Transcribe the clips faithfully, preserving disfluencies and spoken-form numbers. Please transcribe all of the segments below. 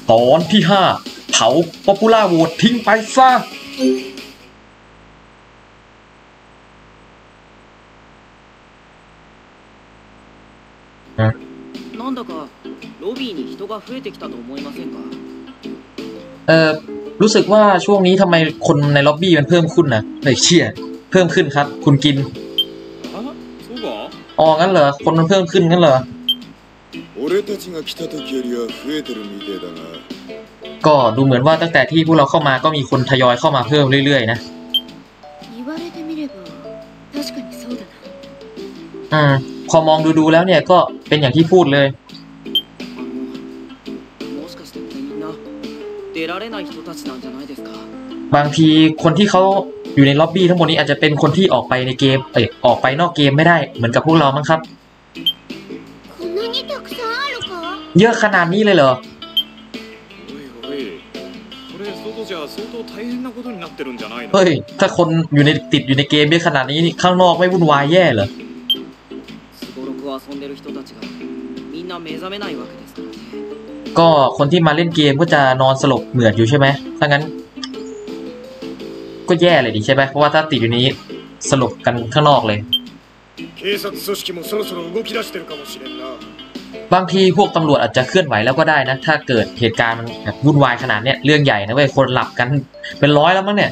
ตอนที่ห้าเผาป๊อปปูล่าโหวตทิ้งไปซะなんだかロビーに人が増えてきたと思いませんかเออรู้สึกว่าช่วงนี้ทำไมคนในล็อบบี้มันเพิ่มขึ้นนะเฮ้ยเชี่ยเพิ่มขึ้นครับคุณกินอ๋องั้นเหรอคนมันเพิ่มขึ้นงั้นเหรอก็ดูเหมือนว่าตั้งแต่ที่พวกเราเข้ามาก็มีคนทยอยเข้ามาเพิ่มเรื่อยๆนะอืมพอมองดูๆแล้วเนี่ยก็เป็นอย่างที่พูดเลยบางทีคนที่เขาอยู่ในล็อบบี้ทั้งหมดนี้อาจจะเป็นคนที่ออกไปในเกมเอ้ยออกไปนอกเกมไม่ได้เหมือนกับพวกเรามั้งครับเยอะขนาดนี้เลยเหรอเฮ้ยถ้าคนอยู่ในติดอยู่ในเกมเยอะขนาดนี้ข้างนอกไม่วุ่นวายแย่เหรอก็คนที่มาเล่นเกมก็จะนอนสลบเหมือดอยู่ใช่ไหมถ้างั้นก็แย่เลยดิใช่ไหมเพราะว่าถ้าติดอยู่นี้สลบกันข้างนอกเลยบางทีพวกตำรวจอาจจะเคลื่อนไหวแล้วก็ได้นะถ้าเกิดเหตุการณ์มันแบบวุ่นวายขนาดเนี้ยเรื่องใหญ่นะเว้ยคนหลับกันเป็นร้อยแล้วมั้งเนี่ย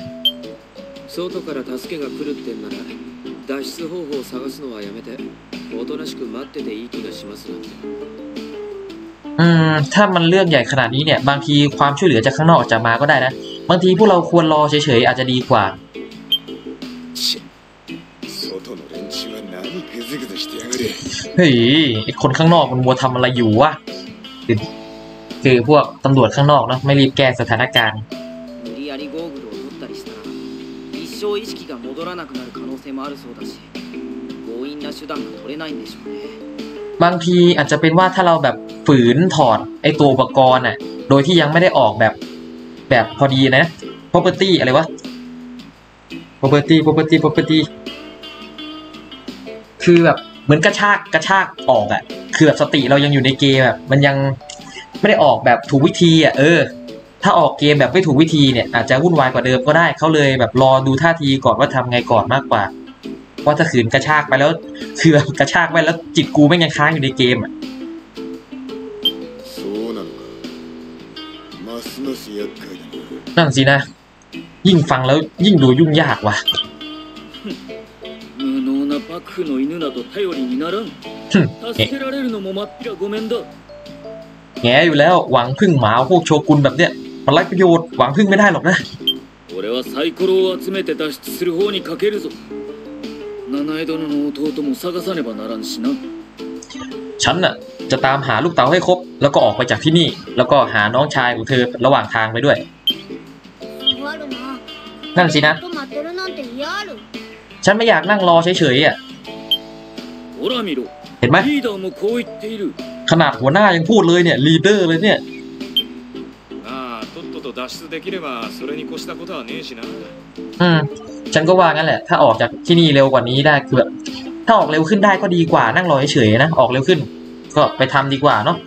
อืมถ้ามันเรื่องใหญ่ขนาดนี้เนี่ยบางทีความช่วยเหลือจากข้างนอกจะมาก็ได้นะบางทีพวกเราควรรอเฉยๆอาจจะดีกว่าเฮ้ยไอคนข้างนอกมันมัวทำอะไรอยู่วะคือคือพวกตำรวจข้างนอกเนาะไม่รีบแก้สถานการณ์บางทีอาจจะเป็นว่าถ้าเราแบบฝืนถอดไอตัวอุปกรณ์อ่ะโดยที่ยังไม่ได้ออกแบบแบบพอดีนะ property อะไรวะ property property property คือแบบเหมือนกระชากกระชากออกอ่ะคือแบบสติเรายังอยู่ในเกมแบบมันยังไม่ได้ออกแบบถูกวิธีอ่ะเออถ้าออกเกมแบบไม่ถูกวิธีเนี่ยอาจจะวุ่นวายกว่าเดิมก็ได้เขาเลยแบบรอดูท่าทีก่อนว่าทำไงก่อนมากกว่าเพราะถ้าขืนกระชากไปแล้วคือแบบกระชากไปแล้วจิตกูไม่ยังค้างอยู่ในเกมอ่ะนั่นสินะยิ่งฟังแล้วยิ่งดูยุ่งยากว่ะแง่อยู่แล้วหวังพึ่งหมาพวกโชกุนแบบเนี้ยมันไร้ประโยชน์หวังพึ่งไม่ได้หรอกนะฉันน่ะจะตามหาลูกเต๋าให้ครบแล้วก็ออกไปจากที่นี่แล้วก็หาน้องชายของเธอระหว่างทางไปด้วยนั่นสินะฉันไม่อยากนั่งรอเฉยๆอ่ะเห็นไหมขนาดหัวหน้ายังพูดเลยเนี่ยลีดเดอร์เลยเนี่ยอืมฉันก็ว่างั้นแหละถ้าออกจากที่นี่เร็วกว่านี้ได้คือแบบถ้าออกเร็วขึ้นได้ก็ดีกว่านั่งรอเฉยๆนะออกเร็วขึ้นก็ไปทำดีกว่าเนาะ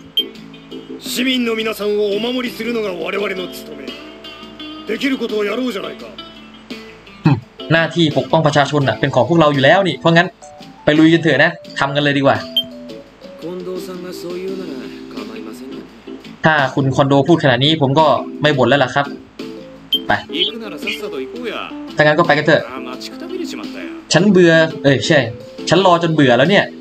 หน้าที่ปกป้องประชาชนน่ะเป็นของพวกเราอยู่แล้วนี่เพราะงั้นไปลุยกันเถอะนะทำกันเลยดีกว่าถ้าคุณคอนโดพูดขนาดนี้ผมก็ไม่บ่นแล้วล่ะครับไปถ้างั้นก็ไปกันเถอะฉันเบื่อเอ้ยใช่ฉันรอจนเบื่อแล้วเนี่ย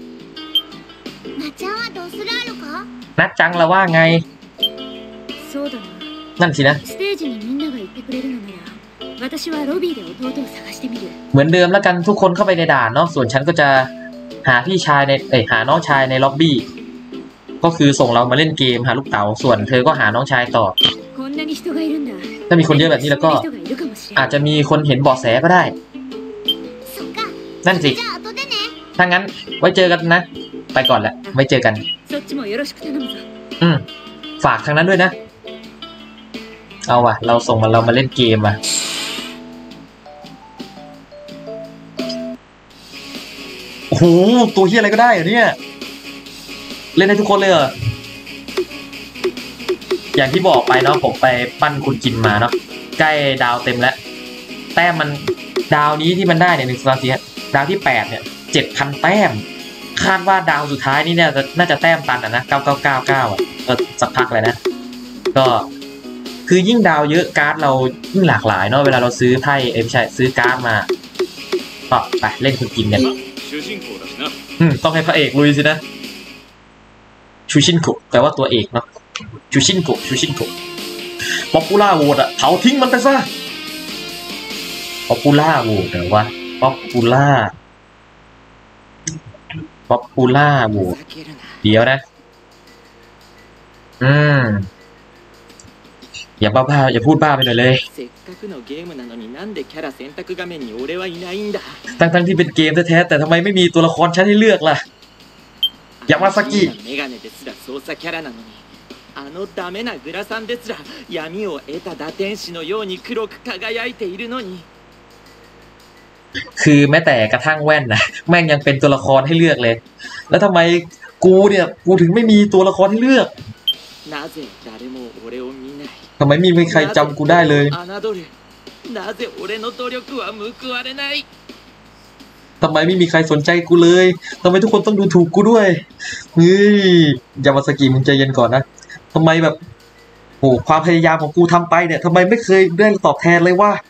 นัดจังละว่าไงนั่นสินะเหมือนเดิมแล้วกันทุกคนเข้าไปในด่านเนาะส่วนฉันก็จะหาพี่ชายในเอ้ยหาน้องชายในล็อบบี้ก็คือส่งเรามาเล่นเกมหาลูกเต๋าส่วนเธอก็หาน้องชายต่อถ้ามีคนเยอะแบบนี้แล้วก็อาจจะมีคนเห็นเบาะแสก็ได้นั่นสิถ้างั้นไว้เจอกันนะไปก่อนแหละไว้เจอกันอืมฝากทางนั้นด้วยนะเอาว่ะเราส่งมาเรามาเล่นเกมอ่ะโอ้โหตัวเฮียอะไรก็ได้เหรอเนี่ยเล่นให้ทุกคนเลยเหรออย่างที่บอกไปเนาะผมไปปั้นคุณกินมาเนาะใกล้ดาวเต็มแล้วแต้มมันดาวนี้ที่มันได้เนี่ยหนึ่งสองสามสี่ดาวที่แปดเนี่ยเจ็ดพันแต้มคาดว่าดาวสุดท้ายนี่เนี่ยน่าจะแต้มตันอ่ะนะเก้าเก้าเก้าเก้าอ่ะเออสักพักเลยนะก็คือยิ่งดาวเยอะการ์ดเรายิ่งหลากหลายเนาะเวลาเราซื้อไพ่เอ้ไม่ใช่ซื้อการ์ดมาก็ไปเล่นคุณกินกันอืมต้องให้พระเอกลุยสินะชูชินโกะแปลว่าตัวเอกเนาะชูชินโกะชูชินโกะป๊อปปูล่าโหวตอะเผาทิ้งมันไปซะป๊อปปูล่าโหวตเหรอวะป๊อปปูล่าป๊อปปูล่าโหวตเดี๋ยวนะอืมอย่าบ้าบ้าอย่าพูดบ้าไปหน่อยเลยทั้งทั้งที่เป็นเกมแท้ๆแต่ทำไมไม่มีตัวละครชั้นให้เลือกล่ะยามาซากิあのダメなグラサンですら闇を得た打天使のように黒く輝いているのにคือแม้แต่กระทั่งแว่นนะแม่งยังเป็นตัวละครให้เลือกเลยแล้วทำไมกูเนี่ยกูถึงไม่มีตัวละครให้เลือกทำไมไม่มีใครจำกูได้เลยทำไมไม่มีใครสนใจกูเลยทำไมทุกคนต้องดูถูกกูด้วยเฮ้ยยามาสกิมึงใจเย็นก่อนนะทำไมแบบโหความพยายามของกูทำไปเนี่ยทำไมไม่เคยได้ตอบแทนเลยว่า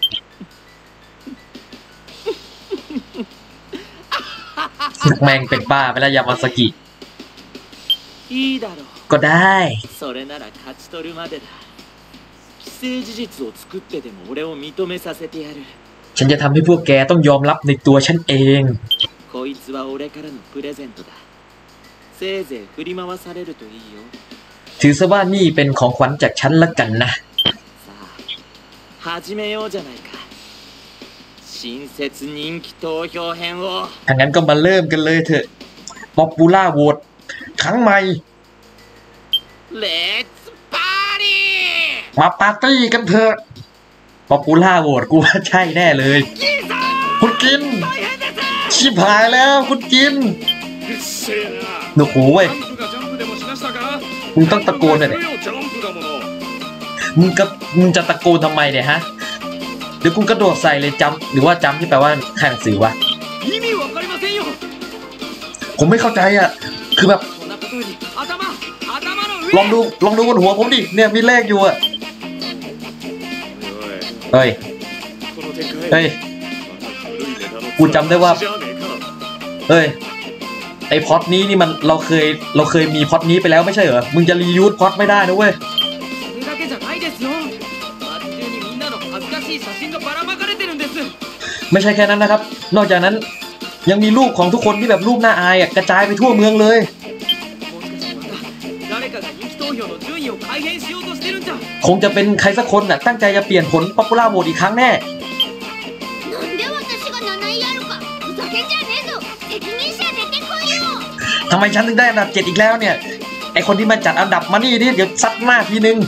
แม่งเป็นบ้าไปแล้วยามาสกิก็ได้ฉันจะทำให้พวกแกต้องยอมรับในตัวฉันเองถือซะว่านี่เป็นของขวัญจากฉันละกันนะถ้างั้นก็มาเริ่มกันเลยเถอะป๊อปปูล่าโหวตครั้งใหม่มาปาร์ตี้กันเถอะป๊อปปูล่าโหวตกูว่าใช่แน่เลยคุณกินชิบหายแล้วคุณกินหนูหูเว้ยมึงต้องตะโกนเลยมึงก็มึงจะตะโกนทำไมเนี่ยฮะเดี๋ยวกูกระโดดใส่เลยจำหรือว่าจำที่แปลว่าแข่งสื่อวะผมไม่เข้าใจอ่ะคือแบบลองดูลองดูบนหัวผมดิเนี่ยมีเลขอยู่อ่ะเฮ้ยเฮ้ยกูจำได้ว่าเฮ้ยไอพอดนี้นี่มันเราเคยเราเคยมีพอดนี้ไปแล้วไม่ใช่เหรอมึงจะรียูสพอดไม่ได้นะเว้ยไม่ใช่แค่นั้นนะครับนอกจากนั้นยังมีรูปของทุกคนที่แบบรูปน่าอายอ่ะกระจายไปทั่วเมืองเลยคงจะเป็นใครสักคนน่ะตั้งใจจะเปลี่ยนผลป๊อปปูล่าโหวตอีกครั้งแน่ทำไมฉันถึงได้อันดับเจ็ดอีกแล้วเนี่ยไอคนที่มาจัดอันดับมานี่ดิเดี๋ยวซัดหน้าทีนึง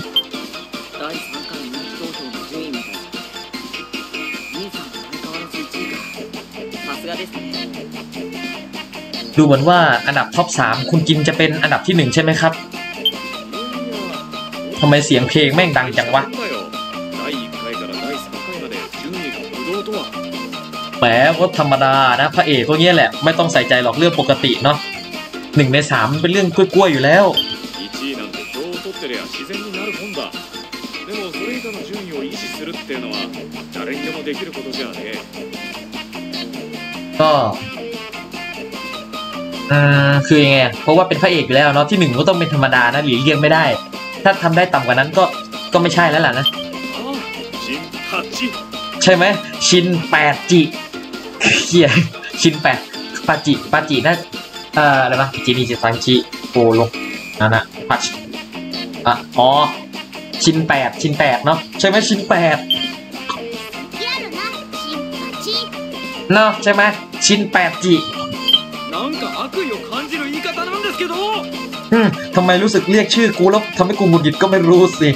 ดูเหมือนว่าอันดับท็อปสามคุณกินจะเป็นอันดับที่หนึ่งใช่ไหมครับทำไมเสียงเพลงแม่งดังจังวะแหมก็ธรรมดานะพระเอกก็เงี้ยแหละไม่ต้องใส่ใจหรอกเรื่องปกติเนาะหนึ่งในสามเป็นเรื่องกล้วยๆอยู่แล้วก็อืมคือยังไงเพราะว่าเป็นพระเอกอยู่แล้วเนาะที่หนึ่งก็ต้องเป็นธรรมดานะหลีกเลี่ยงไม่ได้ถ้าทำได้ต่ำกว่านั้นก็ก็ไม่ใช่แล้วล่ะนะใช่ไหมชินแปดจิเฮียชินแปดปาจิปาจิน่าเอ่ออะไรวะจินิจิซังชิโกโลนั่นนะปัจอ่ะอ๋อชินแปดชินแปดเนาะใช่ไหมชินแปดเนาะใช่ไหมชินแปดจิอืมทำไมรู้สึกเรียกชื่อกูแล้วทำให้กูหงุดหงิดก็ไม่รู้สิ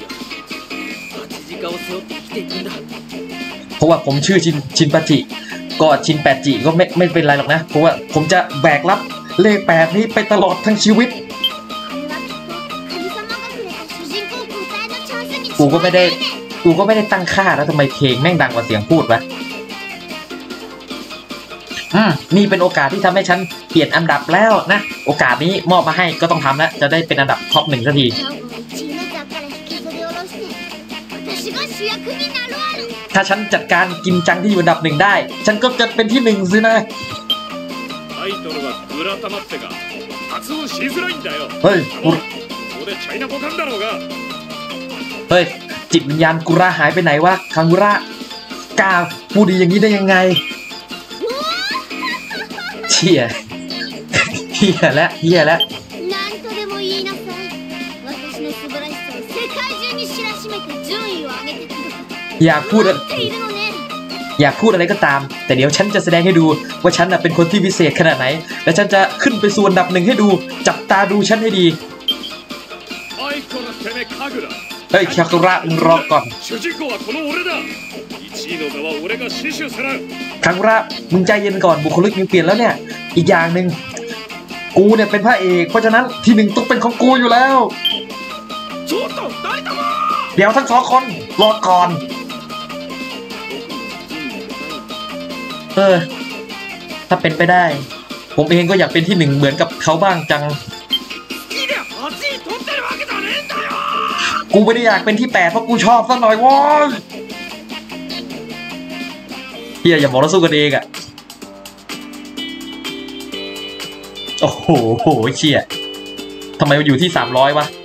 เพราะว่าผมชื่อชินชินปาจิก็ชินแปดจิก็ไม่ไม่เป็นไรหรอกนะเพราะว่าผมจะแบกรับเลขแปดนี้ไปตลอดทั้งชีวิตกูก็ไม่ได้กูก็ไม่ได้ตั้งค่าแล้วทำไมเพลงแม่งดังกว่าเสียงพูดวะอืมนี่เป็นโอกาสที่ทำให้ฉันเปลี่ยนอันดับแล้วนะโอกาสนี้มอบมาให้ก็ต้องทำแล้วจะได้เป็นอันดับท็อปหนึ่งสักทีถ้าฉันจัดการกินจังที่อยู่อันดับหนึ่งได้ฉันก็จะเป็นที่หนึ่งสินะเฮ้ยเฮ้ยจิตวิญญาณกุระหายไปไหนวะคังกุระกล้าพูดดีอย่างนี้ได้ยังไงเชี่ยเฮียแล้วเฮียแล้วอยากพูดอยากพูดอะไรก็ตามแต่เดี๋ยวฉันจะแสดงให้ดูว่าฉันเป็นคนที่พิเศษขนาดไหนและฉันจะขึ้นไปสู่อันดับหนึ่งให้ดูจับตาดูฉันให้ดีเฮ้ยคากุระรอก่อนคากุระมึงใจเย็นก่อนบุคลิกมึงเปลี่ยนแล้วเนี่ยอีกอย่างหนึ่งกูเนี่ยเป็นพระเอกเพราะฉะนั้นที่หนึ่งต้องเป็นของกูอยู่แล้วเดี๋ยวทั้งสองคนรอก่อนเออถ้าเป็นไปได้ผมเองก็อยากเป็นที่หนึ่งเหมือนกับเขาบ้างจังกูไม่ได้อยากเป็นที่แปดเพราะกูชอบซะหน่อยว้ยเฮียอย่าบอกเราสู้กันเองอะโอ้โหโหเชี่ยทำไมมันอยู่ที่สามร้อยวะ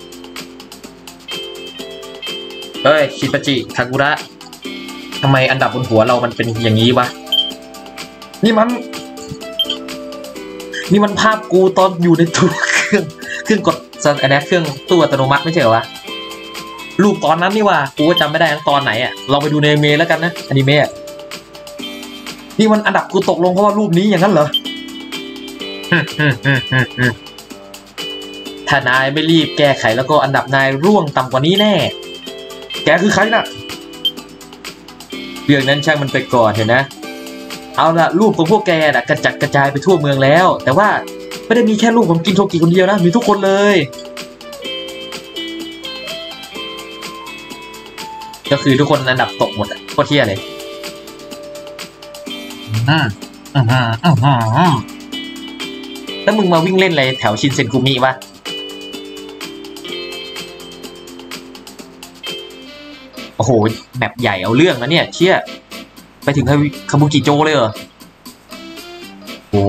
เฮ้ยชิปาจิคากุระทำไมอันดับบนหัวเรามันเป็นอย่างนี้วะนี่มันนี่มันภาพกูตอนอยู่ในตู้เครื่องเครื่องกดอันนี้เครื่องตู้อัตโนมัติไม่ใช่เหรอวะรูปตอนนั้นนี่ว่ากูก็จำไม่ได้ตอนไหนอ่ะเราไปดูในเมลแล้วกันนะอนิเมะนี่มันอันดับกูตกลงเพราะว่ารูปนี้อย่างนั้นเหรอถ้านายไม่รีบแก้ไขแล้วก็อันดับนายร่วงต่ำกว่านี้แน่แกคือใครน่ะเรื่องนั้นช่างมันไปก่อนเห็นนะเอาละรูปของพวกแกน่ะกระจัดกระจายไปทั่วเมืองแล้วแต่ว่าไม่ได้มีแค่รูปของกินโทกิคนเดียวนะมีทุกคนเลยก็คือทุกคนอันดับตกหมดอ่ะโคตรเที่ยเลยอืมอืมอืมอืมแล้วมึงมาวิ่งเล่นอะไรแถวชินเซ็นคุมิวะโอ้โหแมปใหญ่เอาเรื่องนะเนี่ยเชี่ยไปถึงคาบุกิโจเลยเหรอโอ้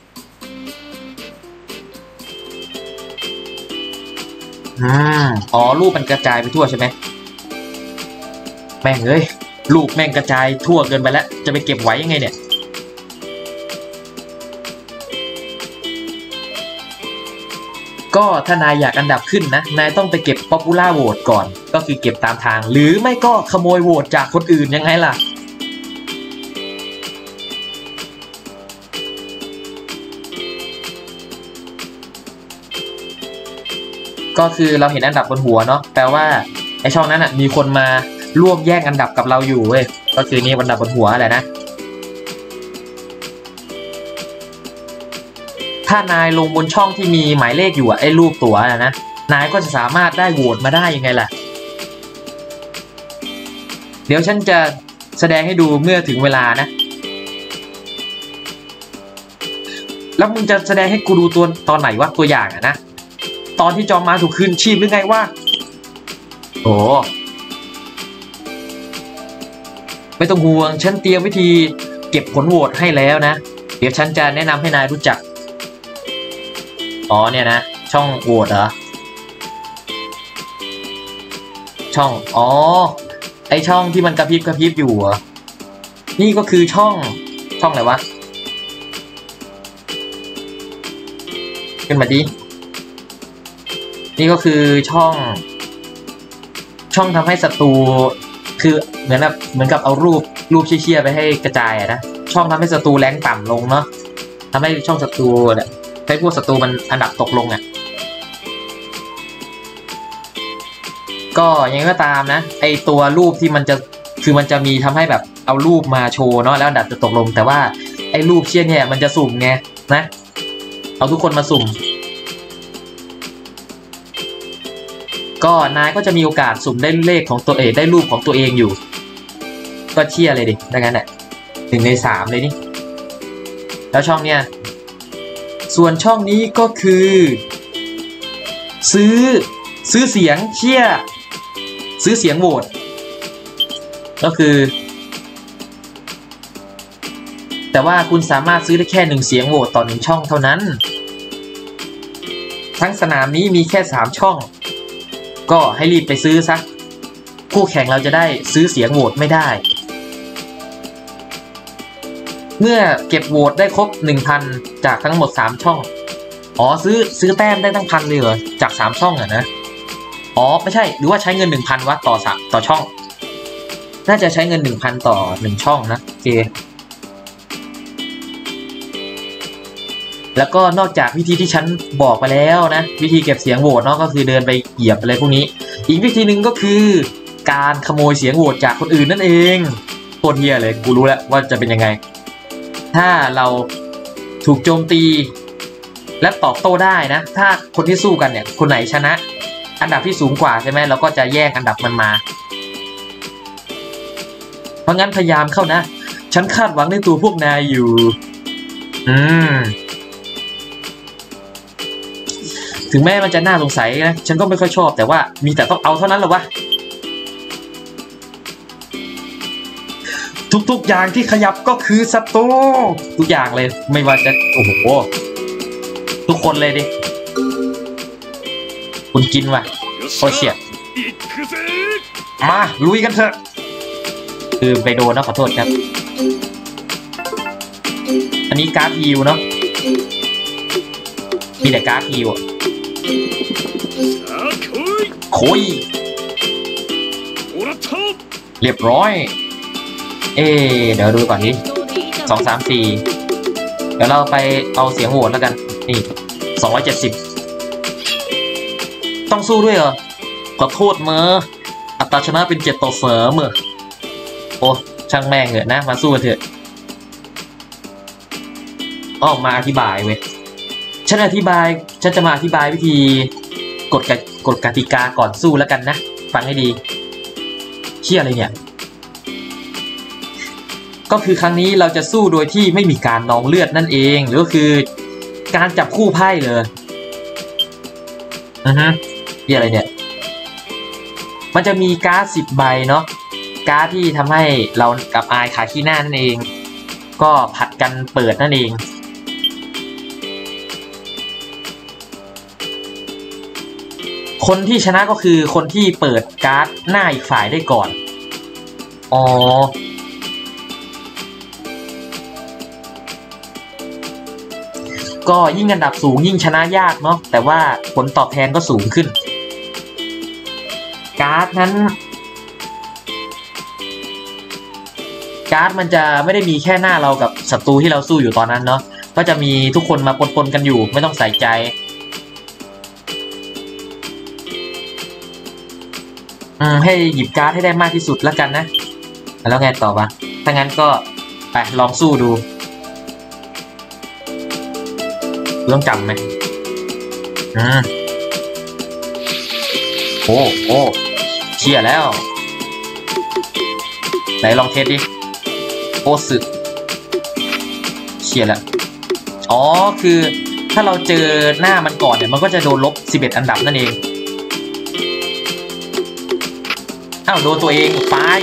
อืมอ๋อรูปมันกระจายไปทั่วใช่ไหมแม่งเอ้ยรูปแม่งกระจายทั่วเกินไปแล้วจะไปเก็บไว้ยังไงเนี่ยก็ถ้านายอยากอันดับขึ้นนะนายต้องไปเก็บ Popular Vote ก่อนก็คือเก็บตามทางหรือไม่ก็ขโมยโหวตจากคนอื่นยังไงล่ะก็คือเราเห็นอันดับบนหัวเนาะแปลว่าไอช่องนั้นอ่ะมีคนมาร่วมแย่งอันดับกับเราอยู่เว้ยก็คือนี่อันดับบนหัวแหละนะถ้านายลงบนช่องที่มีหมายเลขอยู่อะไอ้รูปตั๋วอะนะนายก็จะสามารถได้โหวตมาได้ยังไงล่ะเดี๋ยวฉันจะแสดงให้ดูเมื่อถึงเวลานะแล้วมึงจะแสดงให้กูดูตัวตอนไหนวะตัวอย่างอะนะตอนที่จอมมาถูกคืนชีพหรือไงวะโอ้ไม่ต้องห่วงฉันเตรียมวิธีเก็บผลโหวตให้แล้วนะเดี๋ยวฉันจะแนะนำให้นายรู้จักอ๋อเนี่ยนะช่องโหวตเหรอช่องอ๋อไอช่องที่มันกระพริบกระพริบอยู่เหรอนี่ก็คือช่องช่องอะไรวะขึ้นมาดินี่ก็คือช่องช่องทำให้ศัตรูคือเหมือนแบบเหมือนกับเอารูปรูปเชี่ยๆไปให้กระจายอะนะช่องทำให้ศัตรูแรงต่ำลงเนาะทำให้ช่องศัตรูเนี่ยให้พวกศัตรูมันอันดับตกลงอ่ะก็ยังไงก็ตามนะไอตัวรูปที่มันจะคือมันจะมีทำให้แบบเอารูปมาโชว์เนาะแล้วอันดับจะตกลงแต่ว่าไอ้รูปเชี่ยเนี่ยมันจะสุ่มไงนะเอาทุกคนมาสุ่มก็นายก็จะมีโอกาสสุ่มได้เลขของตัวเองได้รูปของตัวเองอยู่ก็เชี่ยเลยดิดังนั้นแหละหนึ่งในสามเลยนี่แล้วช่องเนี้ยส่วนช่องนี้ก็คือซื้อซื้อเสียงเชี่ยซื้อเสียงโหวตก็คือแต่ว่าคุณสามารถซื้อได้แค่หนึ่งเสียงโหวตต่อหนึ่งช่องเท่านั้นทั้งสนามนี้มีแค่สามช่องก็ให้รีบไปซื้อซะคู่แข่งเราจะได้ซื้อเสียงโหวตไม่ได้เมื่อเก็บโหวตได้ครบ หนึ่งพัน จากทั้งหมดสามช่องอ๋อซื้อซื้อแต้มได้ตั้งพันเลยเหรอจากสามช่องอ่ะนะอ๋อไม่ใช่หรือว่าใช้เงิน หนึ่งพัน วัตต์ต่อสามต่อช่องน่าจะใช้เงิน หนึ่งพัน ต่อหนึ่งช่องนะโอเคแล้วก็นอกจากวิธีที่ฉันบอกไปแล้วนะวิธีเก็บเสียงโหวตเนาะก็คือเดินไปเหยียบอะไรพวกนี้อีกวิธีหนึ่งก็คือการขโมยเสียงโหวตจากคนอื่นนั่นเองโคตรเหี้ยเลยกูรู้แล้วว่าจะเป็นยังไงถ้าเราถูกโจมตีและตอบโต้ได้นะถ้าคนที่สู้กันเนี่ยคนไหนชนะอันดับที่สูงกว่าใช่ไหมเราก็จะแย่งอันดับมันมาเพราะงั้นพยายามเข้านะฉันคาดหวังในตัวพวกนายอยู่อืมถึงแม้มันจะน่าสงสัยนะฉันก็ไม่ค่อยชอบแต่ว่ามีแต่ต้องเอาเท่านั้นแหละวะทุกๆอย่างที่ขยับก็คือศัตรูทุกอย่างเลยไม่ว่าจะโอ้โหทุกคนเลยดิคุณกินว่ะโคตรเฉียดมาลุยกันเถอะคือไปโดนนะขอโทษครับอันนี้การ์ดฮิลเนาะมีแต่การ์ดฮิลอ่ะโคุยเรียบร้อยเอ๊เดี๋ยวดูก่อนนี้สองสามสี่เดี๋ยวเราไปเอาเสียงโหวตแล้วกันนี่สองร้อยเจ็ดสิบต้องสู้ด้วยเหรอขอโทษเมออัตราชนะเป็นเจ็ดต่อเสริมเมอโอ้ช่างแม่งเหอะนะมาสู้กันเถอะอ้อมาอธิบายเว้ยฉันอธิบายฉันจะมาอธิบายวิธีกฎกฎกติกาก่อนสู้แล้วกันนะฟังให้ดีเชี่ยอะไรเนี่ยก็คือครั้งนี้เราจะสู้โดยที่ไม่มีการนองเลือดนั่นเองหรือก็คือการจับคู่ไพ่เลยอือฮึนี่อะไรเนี่ยมันจะมีการ์ดสิบใบเนาะการ์ดที่ทำให้เรากับอายขาขี้หน้านั่นเองก็ผัดกันเปิดนั่นเองคนที่ชนะก็คือคนที่เปิดการ์ดหน้าอีกฝ่ายได้ก่อนอ๋อก็ยิ่งอันดับสูงยิ่งชนะยากเนาะแต่ว่าผลตอบแทนก็สูงขึ้นการ์ดนั้นการ์ดมันจะไม่ได้มีแค่หน้าเรากับศัตรูที่เราสู้อยู่ตอนนั้นเนาะก็จะมีทุกคนมาปนๆกันอยู่ไม่ต้องใส่ใจอืมให้หยิบการ์ดให้ได้มากที่สุดแล้วกันนะแล้วไงต่อปะถ้างั้นก็ไปลองสู้ดูต้องจำไหมอืมโอ้โอ้เชี่ยแล้วไหนลองเทสดิโอสึเชี่ยแล้วอ๋อคือถ้าเราเจอหน้ามันก่อนเนี่ยมันก็จะโดนลบสิบเอ็ดอันดับนั่นเองอ้าวโดนตัวเองตาย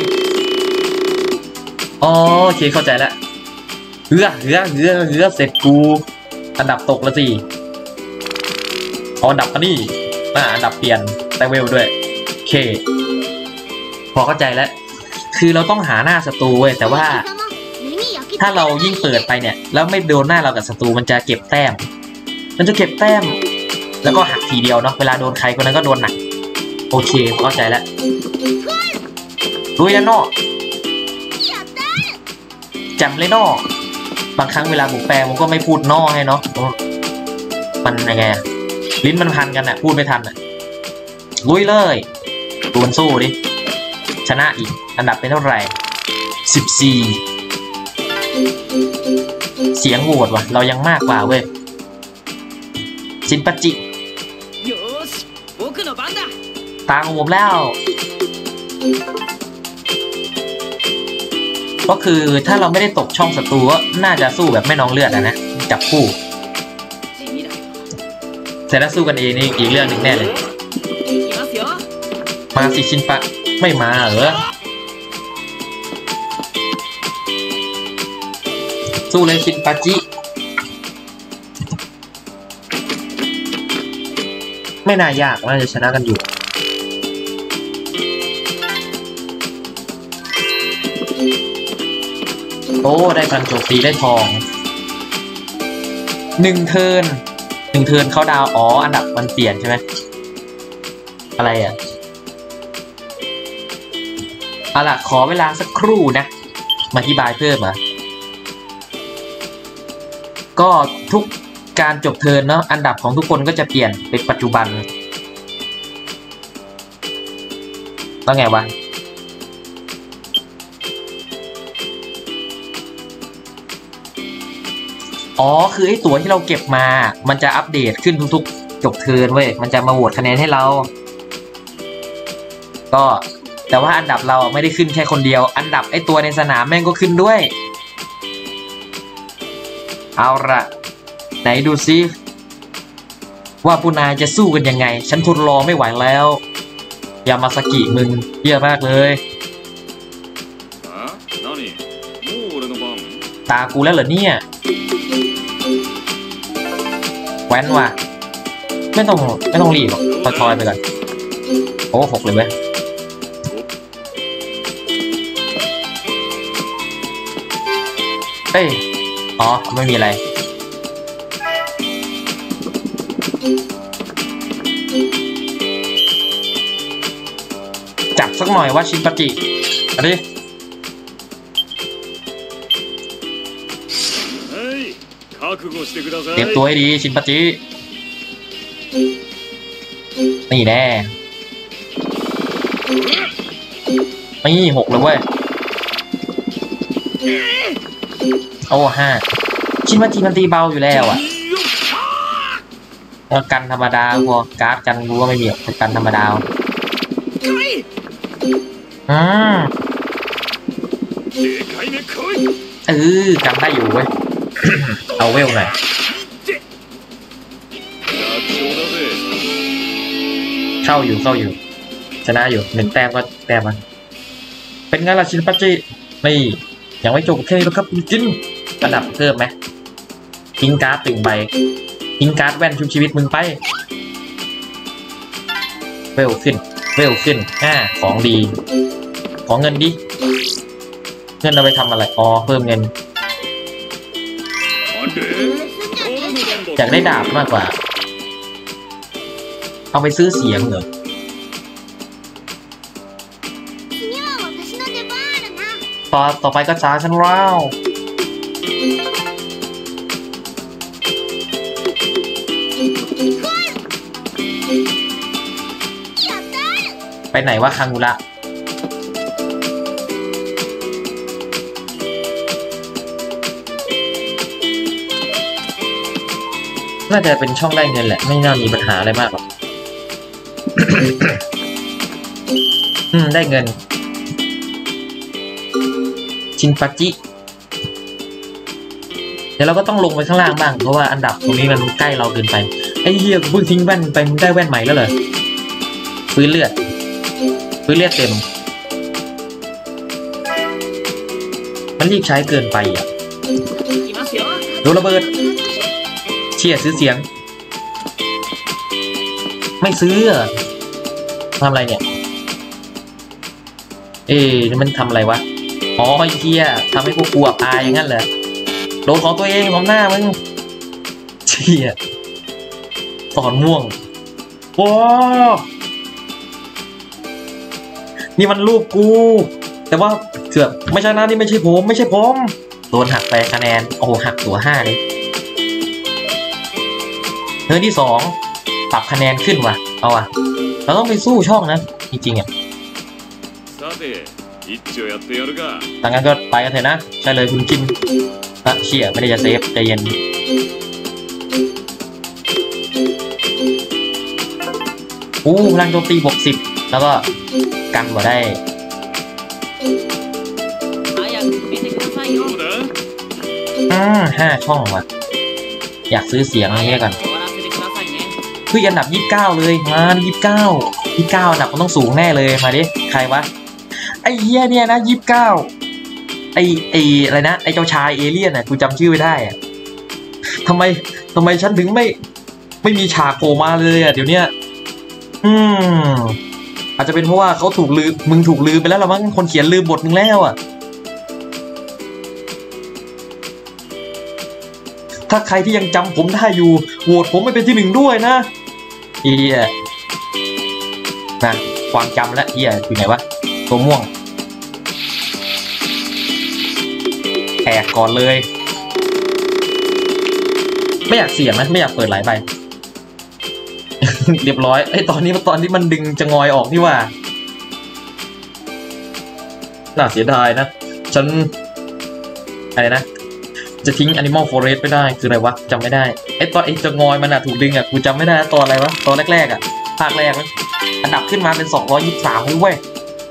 อ๋อโอเคเข้าใจแล้วเฮือเฮือเฮือเฮือเสร็จกูอันดับตกแล้วสิเอาอันดับอันนี้อ่าอันดับเปลี่ยนไตเวลด้วยโอเคพอเข้าใจแล้วคือเราต้องหาหน้าศัตรูเว้ยแต่ว่าถ้าเรายิ่งเปิดไปเนี่ยแล้วไม่โดนหน้าเรากับศัตรูมันจะเก็บแต้มมันจะเก็บแต้มแล้วก็หักทีเดียวเนาะเวลาโดนใครคนนั้นก็โดนหนักโอเคเข้าใจแล้วลุยแล้วเนาะจำเลยเนาะบางครั้งเวลาบุกแปลมันก็ไม่พูดนอให้เนาะมันยังไงลิ้นมันพันกันอะพูดไม่ทันอะลุยเลยดวลสู้ดิชนะอีกอันดับเป็นเท่าไหร่สิบสี่เสียงโหวตว่ะเรายังมากกว่าเว้ยชินปัจจิよーし僕の番だตาของผมแล้วก็คือถ้าเราไม่ได้ตกช่องศัตรูก็น่าจะสู้แบบไม่น้องเลือดนะจับคู่แต่ถ้าสู้กันเองนี่อีกเรื่องหนึ่งแน่เลยมาสิชินปะไม่มาเหรอสู้เลยชินปาจิไม่น่ายากน่าจะชนะกันอยู่โอ้ได้พลังโจมตีได้ทองหนึ่งเทิร์นหนึ่งเทิร์นเขาดาวอ๋ออันดับมันเปลี่ยนใช่ไหมอะไรอ่ะเอาล่ะขอเวลาสักครู่นะมาอธิบายเพิ่มอ่ะก็ทุกการจบเทิร์นเนาะอันดับของทุกคนก็จะเปลี่ยนเป็นปัจจุบันว่าไงวะอ๋อคือไอ้ตั๋วที่เราเก็บมามันจะอัปเดตขึ้นทุกๆจบเทิร์นเว้ยมันจะมาโหวตคะแนนให้เราก็แต่ว่าอันดับเราไม่ได้ขึ้นแค่คนเดียวอันดับไอ้ตัวในสนามแม่งก็ขึ้นด้วยเอาละไหนดูซิว่าผู้นายจะสู้กันยังไงฉันทนรอไม่ไหวแล้วยามาสกิมึงเยอะมากเลยตากูแล้วเหรอเนี่ยแว้นว่ะไม่ต้องไม่ต้องรีบหรอกทอยๆไปก่อนโอ้หกเลยเว้ยเอ้ยอ๋อไม่มีอะไรจับสักหน่อยว่าชินปาจิมาดิเตรียมตัวให้ดีชินปาจินี่แน่นี่หกเลยเว้ยโอ้ห้าชินปาจิมันตีเบาอยู่แล้วอ่ะกันธรรมดาพอการ์ดกันรู้ว่าไม่มีกันธรรมดาอืมเออกันได้อยู่เว้ย เอาเวลหน่อยเข้าอยู่เข้าอยู่ชนะอยู่หนึ่งแต้มก็แต้มมันเป็นไงล่ะชินปัจจินี่ยังไม่จบแค่นี้หรอกครับจริงระดับเพิ่มไหมทิ้งการ์ดตึงใบทิ้งการ์ดแว่นชุบชีวิตมึงไปเวลขึ้นเวลขึ้นอ่าของดีของเงินดิเงินเอาไปทำอะไรอ๋อเพิ่มเงินอยากได้ดาบมากกว่าเอาไปซื้อเสียงเหรอต่อต่อไปก็จ้าฉันว้าวไปไหนวะคังกุระน่าจะเป็นช่องได้เงินแหละไม่น่ามีปัญหาอะไรมากหรอก อืมได้เงินชินปาจิเดี๋ยวเราก็ต้องลงไปข้างล่างบ้างเพราะว่าอันดับตรงนี้มันใกล้เราเกินไปไอ้เหี้ยเพิ่งทิ้งแว่นไปมึงได้แว่นใหม่แล้วเหรอฟื้นเลือดฟื้นเลือดเต็มมันรีบใช้เกินไปอ่ะโดนระเบิดเชี่ยซื้อเสียงไม่ซื้อทำอะไรเนี่ยเอ๊ะมันทำอะไรวะอ๋อไอ้เหี้ยทำให้พวกกูอับอายอย่างนั้นเหรอโดนของตัวเองของหน้ามึงเชี่ยสอนม่วงโอ้นี่มันรูปกูแต่ว่าเกือบไม่ใช่นะนี่ไม่ใช่ผมไม่ใช่ผมโดนหักไปคะแนนโอ้โหหักตัวห้าเลยเทิร์นที่สองปรับคะแนนขึ้นว่ะเอาว่ะเราต้องไปสู้ช่องนะจริงๆอ่ะดังนั้นก็ไปกันเถอะนะใช่เลยคุณกินอ่ะเชี่ยไม่ได้จะเซฟใจเย็นอู้พลังโจมตีบวกสิบแล้วก็กันบ่ได้อืมห้าช่องว่ะอยากซื้อเสียงอะไรเงี้ยกันคืออันดับยี่สิบเก้าเลยมายี่สิบเก้ายี่สิบเก้าอันดับมันต้องสูงแน่เลยมาดิใครวะไอ้เหี้ยเนี่ยนะยี่สิบเก้าไอ้ไอ้อะไรนะไอ้เจ้าชายเอเลี่ยนอ่ะกูจำชื่อไม่ได้อ่ะทำไมทำไมฉันถึงไม่ไม่มีฉากโผล่มาเลยอ่ะเดี๋ยวเนี้ยอืมอาจจะเป็นเพราะว่าเขาถูกลืมมึงถูกลืมไปแล้วหรอมั้งคนเขียนลืมบทมึงแล้วอ่ะถ้าใครที่ยังจำผมได้อยู่โหวตผมไม่เป็นที่หนึ่งด้วยนะเฮียนะความจำและเฮียอยู่ไหนวะตัวม่วงแอกก่อนเลยไม่อยากเสี่ยงนะไม่อยากเปิดหลายใบ เรียบร้อยไอ้ตอนนี้ตอนที่มันดึงจะงอยออกนี่ว่าน่าเสียดายนะฉันอะไรนะจะทิ้ง Animal Forest ไม่ได้คืออะไรวะจำไม่ได้ไอ้ตอนไอ้จะงอยมันอะถูกดึงอะกูจำไม่ได้ตอนอะไรวะตอนแรกๆอะภาคแรกนะอันดับขึ้นมาเป็นสองร้อยยี่สิบสามเว้ย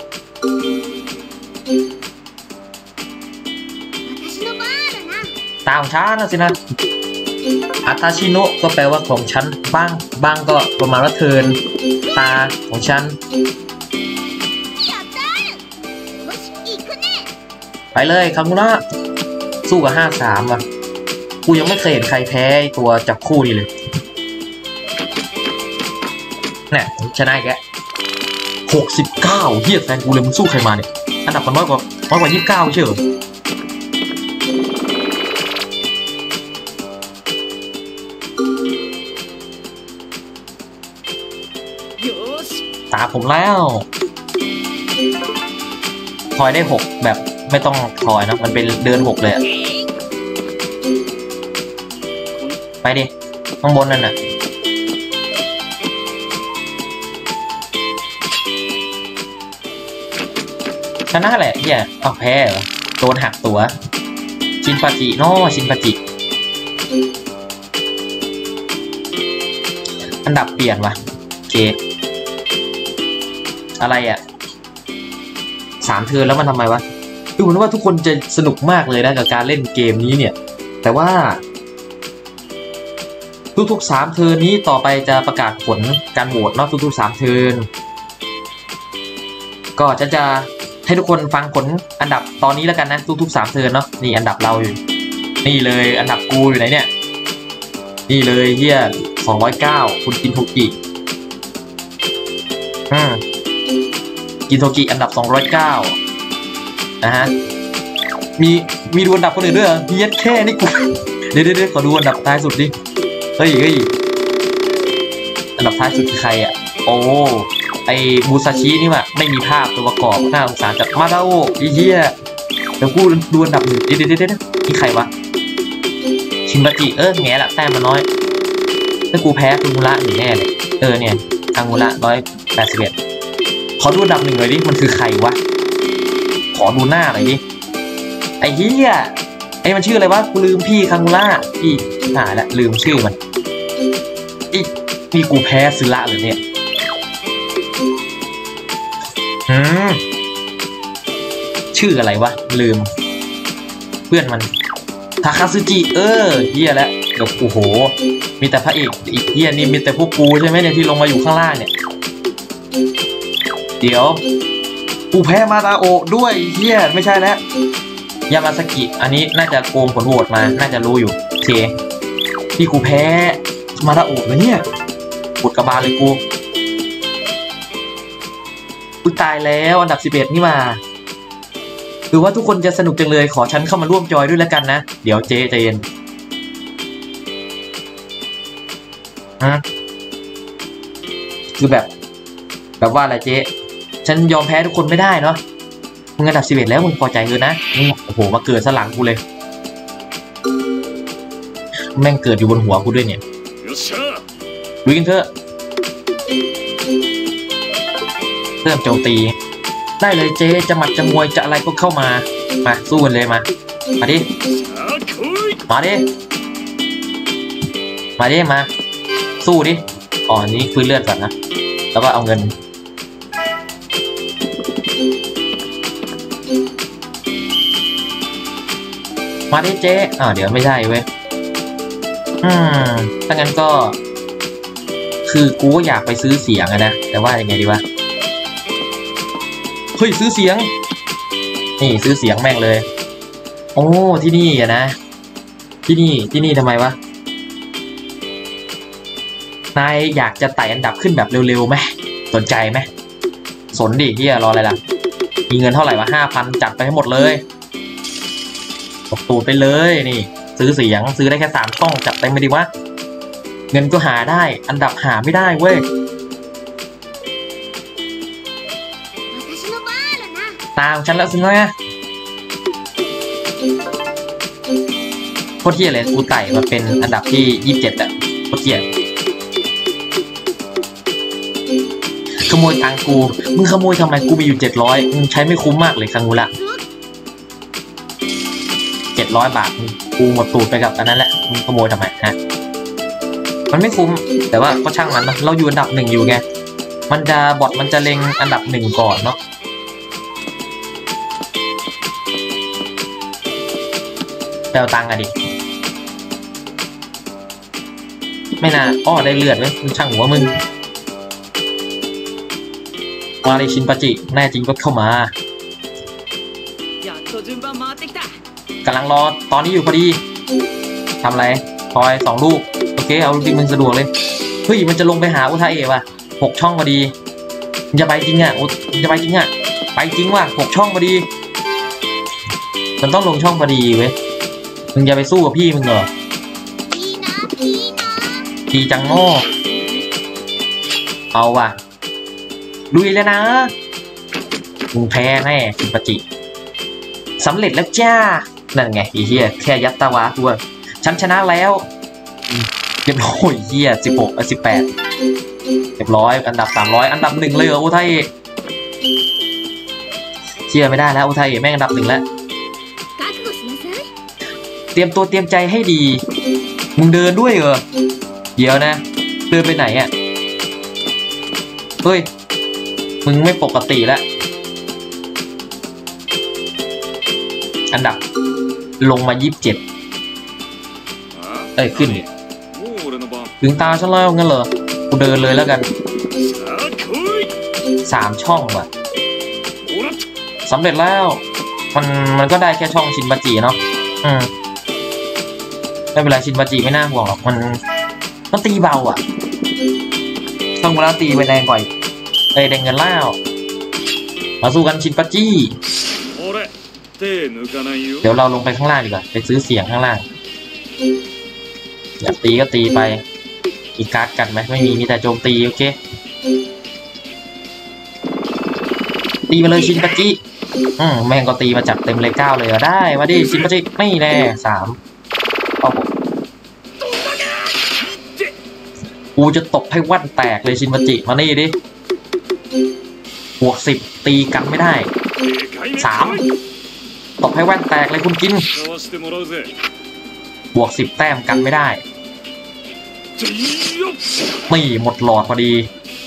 ตามช้านะสินะอาตาชิโนะก็แปลว่าของฉันบ้างบ้างก็ประมาณว่าเทิร์นตาของฉันไปเลยคังมุระสู้กับห้าสามว่ะกูยังไม่เคยเห็นใครแพ้ตัวจับคู่นี่เลยเนี่ยชนะแกหกสิบเก้าเฮียแซงกูเลยมึงสู้ใครมาเนี่ยอันดับมันน้อยกว่าน้อยกว่ายี่สิบเก้าเชื่อตาผมแล้วทอยได้หกแบบไม่ต้องทอยนะมันเป็นเดินหกเลยไปดิข้างบนนั่นน่ะชนะแหละเฮียเอาแพ้เหรอโดนหักตัวชินปาจิโน่ชินปาจิอันดับเปลี่ยนวะโอเคอะไรอ่ะสามเทิร์นแล้วมันทำไมวะดูเหมือนว่าทุกคนจะสนุกมากเลยนะกับการเล่นเกมนี้เนี่ยแต่ว่าทุกๆสามเทิร์นนี้ต่อไปจะประกาศผลการโหวตเนาะทุกๆสามเทิร์นก็จะจะให้ทุกคนฟังผลอันดับตอนนี้แล้วกันนะทุกๆสามเทิร์นเนาะนี่อันดับเราอยู่นี่เลยอันดับกูอยู่ไหนเนี่ยนี่เลยเฮียสองร้อยเก้าคุณกินโทกิอืมกินโทกิอันดับสองร้อยเก้านะฮะมีมีดูอันดับคนอื่นด้วยเหรอเฮียแค่นี่กูเดี๋ยวเดี๋ยวขอดูอันดับท้ายสุดดิเฮ้ยเฮ้ยอันดับท้ายสุดคือใครอ่ะโอ้ไอมูซาชินี่ว่ะไม่มีภาพตัวประกอบน่าสงสารจากมาดาโอไอ้เหี้ยเดี๋ยวกูดูอันดับหนึ่งเดี๋ยวเดี๋ยวเดี๋ยวนี่ใครวะชินบาจิเออแง่ละแต้มมันน้อยถ้ากูแพ้คังมุระหนีแน่เลยเออเนี่ยคังมุระร้อยแปดสิบเอ็ดขอดูอันดับหนึ่งเลยดิมันคือใครวะขอดูหน้าหน่อยดิไอ้เหี้ยไอ้มันชื่ออะไรวะกูลืมพี่คังมุระพี่หาละลืมชื่อมันอีนี่กูแพ้ซึระเลยเนี่ยอืมชื่ออะไรวะลืมเพื่อนมันทาคาซึจิเออเฮียแล้วเดี๋ยวโอ้โหมีแต่พระเอกอีกเฮียนี่มีแต่พวกกูใช่ไหมเนี่ยที่ลงมาอยู่ข้างล่างเนี่ยเดี๋ยวกูแพ้มาตาโอะด้วยเฮียไม่ใช่แล้วยามาสกิอันนี้น่าจะโกงผลโหวตมาน่าจะรู้อยู่โอเคที่กูแพ้มาตาโอะนะเนี่ยปวดกระบาลเลยกูกูตายแล้วอันดับสิบเอ็ดนี่มาหรือว่าทุกคนจะสนุกจังเลยขอฉันเข้ามาร่วมจอยด้วยแล้วกันนะเดี๋ยวเจ๊ใจเย็นฮะคือแบบแบบว่าอะไรเจ๊ฉันยอมแพ้ทุกคนไม่ได้เนาะมึงอันดับสิบเอ็ดแล้วมึงพอใจเลยนะมึงโอ้โหมาเกิดสลังกูเลยแม่งเกิดอยู่บนหัวกูด้วยเนี่ยดูกันเถอะเริ่มโจมตีได้เลยเจ๊จะหมัดจะมวยจะอะไรก็เข้ามามาสู้กันเลยมามาดิมาดิมาดิมาสู้ดิอ๋อนี้ฟื้นเลือดก่อนนะแล้วก็เอาเงินมาดิเจ๊อ่าเดี๋ยวไม่ใช่เว้ยอืมถ้างั้นก็คือกูก็อยากไปซื้อเสียงอะนะแต่ว่ายังไงดีวะเฮ้ยซื้อเสียงนี่ซื้อเสียงแม่งเลยโอ้ที่นี่อะนะที่นี่ที่นี่ทำไมวะนายอยากจะไต่อันดับขึ้นแบบเร็วๆไหมสนใจไหมสนดิที่รออะไรล่ะมีเงินเท่าไหร่วะห้าพันจัดไปให้หมดเลยตกตูดไปเลยนี่ซื้อเสียงซื้อได้แค่สามช่องจัดเต็มไปดิวะเงินก็หาได้อันดับหาไม่ได้เว้ยตามฉันแล้วสินะโคตรเที่ยเลยกูไต่มาเป็นอันดับที่ยี่สิบเจ็ดอะโคตรเที่ยขโมยตังกูมึงขโมยทำไมกูมีอยู่เจ็ดร้อยมึงใช้ไม่คุ้มมากเลยคังงูละเจ็ดร้อยบาทกูหมดตูดไปกับอันนั้นแหละมึงขโมยทำไมฮะมันไม่คุ้มแต่ว่าก็ช่างมันนะเราอยู่อันดับหนึ่งอยู่ไงมันจะบอทมันจะเล็งอันดับหนึ่งก่อนเนาะแปลตังค์อะดิไม่น่าอ้อได้เลือดไหมมึงช่างหัวมึงมาเลยชินปาจิแน่จริงก็เข้ามากำลังรอตอนนี้อยู่พอดีทำอะไรพลอยสองลูกโอเคเอาลูกที่มึงสะดวกเลยเฮ้ยมันจะลงไปหาอุทัยเอว่ะหกช่องพอดีมึงจะไปจริงอ่ะมึงจะไปจริงอ่ะไปจริงว่ะหกช่องพอดีมันต้องลงช่องพอดีเว้ยมึงจะไปสู้กับพี่มึงเหรอพี่จังโง่เอาว่ะลุยแล้วนะมึงแพ้แน่ชินปาจิสำเร็จแล้วจ้านั่นไงอีเหี้ยแค่ยัตตาวะตัวฉันชนะแล้วเรียบร้อยเหี้ยสิบหกสิบแปดเรียบร้อยอันดับสามร้อยอันดับหนึ่งเลยเหรออุทัยเชื่อไม่ได้แล้วอุทัยแม่งอันดับหนึ่งแล้วเตรียมตัวเตรียมใจให้ดีมึงเดินด้วยเหรอเดี๋ยวนะเดินไปไหนอ่ะเฮ้ยมึงไม่ปกติแล้วอันดับลงมายี่สิบเจ็ดเอ้ยขึ้นถึงตาฉันแล้วงั้นเหรอกูเดินเลยแล้วกันสามช่องว่ะสำเร็จแล้วมันมันก็ได้แค่ช่องชินบาจิเนาะอืมไม่เป็นไรชินบาจิไม่น่าห่วงหรอกมันมันตีเบาอ่ะต้องเวลาตีไปแรงกว่าเอ้ยแดงเงินแล้วมาสู้กันชินบาจิเดี๋ยวเราลงไปข้างล่างดีกว่าไปซื้อเสียงข้างล่างอยากตีก็ตีไปอีกการ์ดกันไหมไม่มีมีแต่โจมตีโอเคตีมาเลยชินปาจิอืมแม่งก็ตีมาจัดเต็มเลยเก้าเลยได้มาดิชินปาจิไม่แน่สามเอาผมกูจะตบให้วั่นแตกเลยชินปาจิมานี่ดิบวกสิบตีกันไม่ได้สามตบให้แว่นแตกเลยคุณกินบวกสิบแต้มกันไม่ได้นี่หมดหลอดพอดี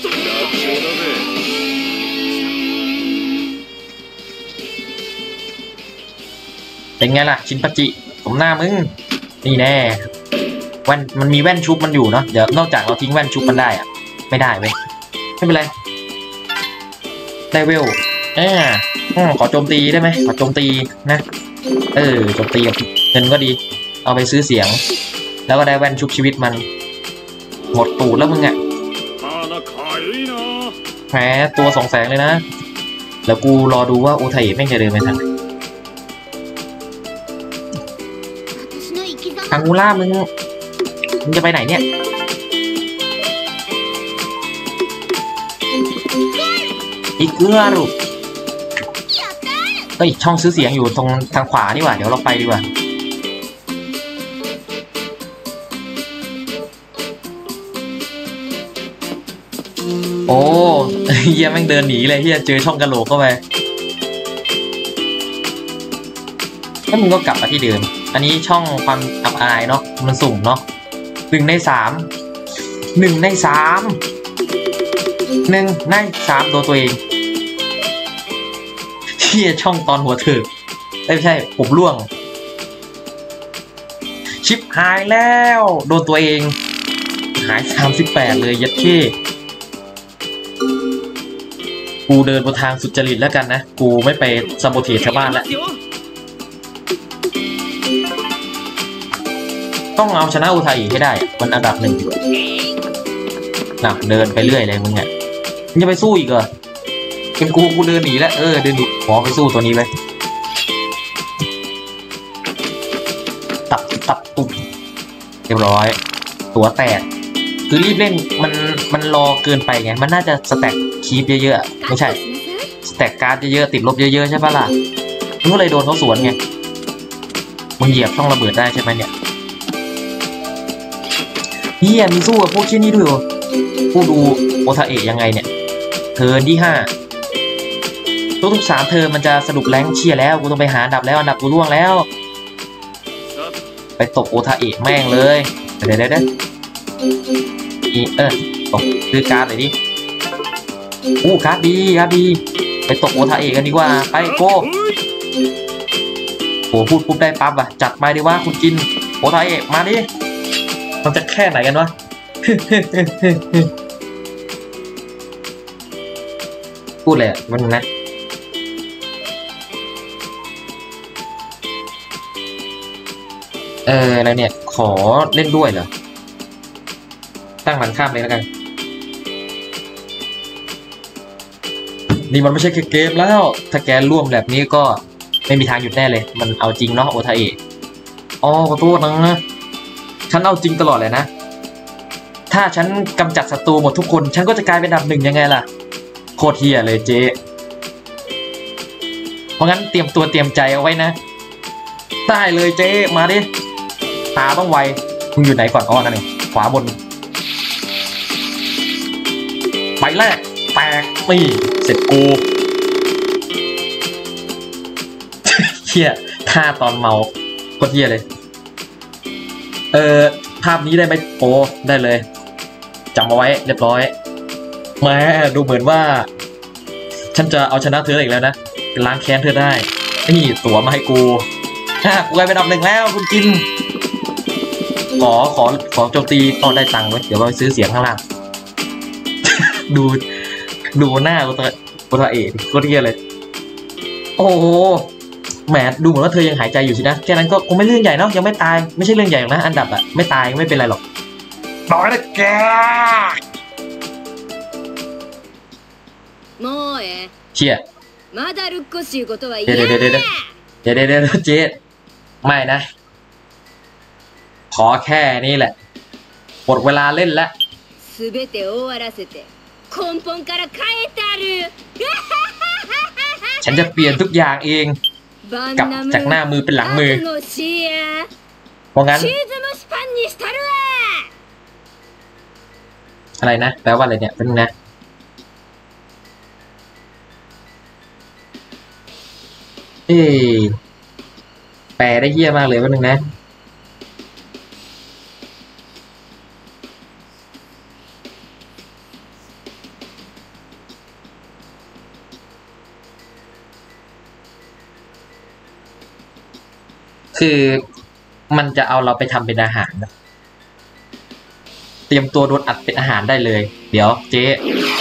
เป็นไงล่ะชินปาจิผมหน้ามึงนี่แน่แว่นมันมีแว่นชุบมันอยู่เนาะเดี๋ยวนอกจากเราทิ้งแว่นชุบมันได้อะไม่ได้เว้ยไม่เป็นไรได้เวลอ่าขอโจมตีได้ไหมขอโจมตีนะเออโจมตีกับเงินก็ดีเอาไปซื้อเสียงแล้วก็ได้แว่นชุบชีวิตมันหมดตูดแล้วมึงอ่ะแหมตัวสองแสงเลยนะแล้วกูรอดูว่าโอไทยแม่งจะเดินไปทางไหนทางงูล่ามึงมึงจะไปไหนเนี่ยอีกเกลือรูเฮ้ยช่องซื้อเสียงอยู่ตรงทางขวานี่หว่าเดี๋ยวเราไปดีกว่าโอ้เฮียแม่งเดินหนีเลยเฮียเจอช่องกะโหลกเข้าไปแล้วมึงก็กลับมาที่เดิมอันนี้ช่องความอับอายเนาะมันสุ่มเนาะหนึ่งในสามหนึ่งในสามหนึ่งในสามโดนตัวเองที่ช่องตอนหัวเถิกไม่ใช่ผมร่วงชิปหายแล้วโดนตัวเองหายสามสิบแปดเลยยัดเข้กูเดินบนทางสุจริตแล้วกันนะกูไม่ไปซาโบเทสชาวบ้านแล้วต้องเอาชนะอุทัยให้ได้มันอันดับหนึ่งหนักเดินไปเรื่อยเลยมึงเนี่ยมึงจะไปสู้อีกเหรอเป็นกูกูเดินหนีแล้วเออเดินหนีขอไปสู้ตัวนี้เลยตับตับตุ่มเรียบร้อยตัวแตกคือรีบเล่นมันมันรอเกินไปไงมันน่าจะสแต็กคีปเยอะๆไม่ใช่สแต็กการ์ดเยอะๆติดลบเยอะๆใช่ปะล่ะมึงก็เลยโดนเขาสวนไงมึงเหยียบช่องระเบิดได้ใช่ไหมเนี่ยเฮียมีสู้กับพวกเช่นนี้ด้วยเหรอผู้ดูโอทาเอะยังไงเนี่ยเทิร์นที่ห้าตัวทุกสามเธอมันจะสรุปแรงเชียร์แล้วกูต้องไปหาอันดับแล้วอันดับกูล่วงแล้วไปตกโอทาเอะแม่งเลยเดี๋ยวเดี๋ยวเดี๋ยวอีเออตกคือการ์ดเลยดิอู้การ์ดดีการ์ดดีไปตกโอทาเอะกันดีกว่าไปโก้โหพูดปุ๊บได้ปั๊บอ่ะจัดไปดีว่าคุณกินโอทาเอะมาดิมันจะแค่ไหนกันวะพูดเลยอ่ะมันนะเอออะไรเนี่ยขอเล่นด้วยเหรอตั้งมันข้ามเลยแล้วกันนี่มันไม่ใช่แค่เกมแล้วถ้าแกร่วมแบบนี้ก็ไม่มีทางหยุดแน่เลยมันเอาจริงเนาะโอทาเอะอ๋อขอโทษนะฉันเอาจริงตลอดเลยนะถ้าฉันกำจัดศัตรูหมดทุกคนฉันก็จะกลายเป็นอันดับหนึ่งยังไงล่ะโคตรเฮียเลยเจ๊เพราะงั้นเตรียมตัวเตรียมใจเอาไว้นะได้เลยเจ๊มาดิตาต้องไวมึงอยู่ไหนก่อนอ๋อนั่นเองขวาบนไปแรกแตกนี่เสร็จกูเฮียท่าตอนเมาโคตรเฮียเลยเออภาพนี้ได้ไหมโอ้ได้เลยจำเอาไว้เรียบร้อยแม่ดูเหมือนว่าฉันจะเอาชนะเธออีกแล้วนะล้างแค้นเธอได้นี่ตั๋วมาให้กูฮ่ากูกลายเป็นอันดับหนึ่งแล้วคุณกินขอขอขอโจมตีตอนได้ตังค์ไว้เดี๋ยวไปซื้อเสียงข้างล่าง ดูดูหน้ากูตัวกูตัวเอกก็เที่ยเลยโอ้โหแหมดูเหมือนว่าเธอยังหายใจอยู่สินะแค่นั้นก็คงไม่เรื่องใหญ่เนาะยังไม่ตายไม่ใช่เรื่องใหญ่หรอกนะอันดับอะไม่ตายไม่เป็นไรหรอกบอกนะแกเชี่ยเดี๋ยวเดี๋ยวเดี๋ยวเดี๋ยวเดี๋ยวเดี๋ยวเดี๋ยวเจ๊ไม่นะขอแค่นี้แหละหมดเวลาเล่นแล้วฉันจะเปลี่ยนทุกอย่างเองกลับจากหน้ามือเป็นหลังมือเพราะงั้นอะไรนะแปลว่าอะไรเนี่ยเป็นนะเอ๊ะแปลได้เยี่ยมากเลยว่านึงนะคือมันจะเอาเราไปทำเป็นอาหารเตรียมตัวโดนอัดเป็นอาหารได้เลยเดี๋ยวเจ๊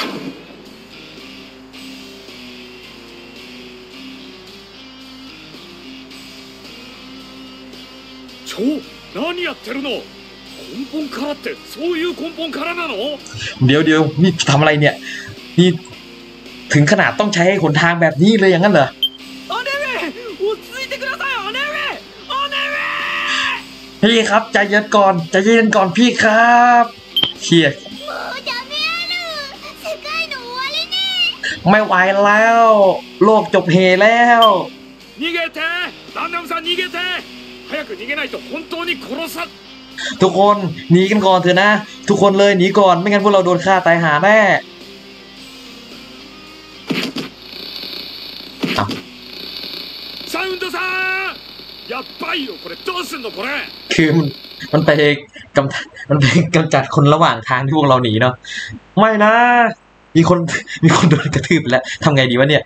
โช何やってるの根本からってそういう根本からなのเดี๋ยวเดี๋ยวนี่ทำอะไรเนี่ยนี่ถึงขนาดต้องใช้หนทางแบบนี้เลยอย่างนั้นเหรอพี่ครับใจเย็นก่อนใจเย็นก่อนพี่ครับเฮียไม่ไหวแล้วโลกจบเฮแล้วทุกคนหนีกันก่อนเถอะนะทุกคนเลยหนีก่อนไม่งั้นพวกเราโดนฆ่าตายหาแน่ばいよこれどうすんのこれคือมันมันไปกำมันไปกำจัดคนระหว่างทางที่พวกเราหนีเนาะไม่นะมีคนมีคนโดนกระทืบไปแล้วทำไงดีวะเนี่ย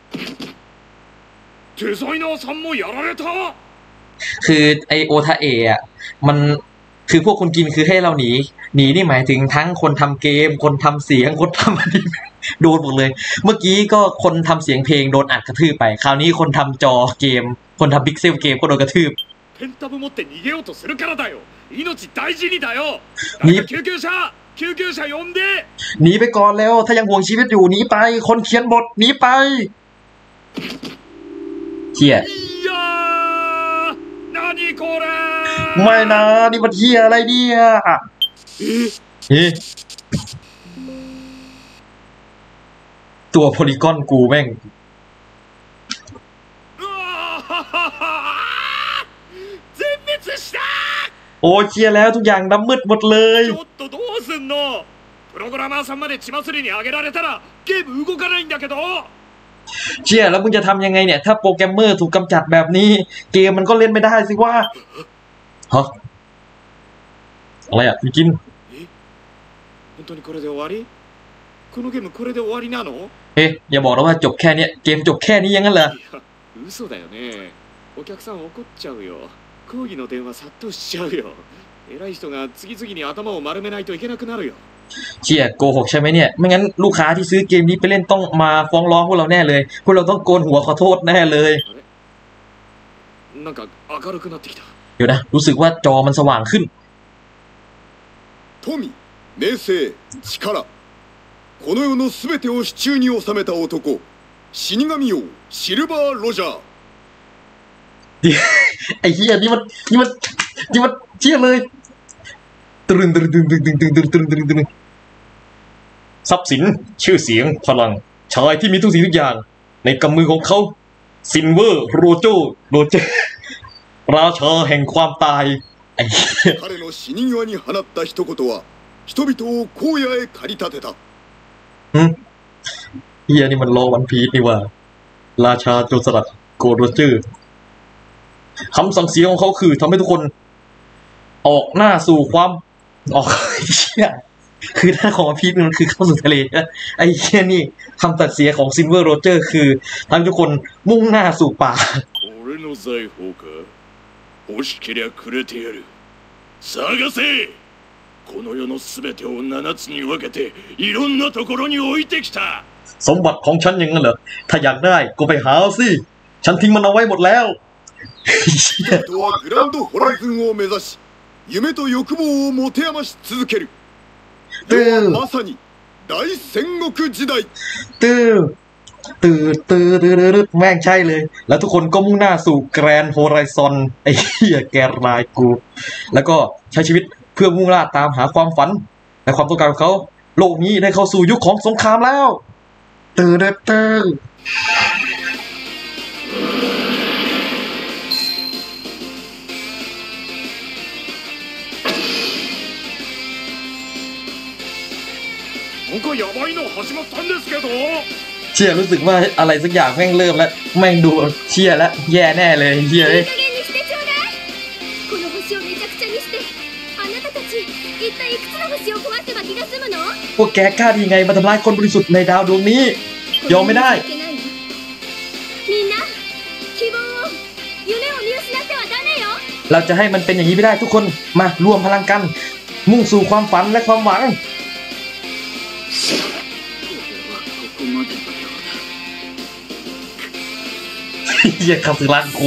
デザイナーさんもやられたคือไอโอทาเอะอ่ะมันคือพวกคนกินคือให้เราหนีหนีนี่หมายถึงทั้งคนทำเกมคนทำเสียงคนทำอนิเมะโดนหมดเลยเมื่อกี้ก็คนทำเสียงเพลงโดนอัดกระทืบไปคราวนี้คนทำจอเกมคนทำพิกเซลเกมก็โดนกระทืบペンタブ持って逃げようとするからだよ命大事にだよ誰か救急車救急車呼んでหนีไปก่อนแล้วถ้ายังห่วงชีวิตอยู่หนีไปคนเขียนบทหนีไปเชี่ยいやー何これไม่นะนี่มันเหี้ยอะไรเนี่ยเอ๊ะตัวโพลีกอนกูแม่งโอ้เชียร์แล้วทุกอย่างดำมืดหมดเลยちょっとどうすんのプログラマーさんまで血祭りにあげられたらゲーム動かないんだけどเชียร์แล้วมึงจะทำยังไงเนี่ยถ้าโปรแกรมเมอร์ถูกกำจัดแบบนี้เกมมันก็เล่นไม่ได้สิว่าฮะอะไรอ่ะพี่กิน本当にこれで終わりこのゲームこれで終わりなのเอ๊ะอย่าบอกนะว่าจบแค่นี้เกมจบแค่นี้ยังงั้นเหรอ嘘だよねお客さん怒っちゃうよ抗議の電話殺到しちゃうよ偉い人が次々に頭を丸めないといけなくなるよเชี่ยโกหกใช่ไหมเนี่ยไม่งั้นลูกค้าที่ซื้อเกมนี้ไปเล่นต้องมาฟ้องร้องพวกเราแน่เลยพวกเราต้องโกนหัวขอโทษแน่เลยなんか明るくなってきたเดี๋ยวนะรู้สึกว่าจอมันสว่างขึ้น富名声力この世のすべてを手中に収めた男死神王シルバーロジャーไอ้เหี้ยนี่มันนี่มันนี่มันเชี่ยเลยตึงตึงตึงตึงตึงตึงตึงตึงตึงตึงทรัพย์สินชื่อเสียงพลังชายที่มีทุกสิ่งทุกอย่างในกำมือของเขาซินเวอร์โรโจโรเจราชาแห่งความตายไอ้彼の死に際に放った一言は人々を荒野へ駆り立てたฮึเฮียนี่มันโลวันพีชนี่ว่าราชาโจรสลัดโกโรเจอร์คำสั่งเสียงของเขาคือทำให้ทุกคนออกหน้าสู่ความออกเชี่ยคือหน้าของวันพีชมันคือเข้าสู่ทะเลไอ้เชี่ยนี่คำตัดเสียของซินเวอร์โรเจอร์คือทำให้ทุกคนมุ่งหน้าสู่ป่า俺の財宝か欲しけりゃくれてやる探せこの世のすべてを七つに分けていろんなところに置いてきたสมบัติของฉันอย่างนั้นเหรอถ้าอยากได้ก็ไปหาสิฉันทิ้งมันเอาไว้หมดแล้ว人々はグランドホライズンを目指し夢と欲望を持て余し続ける世はまさに大戦国時代ตื้อตื้อตื้อตื้อตื้อแม่งใช่เลยแล้วทุกคนก็มุ่งหน้าสู่แกรนด์โฮไรซอนไอ้เหี้ยแกรนด์กูแล้วก็ใช้ชีวิตเพื่อมุ่งล่าตามหาความฝันและความต้องการของเขาโลกนี้ได้เข้าสู่ยุคของสงครามแล้วตื้อตื้อなんかやばいの始まったんですけどเชี่ยรู้สึกว่าอะไรสักอย่างแม่งเริ่มแล้วแม่งดูเชี่ยแล้วแย่แน่เลยเชี่ยเลยพวกแกกล้าดีไงมาทำลายคนบริสุทธิ์ในดาวดวงนี้ยอมไม่ได้เราจะให้มันเป็นอย่างนี้ไม่ได้ทุกคนมารวมพลังกันมุ่งสู่ความฝันและความหวังเหี้ยคำสุรักกู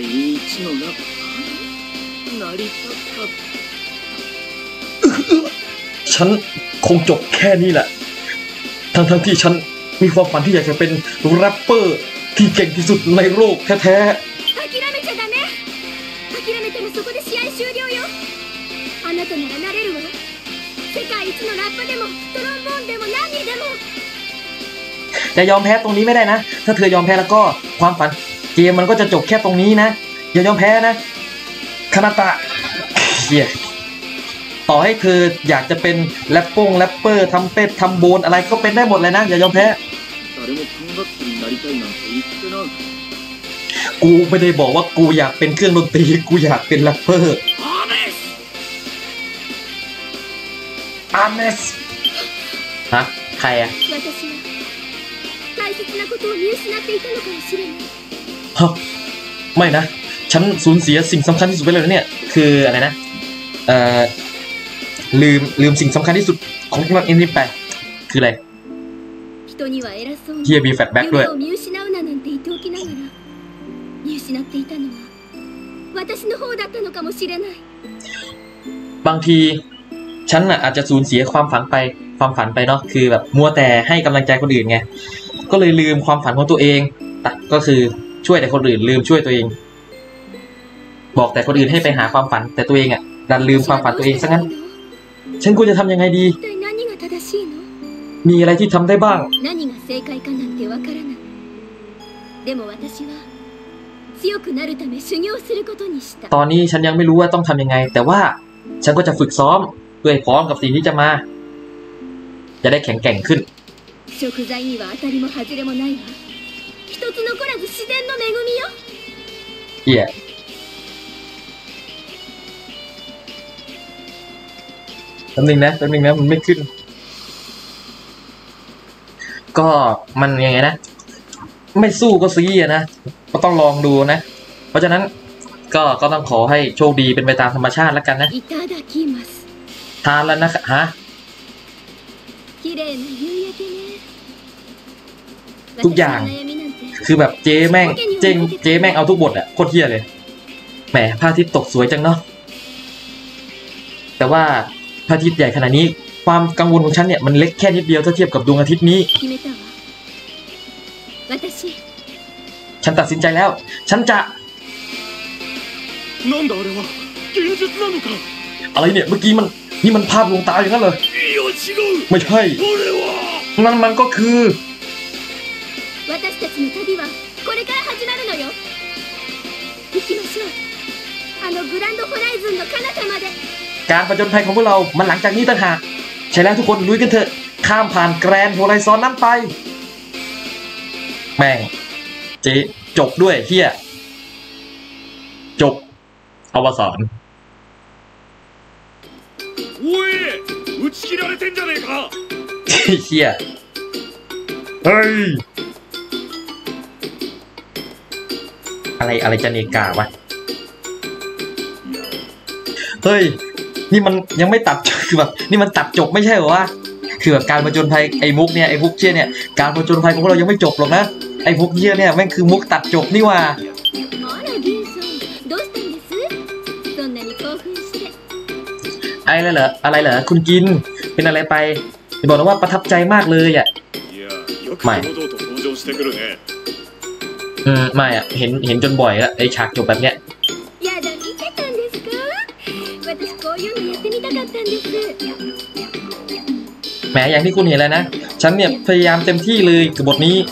ฉันคงจบแค่นี้แหละทั้งทั้งที่ฉันมีความฝันที่อยากจะเป็นแรปเปอร์ที่เก่งที่สุดในโลกแท้ๆจะยอมแพ้ตรงนี้ไม่ได้นะถ้าเธอยอมแพ้แล้วก็ความฝันเกมมันก็จะจบแค่ตรงนี้นะอย่ายอมแพ้นะคานาตะเหี้ยต่อให้เธออยากจะเป็นแรปปงแรปเปอร์ทำเป็ดทำโบนอะไรก็เป็นได้หมดเลยนะอย่ายอมแพ้กูไม่ได้บอกว่ากูอยากเป็นเครื่องดนตรีกูอยากเป็นแรปเปอร์อาเมสฮะใครอะฮะไม่นะฉันสูญเสียสิ่งสำคัญที่สุดไปเลยเนี่ยคืออะไรนะเอ่อลืมลืมสิ่งสำคัญที่สุดของมันเอ็นนี่ไปคืออะไรเฮียมีแฟลชแบ็กด้วยบางทีฉันน่ะอาจจะสูญเสียความฝันไปความฝันไปเนาะคือแบบมัวแต่ให้กำลังใจคนอื่นไงก็เลยลืมความฝันของตัวเองก็คือช่วยแต่คนอื่นลืมช่วยตัวเองบอกแต่คนอื่นให้ไปหาความฝันแต่ตัวเองอ่ะดันลืมความฝันตัวเองซะงั้นฉันควรจะทำยังไงดีมีอะไรที่ทำได้บ้างตอนนี้ฉันยังไม่รู้ว่าต้องทำยังไงแต่ว่าฉันก็จะฝึกซ้อมเพื่อพร้อมกับสิ่งที่จะมาจะได้แข็งแกร่งขึ้นเหี้ยแป๊บนึงนะแป๊บนึงนะมันไม่ขึ้นก็มันยังไงนะไม่สู้ก็ซีอะนะก็ต้องลองดูนะเพราะฉะนั้นก็ก็ต้องขอให้โชคดีเป็นไปตามธรรมชาติแล้วกันนะทานแล้วนะฮะทุกอย่างคือแบบเจ๊แม่งเจ๊งเจ๊แม่งเอาทุกบทอะโคตรเหี้ยเลยแหมพระอาทิตย์ตกสวยจังเนาะแต่ว่าพระอาทิตย์ใหญ่ขนาดนี้ความกังวลของฉันเนี่ยมันเล็กแค่นิดเดียวถ้าเทียบกับดวงอาทิตย์นี้ฉันตัดสินใจแล้วฉันจะอะไรเนี่ยเมื่อกี้มันนี่มันภาพลวงตาอย่างนั้นเลยไม่ใช่นั่นมันก็คือการผจญภัยของพวกเรามันหลังจากนี้ต่างหากใช่แล้วทุกคนลุยกันเถอะข้ามผ่านแกรนด์โฮไรซอนนั้นไปแม่งเจ๊จบด้วยเฮียจบอวสานเฮียเฮ้ยอะไรอะไรจะเนกาวะเฮ้ยนี่มันยังไม่ตัดคือแบบนี่มันตัดจบไม่ใช่เหรอวะคือแบบการผจญภัยไอ้มุกเนี่ยไอ้มุกเชี่ยเนี่ยการผจญภัยของพวกเรายังไม่จบหรอกนะไอ้มุกเชี่ยเนี่ยแม่งคือมุกตัดจบนี่ว่าไอ้อะไรเหรออะไรเหรอคุณกินเป็นอะไรไปบอกนะว่าประทับใจมากเลยอ่ะไม่อืมไม่อ่ะเห็นเห็นจนบ่อยแล้วไอ้ฉากจบแบบเนี้ยแหมอย่างที่คุณเห็นแล้วนะฉันเนี่ยพยายามเต็มที่เลยกับบทนี้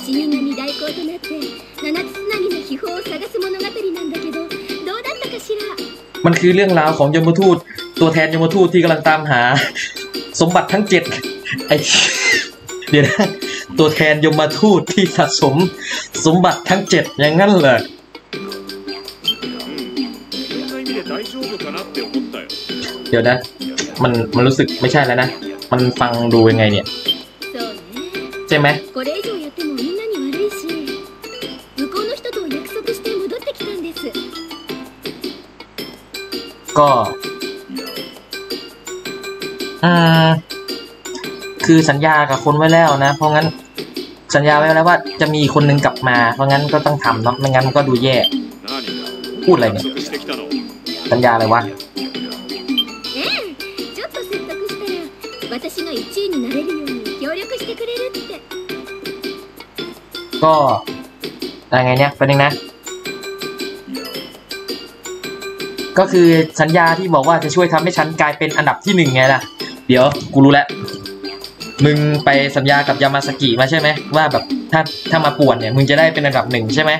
มันคือเรื่องราวของยมทูตตัวแทนยมทูตที่กำลังตามหาสมบัติทั้งเจ็ดไอเดี๋ยวนะตัวแทนยมทูตที่สะสมสมบัติทั้งเจ็ดอย่างนั้นเลยเดี๋ยวนะมันมันรู้สึกไม่ใช่แล้วนะมันฟังดูยังไงเนี่ยใช่ไหมก็อืมคือสัญญากับคนไว้แล้วนะเพราะงั้นสัญญาไว้แล้วว่าจะมีคนนึงกลับมาเพราะงั้นก็ต้องทำเนาะไม่งั้นก็ดูแย่พูดอะไรเนี่ยสัญญาอะไรวะก็อะไรไงเนี่ยเป็นยังนะก็คือสัญญาที่บอกว่าจะช่วยทำให้ฉันกลายเป็นอันดับที่หนึ่งไงล่ะเดี๋ยวกูรู้แล้วมึงไปสัญญากับยามาสกิมาใช่ไหมว่าแบบถ้าถ้ามาป่วนเนี่ยมึงจะได้เป็นอันดับหนึ่งใช่ไหม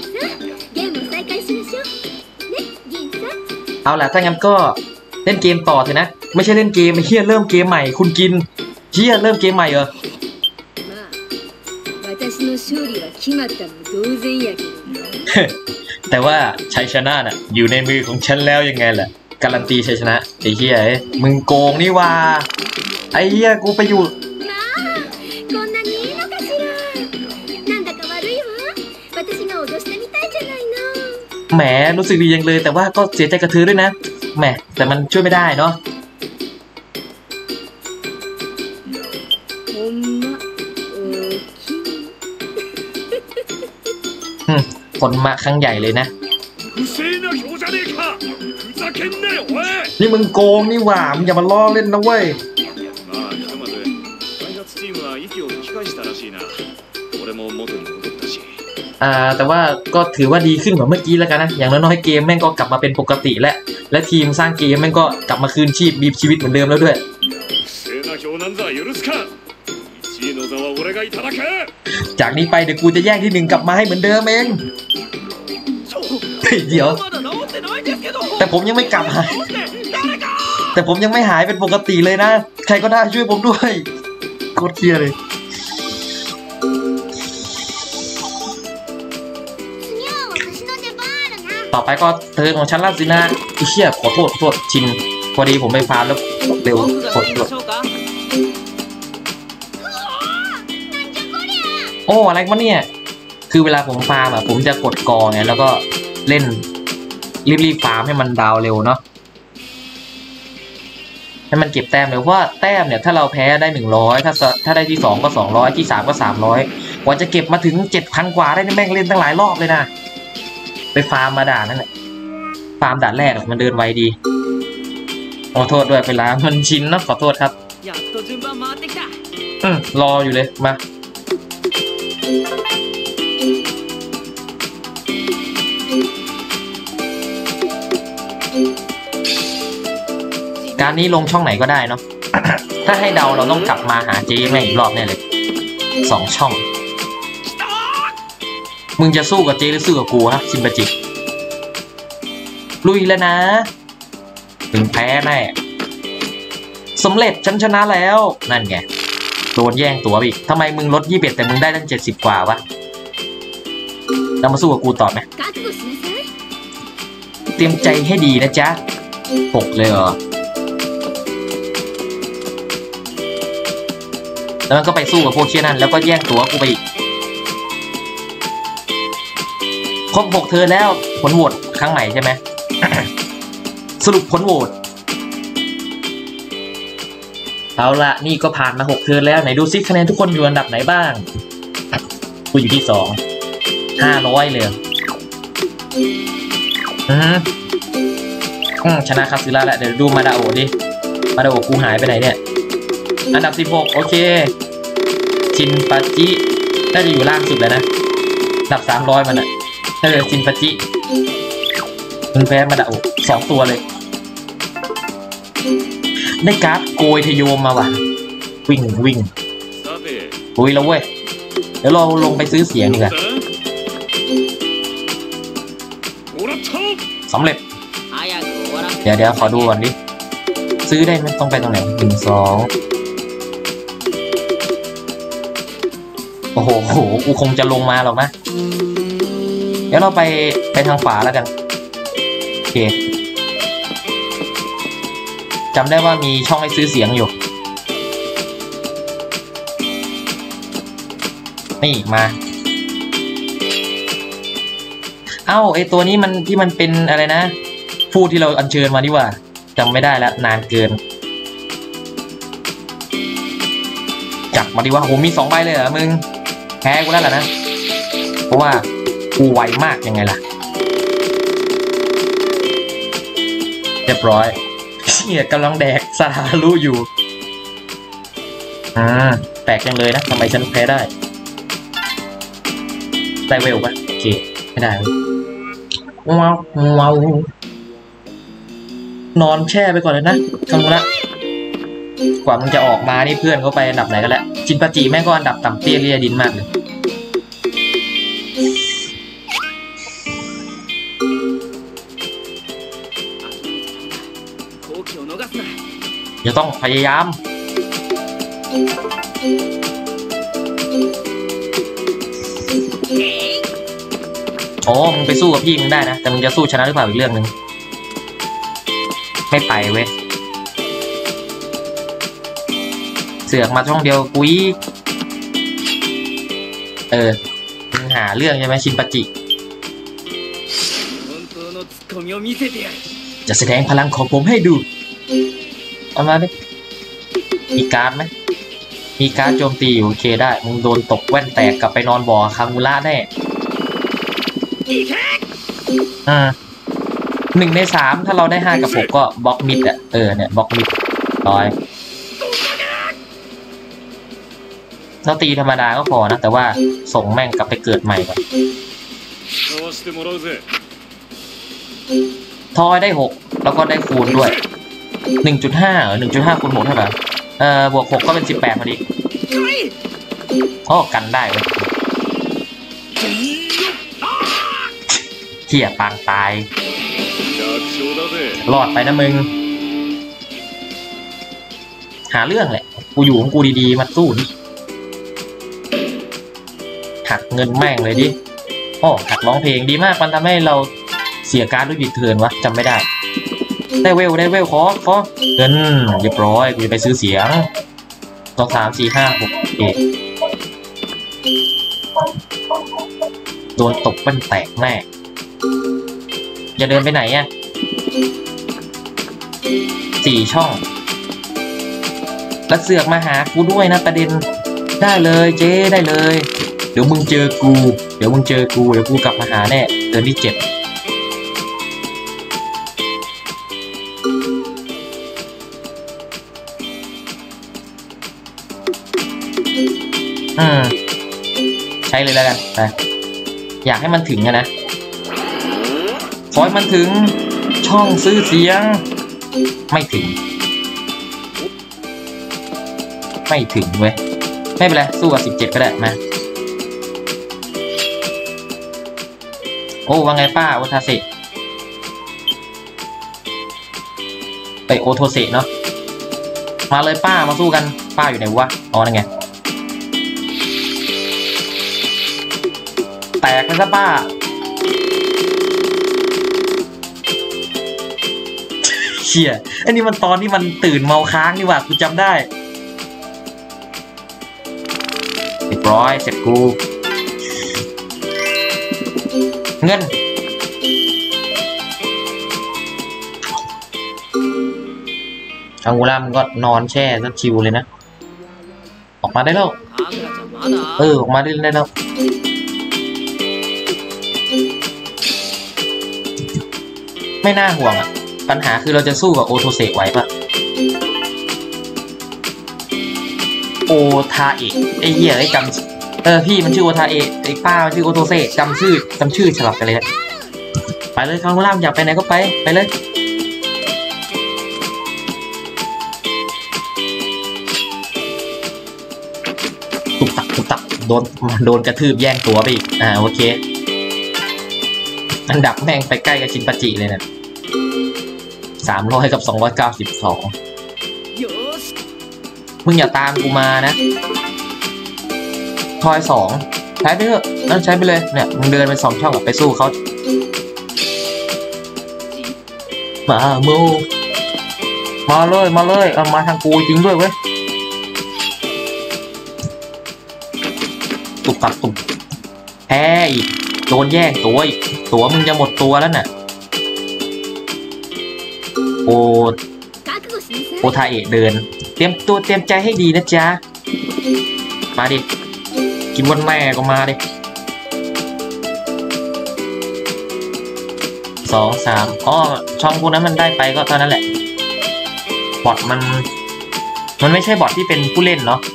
เอาล่ะถ้างั้นก็เล่นเกมต่อเถอะนะไม่ใช่เล่นเกมไอ้เหี้ยเริ่มเกมใหม่คุณกินเหี้ยเริ่มเกมใหม่เหรอแต่ว่าชัยชนะน่ะอยู่ในมือของฉันแล้วยังไงล่ะการันตีชัยชนะไอ้เหี้ยมึงโกงนี่ว่าไอ้เหี้ยกูไปอยู่แหมรู้สึกดียังเลยแต่ว่าก็เสียใจกับเธอด้วยนะแหมแต่มันช่วยไม่ได้เนาะผลมาครั้งใหญ่เลยนะนี่มึงโกงนี่หว่ามึงอย่ามาล้อเล่นนะเว้ยอ่าแต่ว่าก็ถือว่าดีขึ้นกว่าเมื่อกี้แล้วกันนะอย่างน้อยๆเกมแม่งก็กลับมาเป็นปกติแล้วและทีมสร้างเกมแม่งก็กลับมาคืนชีพมีชีวิตเหมือนเดิมแล้วด้วยจากนี้ไปเดี๋ยวกูจะแย่งที่หนึ่งกลับมาให้เหมือนเดิมเองเดี๋ยวแต่ผมยังไม่กลับหายแต่ผมยังไม่หายเป็นปกติเลยนะใครก็ได้ช่วยผมด้วยโคตรเหี้ยเลยต่อไปก็เธอของฉันล่ะสินะไอ้เหี้ยขอโทษขอโทษชินพอดีผมไปฟาร์มแล้วเร็วกดกดโอ้อะไรวะเนี่ยคือเวลาผมฟาร์มอ่ะผมจะกดกอไงแล้วก็เล่นรีบๆฟาร์มให้มันดาวเร็วเนาะให้มันเก็บแต้มเร็วเพราะว่าแต้มเนี่ยถ้าเราแพ้ได้หนึ่งร้อยถ้าถ้าได้ที่สองก็สองร้อยที่สามก็สามร้อยกว่าจะเก็บมาถึง เจ็ดพัน กว่าได้นี่แม่งเล่นตั้งหลายรอบเลยนะไปฟาร์มมาด่านั่นแหละฟาร์มด่านแรกมันเดินไวดีขอโทษด้วยเวลามันชินนะขอโทษครับอืมรออยู่เลยมาการนี้ลงช่องไหนก็ได้เนาะ ถ้าให้เดาเราต้องกลับมาหาเจ๊แม่อีกรอบแน่เลยสองช่องมึงจะสู้กับเจ๊หรือสู้กับกูฮะชินบะจิลุยแล้วนะถึงแพ้แน่สำเร็จฉันชนะแล้วนั่นไงโดนแย่งตัวอีกทำไมมึงลดยี่สิบเอ็ดแต่มึงได้ตั้งเจ็ดสิบกว่าวะเรามาสู้กับกูต่อไหมเตรียมใจให้ดีนะจ๊ะหกเลยเหรอแล้วมันก็ไปสู้กับพวกเชี่ยนั่นแล้วก็แย่งตัวกูไปอีกครบหกเธอแล้วผลโหวตครั้งใหม่ใช่ไหม สรุปผลโหวตเอาละนี่ก็ผ่านมาหกเธอแล้วไหนดูซิคะแนนทุกคนอยู่อันดับไหนบ้างกูอยู่ที่สองห้าร้อยเลยอืมอืมชนะคาซึระแล้วเดี๋ยวดูมาดาโอดิมาดาโอกูหายไปไหนเนี่ยอันดับสิบหกโอเคชินปาจิน่าจะอยู่ล่างสุดแล้วนะอันดับสามร้อยมันอ่ะเออชินปาจิมึงแพ้มาดาโอสองตัวเลยได้การ์ดโกยทโยมมาว่ะวิ่งวิ่งอุ้ยแล้วเว้ยเดี๋ยวเราลงไปซื้อเสียงดีกว่าสำเร็จเดี๋ยวเดี๋ยวขอดูก่อนดิซื้อได้ไหมต้องไปตรงไหนหนึ่งสองโอ้โหกูคงจะลงมาหรอกนะเดี๋ยวเราไปไปทางขวาแล้วกันโอเคจำได้ว่ามีช่องให้ซื้อเสียงอยู่นี่มาเอ้าไอตัวนี้มันที่มันเป็นอะไรนะผู้ที่เราอัญเชิญมาดีกว่าจำไม่ได้แล้วนานเกินจับมาดีว่าโหมีสองใบเลยเหรอมึงแพ้กูแล้วล่ะนะเพราะว่ากูไวมากยังไงล่ะเรียบร้อยเนี่ยกำลังแดกซาฮารุอยู่อ่าแปลกจังเลยนะทำไมฉันแพ้ได้ได้เวลปะโอเคไม่ได้ว้าวว้าวนอนแช่ไปก่อนเลยนะทำละกว่ามึงจะออกมานี่เพื่อนเขาไปอันดับไหนกันแล้วจินปาจิแม่งก็อันดับต่ำเตี้ยเรียดินมากเลยจะต้องพยายามโอ้มึงไปสู้กับพี่มึงได้นะแต่มึงจะสู้ชนะหรือเปล่าอีกเรื่องหนึ่งไม่ไปเว้ยเสือกมาช่องเดียวกุ้ยเออมึงหาเรื่องใช่ไหมชินปาจิจะแสดงพลังของผมให้ดูเอามาดิมีการ์ดไหมมีการ์ดโจมตีอยู่โอเคได้มึงโดนตกแว่นแตกกลับไปนอนบ่อคางูล่าแน่อ่าหนึ่งในสามถ้าเราได้ห้ากับหกก็บล็อกมิดอ่ะเออเนี่ยบล็อกมิดร้อยถ้าตีธรรมดาก็พอนะแต่ว่าส่งแม่งกลับไปเกิดใหม่ก่อนทอยได้หกแล้วก็ได้คูณด้วย หนึ่งจุดห้า เออ หนึ่งจุดห้า คูณหกเท่าไหร่เอ่อบวกหกก็เป็นสิบแปดพอดีอ๋อกันได้เว้ยเหี้ยปางตายรอดไปนะมึงหาเรื่องแหละกูอยู่ของกูดีๆมาสู้นี่หักเงินแม่งเลยดิโอ้หักร้องเพลงดีมากมันทำให้เราเสียการด้วยบิดเทิร์นวะจำไม่ได้ได้เวลได้เวลขอขอเงินเรียบร้อยกูจะไปซื้อเสียงสองสามสี่ห้าหกเอ็ดโดนตกเป็นแตกแน่อย่าเดินไปไหนอ่ะสี่ช่องแล้วเสือกมาหากูด้วยนะประเด็นได้เลยเจ๊ได้เลยเดี๋ยวมึงเจอกูเดี๋ยวมึงเจอกูเดี๋ยวกูกลับมาหาแน่เดือนที่เจ็ดอืมใช้เลยแล้วกันไปอยากให้มันถึงอะนะขอให้มันถึงช่องซื้อเสียงไม่ถึงไม่ถึงเว้ยไม่เป็นไรสู้กับสิบเจ็ดก็ได้มาโอ้ว่าไงป้าโอทาเซะไปโอโทเซะเนาะมาเลยป้ามาสู้กันป้าอยู่ไหนวะอ๋อนั่นไงแตกเลยซะป้าเชี่ยอันนี้มันตอนที่มันตื่นเมาค้างนี่หว่ากูจำได้เรียบร้อยเสร็จกูเงินอังกูล่ามันก็นอนแช่ซะชิวเลยนะออกมาได้แล้วเออออกมาได้ได้แล้วไม่น่าห่วงอ่ะปัญหาคือเราจะสู้กับโอโทเซะไหวปะโอทาเอะไอ้เหี้ยไอ้จำเออพี่มันชื่อโอทาเอะไอ้ป้ามันชื่อโอโทเซะจำชื่อจำชื่อฉลับกันเลยไปเลยคังล่ามอยากไปไหนก็ไปไปเลยตุกตักตุกตักโดนโดนกระทืบแย่งตัวไปอีกอ่าโอเคอันดับแม่งไปใกล้กับชินปาจิเลยนะสามร้อยกับสองร้อยเก้าสิบสองมึงอย่าตามกูมานะทอยสองใช้ไปเถอะนั่นใช้ไปเลยเนี่ยมึงเดินไปสองช่องไปสู้เขามาโมมาเลยมาเลยเอามาทางกูจริงด้วยเว้ยตุกตักตุกแพ้อีกโดนแย่งตัวอีกตัวมึงจะหมดตัวแล้วน่ะโอโอทาเอะเดินเตรียมตัวเตรียมใจให้ดีนะจ๊ะมาดิกินวันแม่ก็มาดิสองสามอ๋อช่องพวกนั้นมันได้ไปก็เท่านั้นแหละบอทมันมันไม่ใช่บอทที่เป็นผู้เล่นเนาะ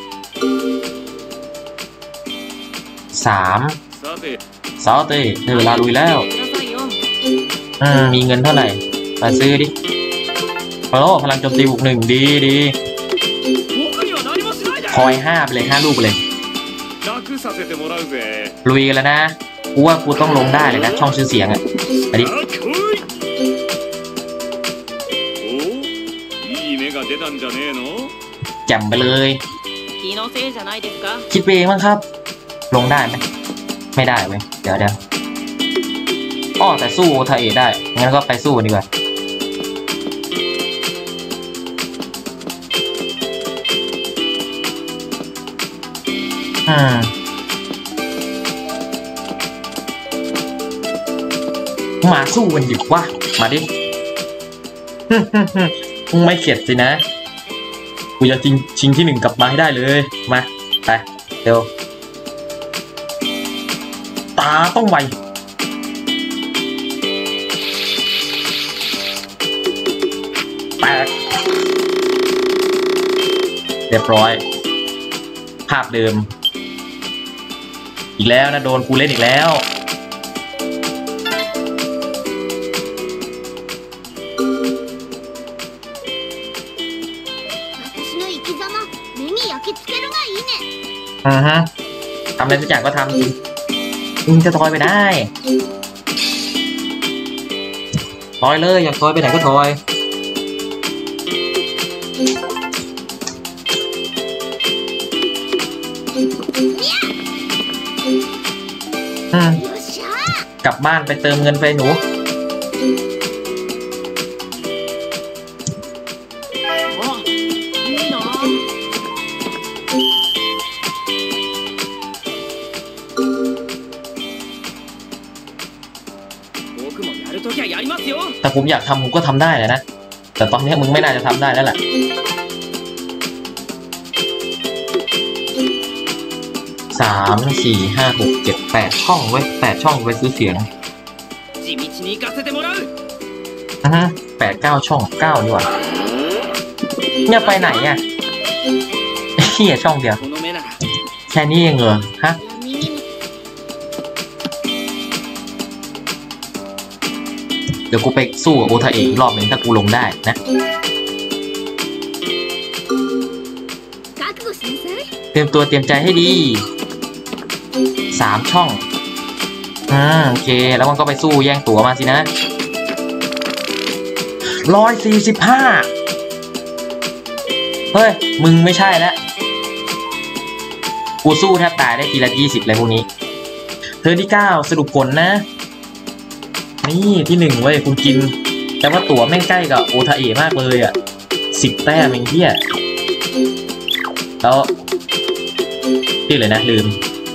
สามซาเต้เดี๋ยวลาลุยแล้วอืมมีเงินเท่าไหร่มาซื้อดิโอ้พลังโจมตีบวกหนึ่งดีดีคอยห้าไปเลยห้าลูกไปเลยลุยกันแล้วนะกูว่ากูต้องลงได้เลยนะช่องชื่อเสียงอ่ะอันนี้แจ่มไปเลยคิดเองมั้งครับลงได้ไหมไม่ไม่ได้เว้ยเดี๋ยวเดี๋ยวอ้อแต่สู้โอทาเอะได้งั้นก็ไปสู้ดีกว่าอืมมาสู้กันดิวะมาดิมึงไม่เข็ดสินะกูจะจริงชิงที่หนึ่งกลับมาให้ได้เลยมาไปเร็วตาต้องไวแตกเรียบร้อยภาพเดิมอีกแล้วนะโดนกูเล่นอีกแล้วอือฮะทำอะไรสักอย่างก็ทำดิมึงจะทอยไปได้ทอยเลยอยากทอยไปไหนก็ทอยอืมกลับบ้านไปเติมเงินไปหนูแต่ผมอยากทำผมก็ทำได้เลยนะแต่ตอนนี้มึงไม่น่าจะทำได้แล้วแหละสามสี่ห้าหกเจ็ดแปดช่องไว้แปดช่องไว้ซื้อเสียงอ่ะฮะแปดเก้าช่องเก้าดีกว่าเนี่ยไปไหนอ่ะเฮียช่องเดียวแค่นี้เองเหรอฮะเดี๋ยวกูไปสู้กับโอทาเอะอีกรอบหนึ่งถ้ากูลงได้นะเตรียมตัวเตรียมใจให้ดีสามช่องอ่าโอเคแล้วมันก็ไปสู้แย่งตั๋วมาสินะร้อยสี่สิบห้าเฮ้ยมึงไม่ใช่แล้วกูสู้แทบตายได้ทีละยี่สิบเลยพวกนี้เธอที่เก้าสรุปผลนะนี่ที่หนึ่งเว้ยคุณกินแต่ว่าตั๋วแม่งใกล้กับโอทาเอะมากเลยอ่ะสิบแต้มเองเที่ยแล้วชื่อเลยนะลืม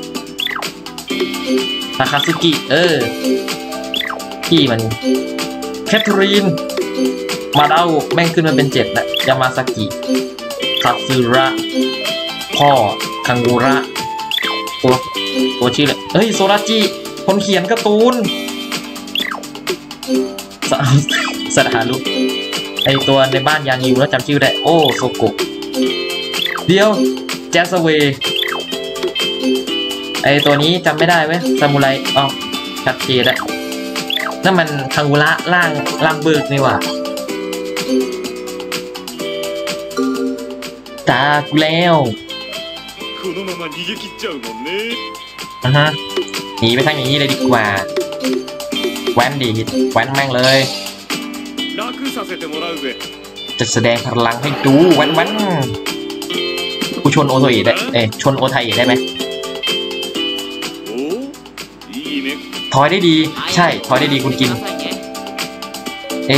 ทาคาซึกิเออพี่มันแคทเธอรีนมาเด้าแม่งขึ้นมาเป็นเจ็ดนะยามาซากิคาซึระพ่อคังกูระตัวตัวชื่อเลยเฮ้ยโซราจิคนเขียนการ์ตูนสสถารุไอตัวในบ้านยางยิวแล้วจำชื่อได้โอโซโกะเดียวแจสเวไอตัวนี้จำไม่ได้เว้ยซามูไรอ๋อชัดเจนแล้วนั่นมันคังกุระล่างล่างเบิกนี่หว่าตากูแล้วอ่ะฮะหนีไปทางอย่างนี้เลยดีกว่าแว้นดีแว้นแม่งเลยจะแสดงพลังให้ดูแว้นแว้นกูชนโอโทเอะได้เอ้ยชนโอไทเอะได้ไหมถอยได้ดีใช่ถอยได้ดีคุณกินเอ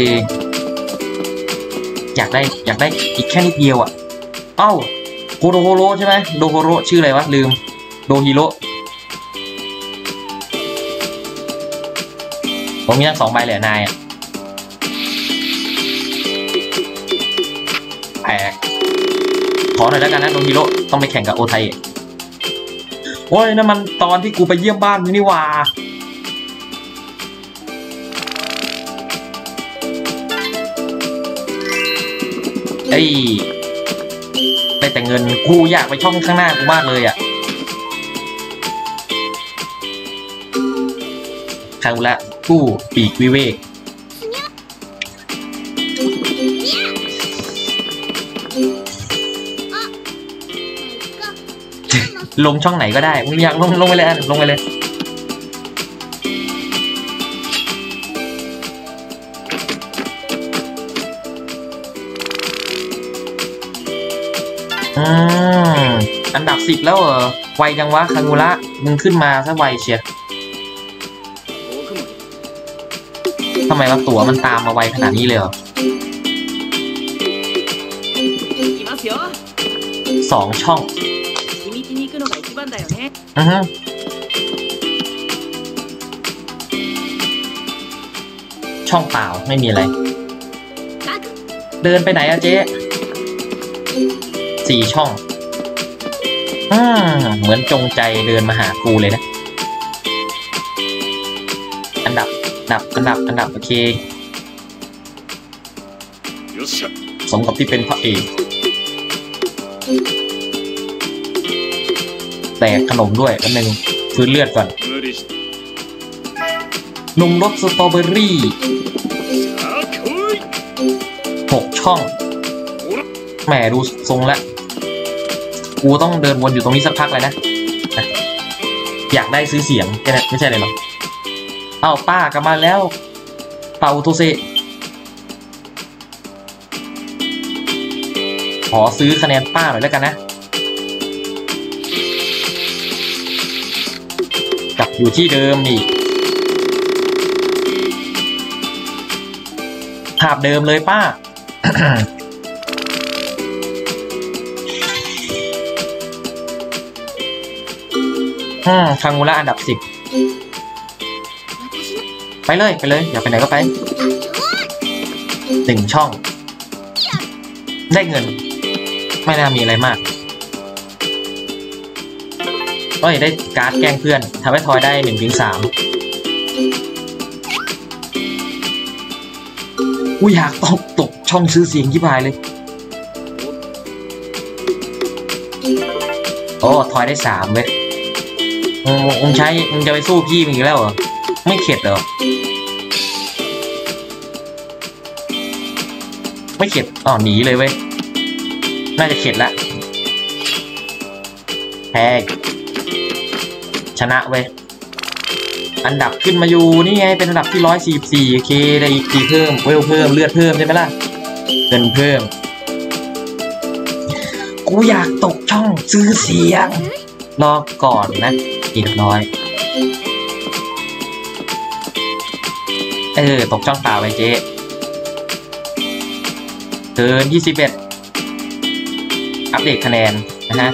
อยากได้อยากได้อีกแค่นิดเดียวอ่ะเอ้าโคโดโฮโรใช่ไหมโดโฮโรชื่ออะไรวะลืมโดฮิโร่ผมมีทั้งสองใบเลยนายอ่ะแปลกขอหน่อยแล้วกันนะโดฮิโร่ต้องไปแข่งกับโอไทโอ้ยนั่นมันตอนที่กูไปเยี่ยมบ้านนี่ว่าไอ้ได้แต่เงินกูอยากไปช่องข้างหน้ากูมากเลยอ่ะคารุระกู้ปีกวิเวกลงช่องไหนก็ได้มึงอยากลงลงไปเลยอ่ะลงไปเลยอืมอันดับสิบแล้วเหรอไวจังวะคังกุระมึงขึ้นมาซะไวเชียทำไมว่าตั๋วมันตามมาไวขนาดนี้เลยเหรอสองช่องอือฮึช่องเปล่าไม่มีอะไรเดินไปไหนอะเจ๊สี่ช่องอืมเหมือนจงใจเดินมาหากูเลยนะอันดับอันดับอันดับอันดับโอเคสมกับที่เป็นพระเอกแตกขนมด้วยอันหนึ่งฟื้นเลือดก่อนนมรสสตรอเบอรี่หกช่องแหมดูทรงแล้วกูต้องเดินวนอยู่ตรงนี้สักพักเลยนะอยากได้ซื้อเสียงแค่นั้นไม่ใช่เลยหรอเอ้าป้ากลับมาแล้วเป่าโทเซขอซื้อคะแนนป้าหน่อยแล้วกันนะกลับอยู่ที่เดิมนี่ภาพเดิมเลยป้า อืมคังมูระอันดับสิบไปเลยไปเลยอยากไปไหนก็ไปหนึ่งช่องได้เงินไม่น่ามีอะไรมากก็ได้การ์ดแกล้งเพื่อนทำให้ทอยได้หนึ่งถึงสามกูอยากตกตกช่องซื้อเสียงที่พายเลยโอ้ทอยได้สามเว้ยมึงใช้มึงจะไปสู้พี่มึงอีกแล้วเหรอไม่เข็ดเหรอไม่เข็ดอ๋อหนีเลยเว้ยน่าจะเข็ดละแพ้ชนะเว้ยอันดับขึ้นมาอยู่นี่ไงเป็นอันดับที่ร้อยสี่สิบสี่โอเคได้อีกทีเพิ่มเวลเพิ่มเลือดเพิ่มใช่ไหมล่ะเงินเพิ่มกูอยากตกช่องซื้อเสียงรอก่อนนะอีกน้อยเออตกช่องเปล่าไปเจ๊เกินยี่สิบเอ็ดอัปเดตคะแนนนะฮะ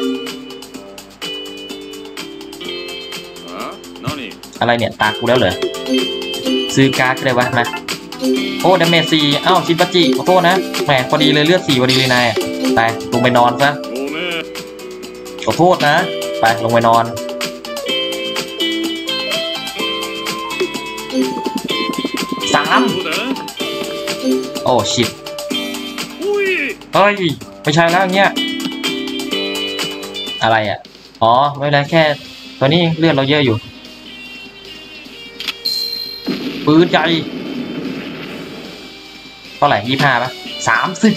อะไรเนี่ยตากูแล้วเหรอซื้อการ์ดเลยวะมาโอ้ดาเมจสี่เอ้าชินปาจิขอโทษนะแหมพอดีเลยเลือดสี่พอดีเลยนายไปลงไปนอนซะขอโทษนะไปลงไปนอนสามโอ้ชิตเฮ้ยไม่ใช่แล้วเงี้ยอะไรอ่ะอ๋อไม่เป็นไรแค่ตัวนี้เลือดเราเยอะอยู่ปืนใหญ่เท่าไหร่ยี่ห้าป่ะสามสิบ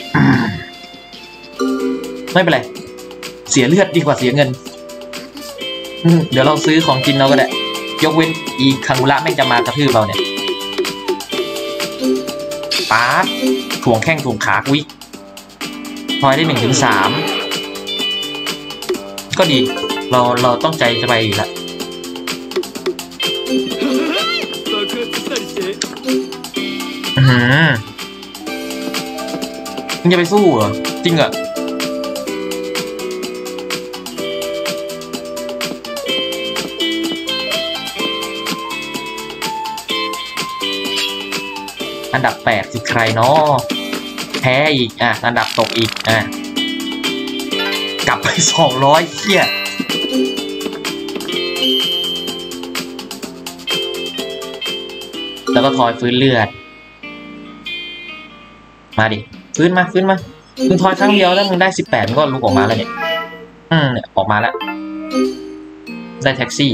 ไม่เป็นไรเสียเลือดดีกว่าเสียเงินเดี๋ยวเราซื้อของกินเราก็ได้ยกเว้นอีคังมูระแม่งจะมากระทืบเราเนี่ยป๊าดถ่วงแข้งถ่วงขากุ้ยพอยได้หนึ่งถึงสามก็ดีเราเราต้องใจจะไปอยู่แล้วอืมมึงจะไปสู้เหรอจริงเหรออันดับแปดสิใครเนาะแพ้อีกอ่ะอันดับตกอีกอ่ะกลับไปสองร้อยเหี้ยแล้วก็ทอยฟื้นเลือดมาดิฟื้นมาฟื้นมามึงทอยครั้งเดียวแล้วมึงได้สิบแปดมึงก็ลุกออกมาแล้วเนี่ยอืมเนี่ยออกมาแล้วได้แท็กซี่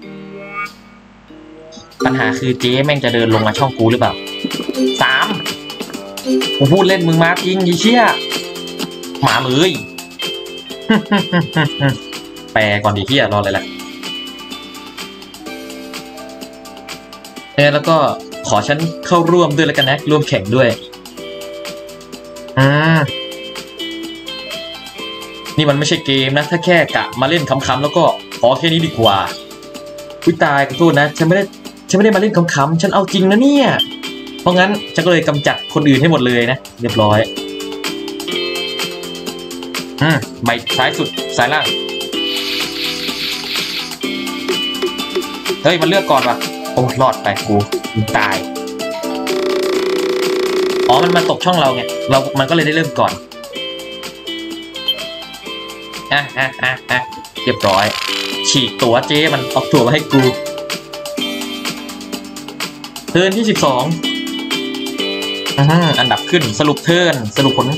ปัญหาคือเจ๊แม่งจะเดินลงมาช่องกูหรือเปล่าสามกูพูดเล่นมึงมาจริงยี่เชี่ยหมาเลยแปลก่อนดิเชี่ยรออะไรล่ะเออแล้วก็ขอฉันเข้าร่วมด้วยแล้วกันนะร่วมแข่งด้วยอืมนี่มันไม่ใช่เกมนะถ้าแค่กะมาเล่นคำๆแล้วก็อแค่นี้ดีกว่าอุ้ยตายขอโทษนะฉันไม่ได้ฉันไม่ได้มาเล่นขำๆฉันเอาจริงนะเนี่ยเพราะงั้นฉันก็เลยกำจัดคนอื่นให้หมดเลยนะเรียบร้อยอืมใบซ้ายสุดซ้ายล่างเฮ้ยมันเลือกก่อนว่ะโอ้รอดไปกูตายอ๋อมันมาตกช่องเราไงเรามันก็เลยได้เริ่มก่อนอ่ะอ่ะอ่ะอ่ะเรียบร้อยฉีกตัวเจ๊มันเอาตัวมาให้กูเทิร์นที่สิบสองอันดับขึ้นสรุปเทิร์นสรุปผล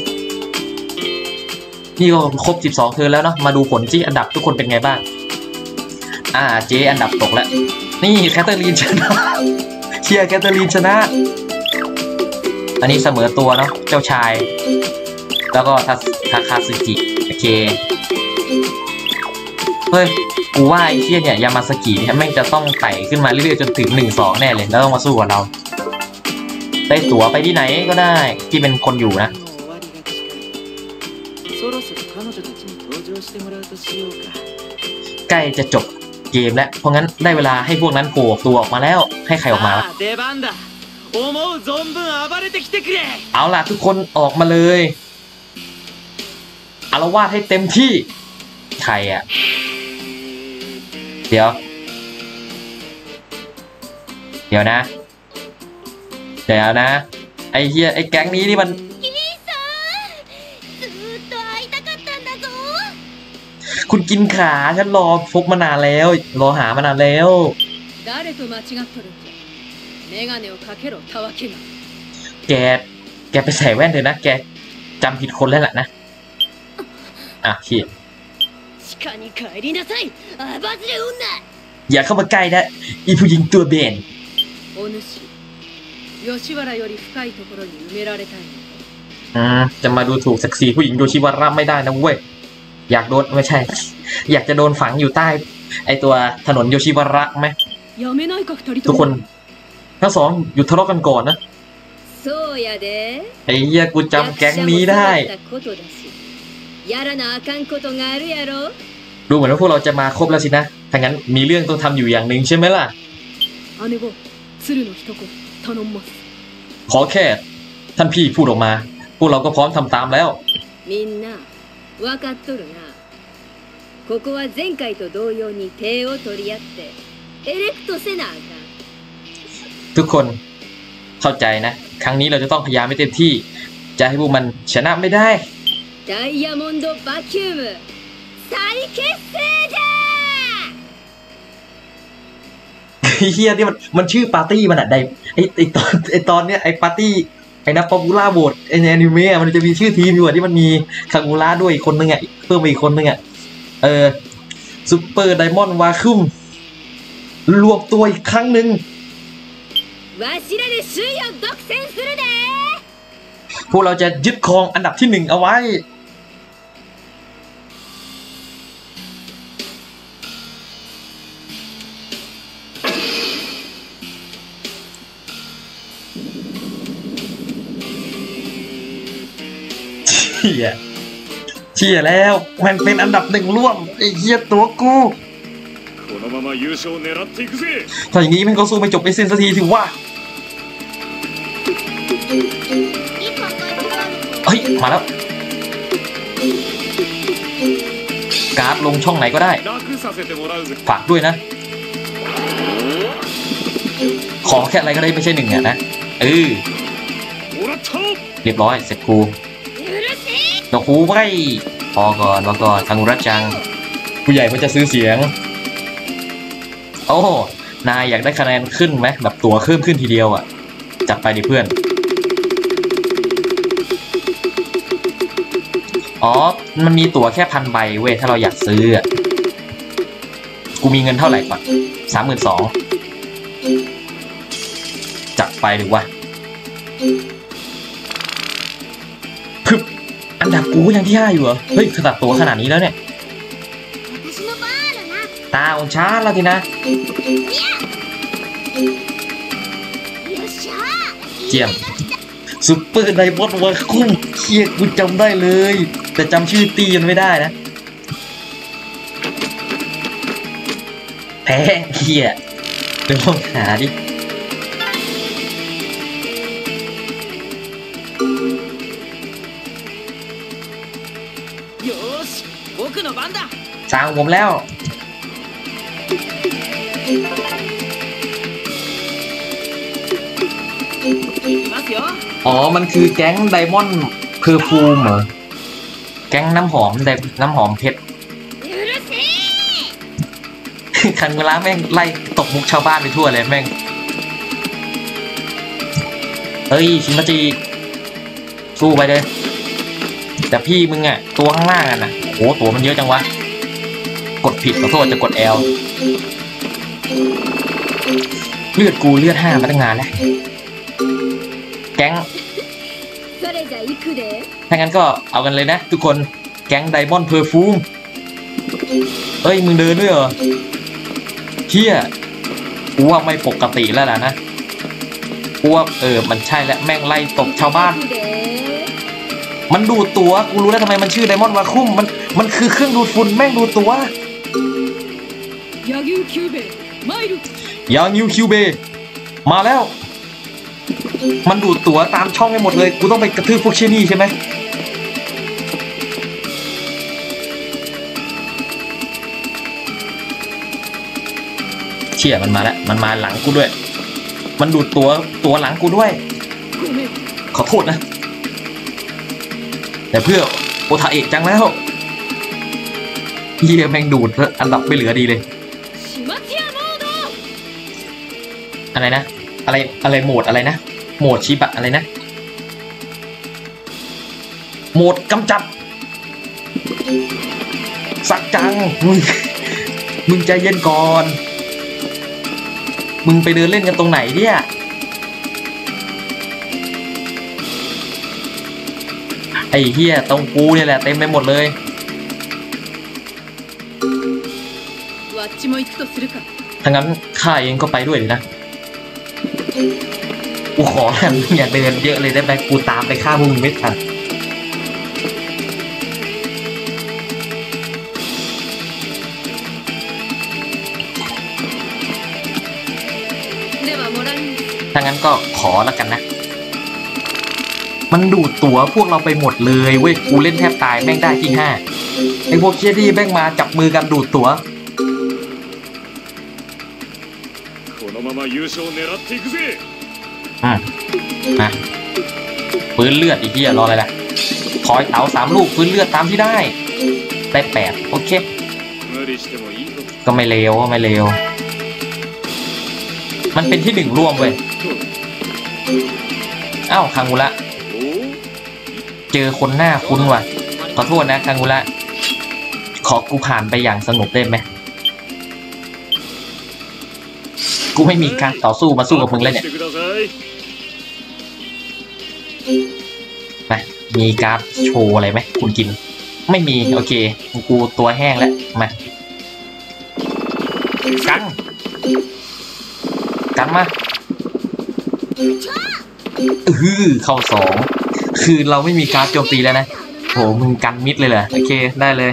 นี่ก็ครบสิบสองเทิร์นแล้วเนาะมาดูผลที่อันดับทุกคนเป็นไงบ้างอ่าเจ๊อันดับตกแล้วนี่แคทเธอรีนชนะเชียร์แคทเธอรีนชนะอันนี้เสมอตัวเนาะเจ้าชายแล้วก็ทาทาคาซึกิโอเคเฮ้ยกูว่าไอ้เชี่ยเนี่ยยามาสกิเนี่ยแม่งจะต้องไต่ขึ้นมาเรื่อยๆจนถึงหนึ่งสองแน่เลยแล้วต้องมาสู้กับเราได้ตั๋วไปที่ไหนก็ได้ที่เป็นคนอยู่นะใกล้จะจบเกมแล้วเพราะงั้นได้เวลาให้พวกนั้นโผล่ตัวออกมาแล้วให้ใครออกมาเอาล่ะทุกคนออกมาเลยอาละวาดให้เต็มที่ใครอ่ะเดี๋ยวเดี๋ยวนะเดี๋ยวนะไอ้เฮียไอ้แก๊งนี้นี่มันคุณกินขาฉันรอพบมานานแล้วรอหามานานแล้วแกแกไปใส่แว่นเถอะนะแกจำผิดคนแล้วแหละนะอ่ะพี่อย่าเข้ามาใกล้นะอีผู้หญิงตัวเบนอืมจะมาดูถูกศักดิ์ศรีผู้หญิงโยชิวาระไม่ได้นะเว้ยอยากโดนไม่ใช่อยากจะโดนฝังอยู่ใต้ไอตัวถนนโยชิวาระไหมทุกคนทั้งสองหยุดทะเลาะกันก่อนนะไอ้เหี้ยกูจำแก๊งนี้ได้ดูเหมือนว่าพวกเราจะมาครบแล้วสินะถ้างั้นมีเรื่องต้องทำอยู่อย่างหนึ่งใช่ไหมล่ะขอแค่ท่านพี่พูดออกมาพวกเราก็พร้อมทำตามแล้วทุกคนเข้าใจนะครั้งนี้เราจะต้องพยายามให้เต็มที่จะให้พวกมันชนะไม่ได้ไดยาโมนโดบาคิวมไซเคเซจ้าเฮียที่มันมันชื่อปาร์ตี้มันอะไดไอไอตอนไอตอนเนี้ยไอปาร์ตี้ไอนับป๊อปปูล่าโหวตไอในอนิเมะมันจะมีชื่อทีมอยู่ที่มันมีคางูล่าด้วยอีกคนนึงอะเพิ่มมาอีกคนนึงอะเออซูเปอร์ไดมอนด์วาคุมรวมตัวอีกครั้งหนึ่งพวกเราจะยึดครองอันดับที่หนึ่งเอาไว้เชี่ยเชี่ยแล้วมันเป็นอันดับหนึ่งร่วมไอ้เหี้ยตัวกูถ้าอย่างนี้มันก็สู้ไม่จบไม่สิ้นสักทีถือว่าเฮ้ยมาแล้วการ์ดลงช่องไหนก็ได้ฝากด้วยนะขอแค่อะไรก็ได้ไม่ใช่หนึ่งอ่ะนะเออเรียบร้อยเสร็จกูดอกคูไว้พอก่อนพอก่อนทางรัชจังผู้ใหญ่เขาจะซื้อเสียงโอ้นายอยากได้คะแนนขึ้นไหมแบบตั๋วเพิ่มขึ้นทีเดียวอ่ะจัดไปดิเพื่อนอ๋อมันมีตั๋วแค่พันใบเว้ยถ้าเราอยากซื้ออ่ะกูมีเงินเท่าไหร่ก่อนสามหมื่นสองจัดไปดีกว่าพึบอันดับกูยังที่ห้าอยู่เหรอเฮ้ยขนาดตั๋วขนาดนี้แล้วเนี่ยตาของช้าแล้วทีนะเจียมซุปเปอร์ไดมอนด์วาคุมเคียกูจำได้เลยแต่จำชื่อตีมันไม่ได้นะแพ้เฮียเดี๋ยวลองหาดิสร้างผมแล้วอ๋อมันคือแก๊งไดมอนด์เพอร์ฟูมเหรอแก๊งน้ำหอมไดน้ำหอมเพชรคันเวลาแม่งไล่ตกมุกชาวบ้านไปทั่วเลยแม่งเฮ้ยชินมาจิสู้ไปเลยแต่พี่มึงอ่ะตัวข้างล่างอ่ะนะโอ้ตัวมันเยอะจังวะกดผิดขอโทษจะกด L เลือดกูเลือดห้ามาตั้งนานแล้วแก๊งถ้างั้นก็เอากันเลยนะทุกคนแก๊งไดมอนด์เพอร์ฟูมเฮ้ยมึงเดินด้วยเหรอเฮียกูว่าไม่ปกติแล้วล่ะนะกูว่าเออมันใช่แล้วแม่งไล่ตบชาวบ้านมันดูดตัวกูรู้แล้วทำไมมันชื่อไดมอนด์วาคุมมันมันคือเครื่องดูดฝุ่นแม่งดูดตัวยางิวคิวเบยางิวคิวเบมาแล้วมันดูดตัวตามช่องให้หมดเลยกูต้องไปกระทืบพวกเชนี่ใช่ไหมเชี่ยมันมาแล้วมันมาหลังกูด้วยมันดูดตัวตัวหลังกูด้วยขอโทษนะแต่เพื่อโอทาเอะจังแล้วเยี่ยแม่งดูดอันดับไม่เหลือดีเลยอะไรนะอะไรอะไรโหมดอะไรนะโหมดชิบะอะไรนะโหมดกำจัดสักจังมึงมึงใจเย็นก่อนมึงไปเดินเล่นกันตรงไหนเนี่ยไอ้เหี้ยตรงกูเนี่ยแหละเต็มไปหมดเลยถ้างั้นข้าเองก็ไปด้วยดินะกูขอแล้วมึงอย่าเดินเยอะเลยได้ไหมกูตามไปฆ่ามึงไม่ทันถ้างั้นก็ขอแล้วกันนะมันดูดตัวพวกเราไปหมดเลยเว้ยกูเล่นแทบตายแม่งได้ที่ห้าไอ้พวกเคียดี้แม่งมาจับมือกันดูดตัวอืมนะฟื้นเลือดอีกทีรออะไรล่ะคอยเต๋าสามลูกฟื้นเลือดตามที่ได้ได้แปดโอเคก็ไม่เลวก็ไม่เลวมันเป็นที่หนึ่งร่วมเว้ยอ้าวคังกุระเจอคนหน้าคุ้นว่ะขอโทษนะคังกุระขอกูผ่านไปอย่างสงบได้ไหมกูไม่มีการต่อสู้มาสู้กับมึงแล้วเนี่ยไปมีการ์ดโชว์อะไรไหมคุณกินไม่มีโอเคกูตัวแห้งแล้วมากันกันมาอือเข้าสองคือเราไม่มีการ์ดโจมตีแล้วนะโหมึงกันมิดเลยเหรอโอเคได้เลย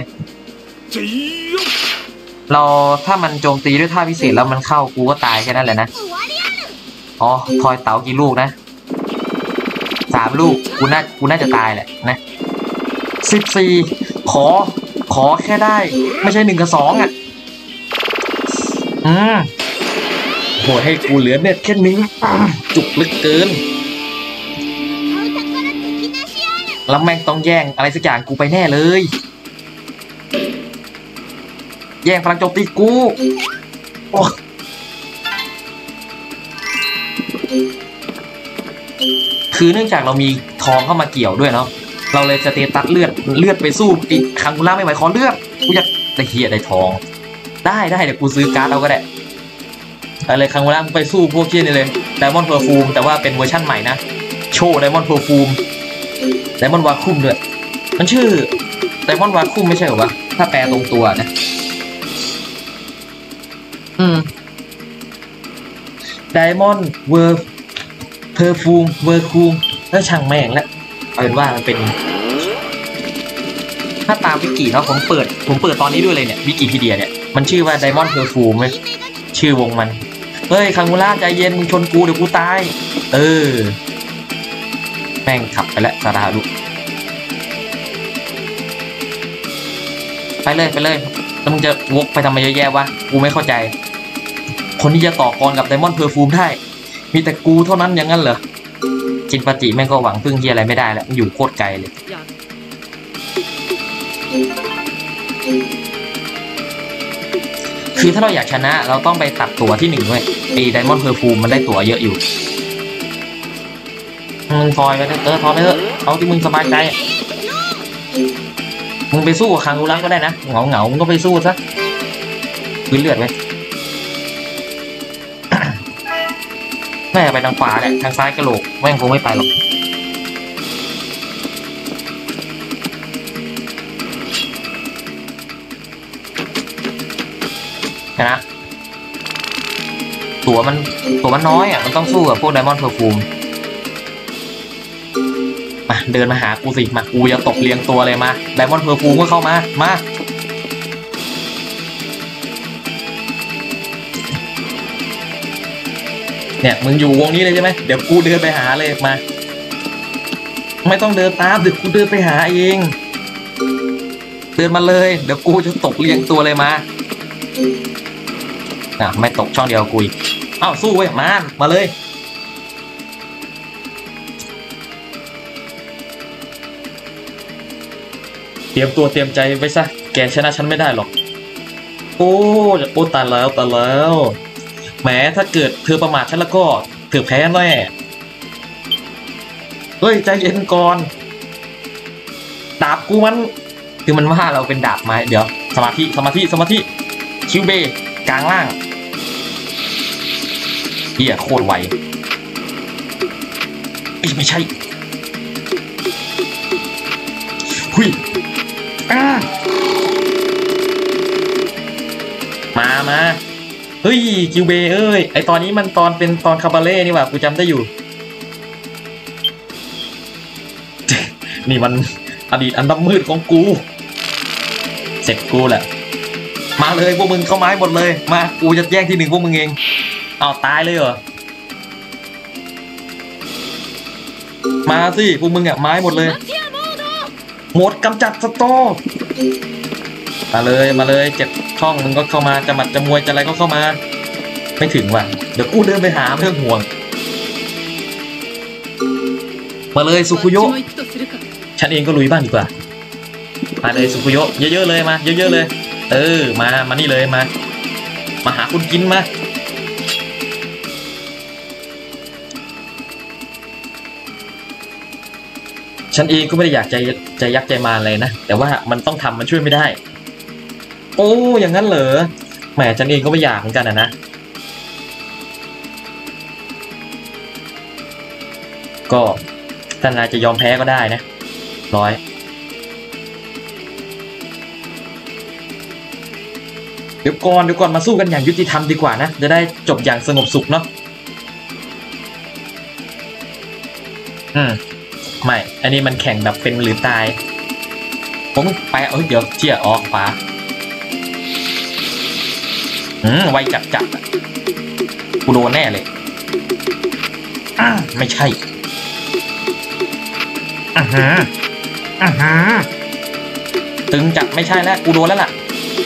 เราถ้ามันโจมตีด้วยท่าพิเศษแล้วมันเข้ากูก็ตายแค่นั้นแหละนะอ๋อทอยเต๋ากี่ลูกนะสามลูกกูน่ากูน่าจะตายแหละนะสิบสี่ขอขอแค่ได้ไม่ใช่หนึ่งกับสองอ่ะอืมโหให้กูเหลือเน็ตแค่นี้จุกลึกเกินแล้วแม่งต้องแย่งอะไรสักอย่างกูไปแน่เลยแย่งพลังโจมตีกูโอ้คือเนื่องจากเรามีทองเข้ามาเกี่ยวด้วยเนาะเราเลยสเตตัสเลือดเลือดไปสู้อีกคังกุระไม่ไหวขอเลือดกูอยากได้เฮียได้ทองได้ได้เดี๋ยวกูซื้อการ์ดเอาก็ได้อะไรคังกุระไปสู้พวกเคียนี่เลยไดมอนด์เพอร์ฟูมแต่ว่าเป็นเวอร์ชั่นใหม่นะโชว์ไดมอนด์เพอร์ฟูมไดมอนด์วาคุมด้วยมันชื่อไดมอนด์วาคุมไม่ใช่หรอวะถ้าแปลตรงตัวนะอืมไดมอนด์เวอร์เพอร์ฟูมเวอร์คูมแล้วช่างแม่งแล้วเอาเป็นว่ามันเป็นถ้าตามวิกิเนาะผมเปิดผมเปิดตอนนี้ด้วยเลยเนี่ยวิกิพีเดียเนี่ยมันชื่อว่าไดมอนด์เพอร์ฟูมไหมชื่อวงมันเฮ้ยคังมูล่าใจเย็นมึงชนกูเดี๋ยวกูตายเออแม่งขับไปแล้วซาดาลุไปเลยไปเลยแล้วมึงจะวกไปทำไมเยอะแยะวะกูไม่เข้าใจคนที่จะต่อกรกับไดมอนด์เพอร์ฟูมได้มีแต่กูเท่านั้นอย่างนั้นเหรอจินปาจิแม่งก็หวังพึ่งที่อะไรไม่ได้แล้วมันอยู่โคตรไกลเลยคือถ้าเราอยากชนะเราต้องไปตัดตั๋วที่หนึ่งด้วยไอ้ไดมอนด์เพอร์ฟูมมันได้ตั๋วเยอะอยู่มึงทอยไปเออทอยไปเถอะเอาที่มึงสบายใจมึงไปสู้กับคังกูรังก็ได้นะเหงาเหงามึงก็ไปสู้ซะพื้นเลือดไว้ แม่ไปทางขวาแหละทางซ้ายกระโหลกแม่งคงไม่ไปหรอกนะตัวมันตัวมันน้อยอ่ะมันต้องสู้กับพวกไดมอนด์เพอร์ฟูมมาเดินมาหากูสิมากูจะตบเรียงตัวเลยมาไดมอนด์เพอร์ฟูมก็เข้ามามาเนี่ยมึงอยู่วงนี้เลยใช่ไหมเดี๋ยวกูเดินไปหาเลยมาไม่ต้องเดินตามเดี๋ยวกูเดินไปหาเองเดินมาเลยเดี๋ยวกูจะตบเรียงตัวเลยมาอ่ะไม่ตกช่องเดียวกูอีกอ้าวสู้เว้ยมามาเลยเตรียมตัวเตรียมใจไว้ซะแกชนะฉันไม่ได้หรอกโอ้โอ้ตายแล้วตายแล้วแหมถ้าเกิดเธอประมาทฉันแล้วก็เธอแพ้แน่เฮ้ยใจเย็นก่อนดาบกูมันคือมันว่าเราเป็นดาบไม้เดี๋ยวสมาธิสมาธิสมาธิคิวเบกลางล่างเฮียโคตรไวไม่ใช่หุยมามาเฮ้ยคิวเบเอ้ยไอตอนนี้มันตอนเป็นตอนคาบาเล่นี่หว่ากูจำได้อยู่ นี่มันอดีตอันดำมืดของกูเสร็จกูแหละมาเลยพวกมึงเข้าไม้หมดเลยมากูจะแย่งที่หนึ่งพวกมึงเองเอาตายเลยเหรอมาสิพวกมึงอ่ะไม้หมดเลยหมดกำจัดสโตมาเลยมาเลยเจ็ดช่องมึงก็เข้ามาจะหมัดจะมวยจะอะไรก็เข้ามาไม่ถึงว่ะเดี๋ยวกูเดินไปหาไม่ต้องห่วงมาเลยสุคุโยะฉันเองก็ลุยบ้างดีกว่ามาเลยสุคุโยะเยอะๆเลยมาเยอะๆเลยเออมามานี่เลยมามาหาคุณกินมาฉันเองก็ไม่ได้อยากใจใจยักษ์ใจมารเลยนะแต่ว่ามันต้องทำมันช่วยไม่ได้โอ้อย่างนั้นเหรอแหมฉันเองก็ไม่อยากเหมือนกันนะนะก็ท่านนายจะยอมแพ้ก็ได้นะร้อยเดี๋ยวก่อนเดี๋ยวก่อนมาสู้กันอย่างยุติธรรมดีกว่านะจะได้จบอย่างสงบสุขเนาะอืมไม่อันนี้มันแข่งแบบเป็นหรือตายผมไปเออเดี๋ยวเชี่ยออกขวาอืมไวจัดจัดกูโดนแน่เลยอ่าไม่ใช่อ่าฮะอ่าฮะตึงจัดไม่ใช่แล้วกูโดนแล้วล่ะ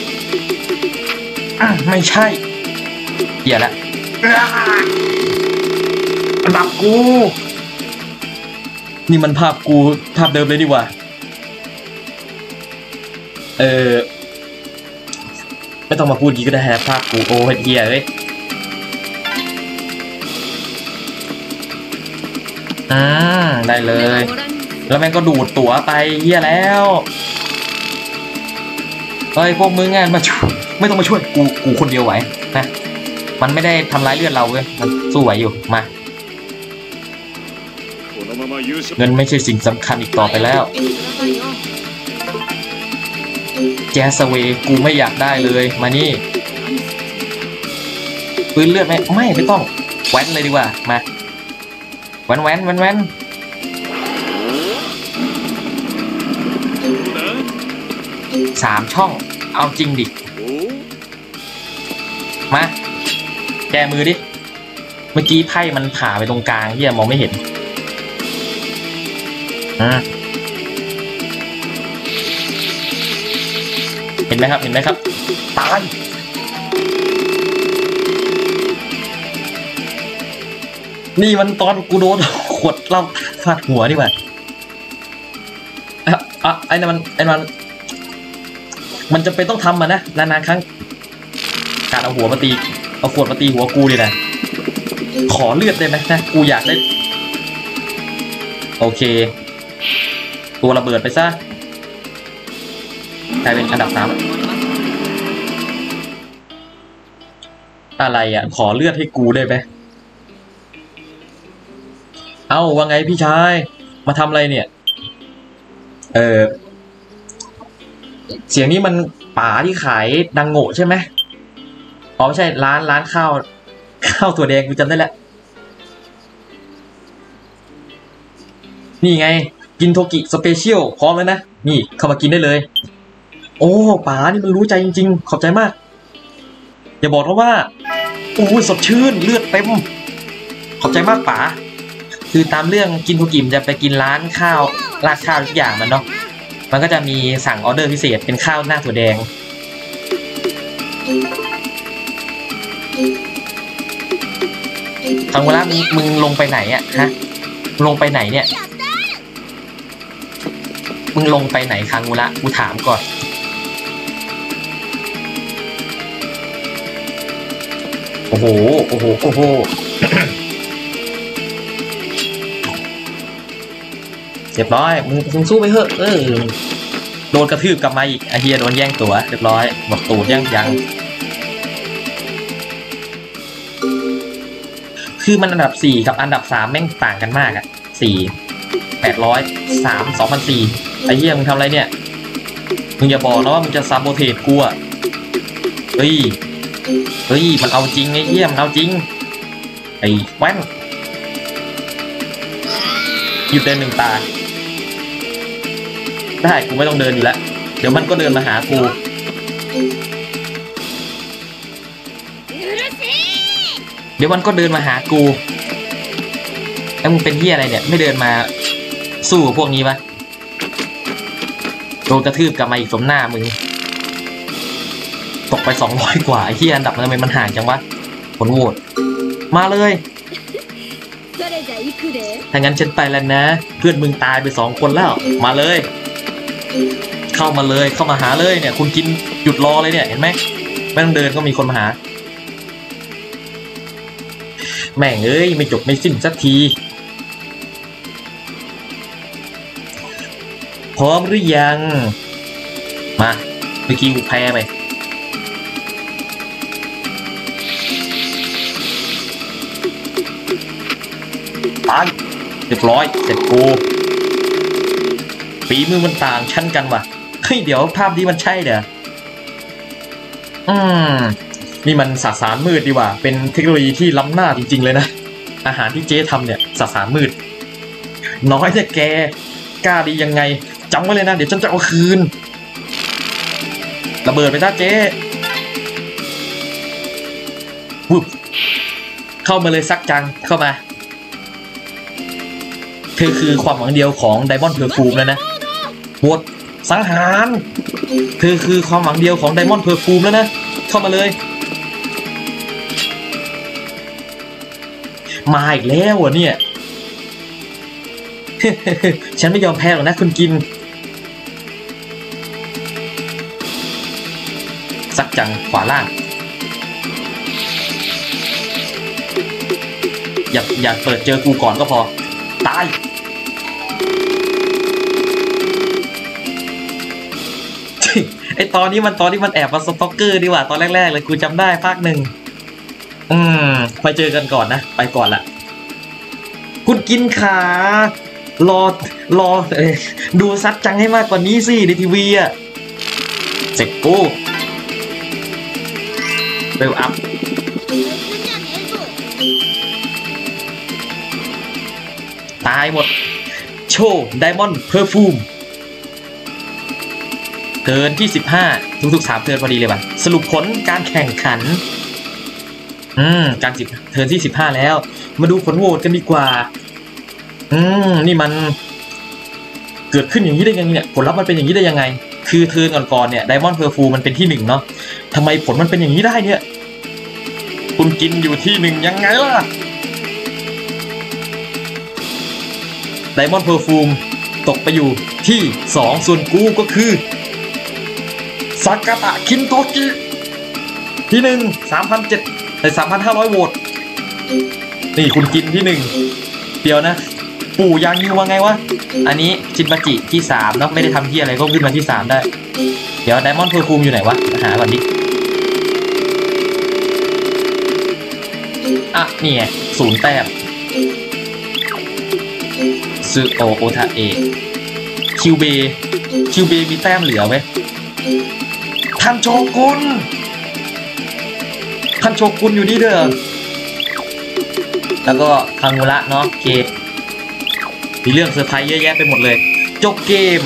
อ่าไม่ใช่เหี้ยแล้วอันดับกูนี่มันภาพกูภาพเดิมเลยดีกว่าเออไม่ต้องมาพูดกี้ก็ได้ฮะภาพกูโอ้เหี้ยเอ้ยอืมได้เลยแล้วแม่งก็ดูดตั๋วไปเหี้ยแล้วเฮ้ยพวกมึงอ่ะมาช่วยไม่ต้องมาช่วยกูกูคนเดียวไหวนะมันไม่ได้ทำร้ายเลือดเราเว้ยมันสู้ไหวอยู่มาเงินไม่ใช่สิ่งสำคัญอีกต่อไปแล้วแจสเวกูไม่อยากได้เลยมานี่ปืนเลือดไหมไม่ไม่ต้องแว้นเลยดีกว่ามาแว้นแว้นแว้นแว้นสามช่องเอาจริงดิมามือดิเมื่อกี้ไพ่มันผ่าไปตรงกลางที่มองไม่เห็นอ่าเห็นไหมครับเห็นไหมครับตายนี่มันตอนกูโดนขวดเหล้าฟาดหัวนี่หว่าอ่ะอ่ะไอ้นั่นมันไอ้นั่นมันจะเป็นต้องทำมันนะนานๆครั้งการเอาหัวมาตีเอาขวดมาตีหัวกูเลยนะขอเลือดได้ไหมนะกูอยากได้โอเคตัวระเบิดไปซะกลายเป็นอันดับสามอะไรอ่ะขอเลือดให้กูได้ไหมเอ้าว่าไงพี่ชายมาทำอะไรเนี่ยเออเสียงนี้มันป๋าที่ขายดังโง่ใช่ไหมอ๋อไม่ใช่ร้านร้านข้าวข้าวถั่วแดงกูจำได้แล้วนี่ไงกินโทกิสเปเชียลพร้อมแล้วนะนี่เข้ามากินได้เลยโอ้ป๋านี่มันรู้ใจจริงๆขอบใจมากอย่าบอกนะว่าโอ้ยสดชื่นเลือดเต็มขอบใจมากป๋าคือตามเรื่องกินโทกิมจะไปกินร้านข้าวราดข้าวทุกอย่างมันเนาะมันก็จะมีสั่งออเดอร์พิเศษเป็นข้าวหน้าถั่วแดงคางูระมึงมึงลงไปไหนอ่ะฮะลงไปไหนเนี่ยมึงลงไปไหนคางูระกูถามก่อนโอ้โหโอ้โหโอ้โห เรียบร้อยมึงมึงสู้ไปเถอะเออโดนกระทืบกลับมาอีกไอเฮียโดนแย่งตัวเรียบร้อยบอกตูดยังยังคือมันอันดับสี่กับอันดับสามแม่งต่างกันมากอ่ะสี่แปดร้อยสามสองพันสี่ไอเฮียมึงทำอะไรเนี่ยมึงอย่าบอกนะว่ามึงจะซาโบเทสกูอ่ะเฮ้ยเฮ้ยมันเอาจริงไอเฮียมันเอาจริงไอแว่นหยุดเดินหนึ่งตาได้กูไม่ต้องเดินอยู่แล้วเดี๋ยวมันก็เดินมาหากูเดี๋ยวมันก็เดินมาหากูแล้วมึงเป็นเหี้ยอะไรเนี่ยไม่เดินมาสู้กับพวกนี้วะโดนกระทืบกลับมาอีกสมหน้ามึงตกไปสองร้อยกว่าไอ้เหี้ยอันดับมันทำไมมันห่างจังวะผลโหวตมาเลยถ้างั้นฉันไปแล้วนะเพื่อนมึงตายไปสองคนแล้วมาเลยเข้ามาเลยเข้ามาหาเลยเนี่ยคุณกินหยุดรอเลยเนี่ยเห็นไหมไม่ต้องเดินก็มีคนมาหาแม่งเอ้ยไม่จบไม่สิ้นสักทีพร้อมหรือยังมาเมื่อกี้กูแพ้ไปตายเรียบร้อยเสร็จกูฝีมือมันต่างชั้นกันว่ะเฮ้ยเดี๋ยวภาพนี้มันใช่เด้ออืมนี่มันสสารมืดดีว่าเป็นเทคโนโลยีที่ล้ำหน้าจริงๆเลยนะอาหารที่เจ๊ทำเนี่ยสสารมืดน้อยแต่แกกล้าดียังไงจำไว้เลยนะเดี๋ยวฉันจะเอาคืนระเบิดไปซะเจ๊วุบเข้ามาเลยซักจังเข้ามาเธอคือความหวังเดียวของไดมอนด์เพอร์ฟูมแล้วนะบทสังหารเธอคือความหวังเดียวของไดมอนด์เพอร์ฟูมแล้วนะเข้ามาเลยมาอีกแล้วอ่ะเนี่ย ฉันไม่ยอมแพ้หรอกนะคุณกินสักจังขวาล่างอย่าอย่าเปิดเจอกูก่อนก็พอตายไอตอนนี้มันตอนที่มันแอบมาสต็อกเกอร์ดีกว่าตอนแรกๆเลยกูจำได้ภาคหนึ่งอืมไปเจอกันก่อนนะไปก่อนละคุณกินขารอรอเอ้ยดูซัดจังให้มากกว่านี้สิในทีวีอ่ะเสร็จกูเวลอัพตายหมดโชว์ไดมอนด์เพอร์ฟูมเทิร์นที่สิบห้าทุกๆสามเทิร์นพอดีเลยป่ะสรุปผลการแข่งขันอืมการสิบเทิร์นที่สิบห้าแล้วมาดูผลโหวตกันดีกว่าอืมนี่มันเกิดขึ้นอย่างนี้ได้ยังไงเนี่ยผลลัพธ์มันเป็นอย่างนี้ได้ยังไงคือเทิร์นก่อนๆเนี่ยไดมอนด์เพอร์ฟูมันเป็นที่หนึ่งเนาะทำไมผลมันเป็นอย่างนี้ได้เนี่ยคุณกินอยู่ที่หนึ่งยังไงล่ะไดมอนด์เพอร์ฟูมตกไปอยู่ที่สองส่วนกูก็คือซากาตะคินโตกิที่หนึ่งสามพันเจ็ดแต่สามพันห้าร้อยโหวตนี่คุณกินที่หนึ่งเดี๋ยวนะปู่ยางยูว่าไงวะอันนี้ชินบัจิที่สามเนาะไม่ได้ทำที่อะไรก็ขึ้นมาที่สามได้เดี๋ยวไดมอนด์เพอร์ฟูมอยู่ไหนวะหาก่อนดิอ่ะนี่ไงศูนย์แต้มซึโอโอทาเอคิวเบคิวเบมีแต้มเหลือไหมท่านโชกุนท่านโชกุนอยู่นี่เด้อแล้วก็คังมูระเนาะเคมีเรื่องเซอร์ไพรส์เยอะแยะไปหมดเลยจบเกม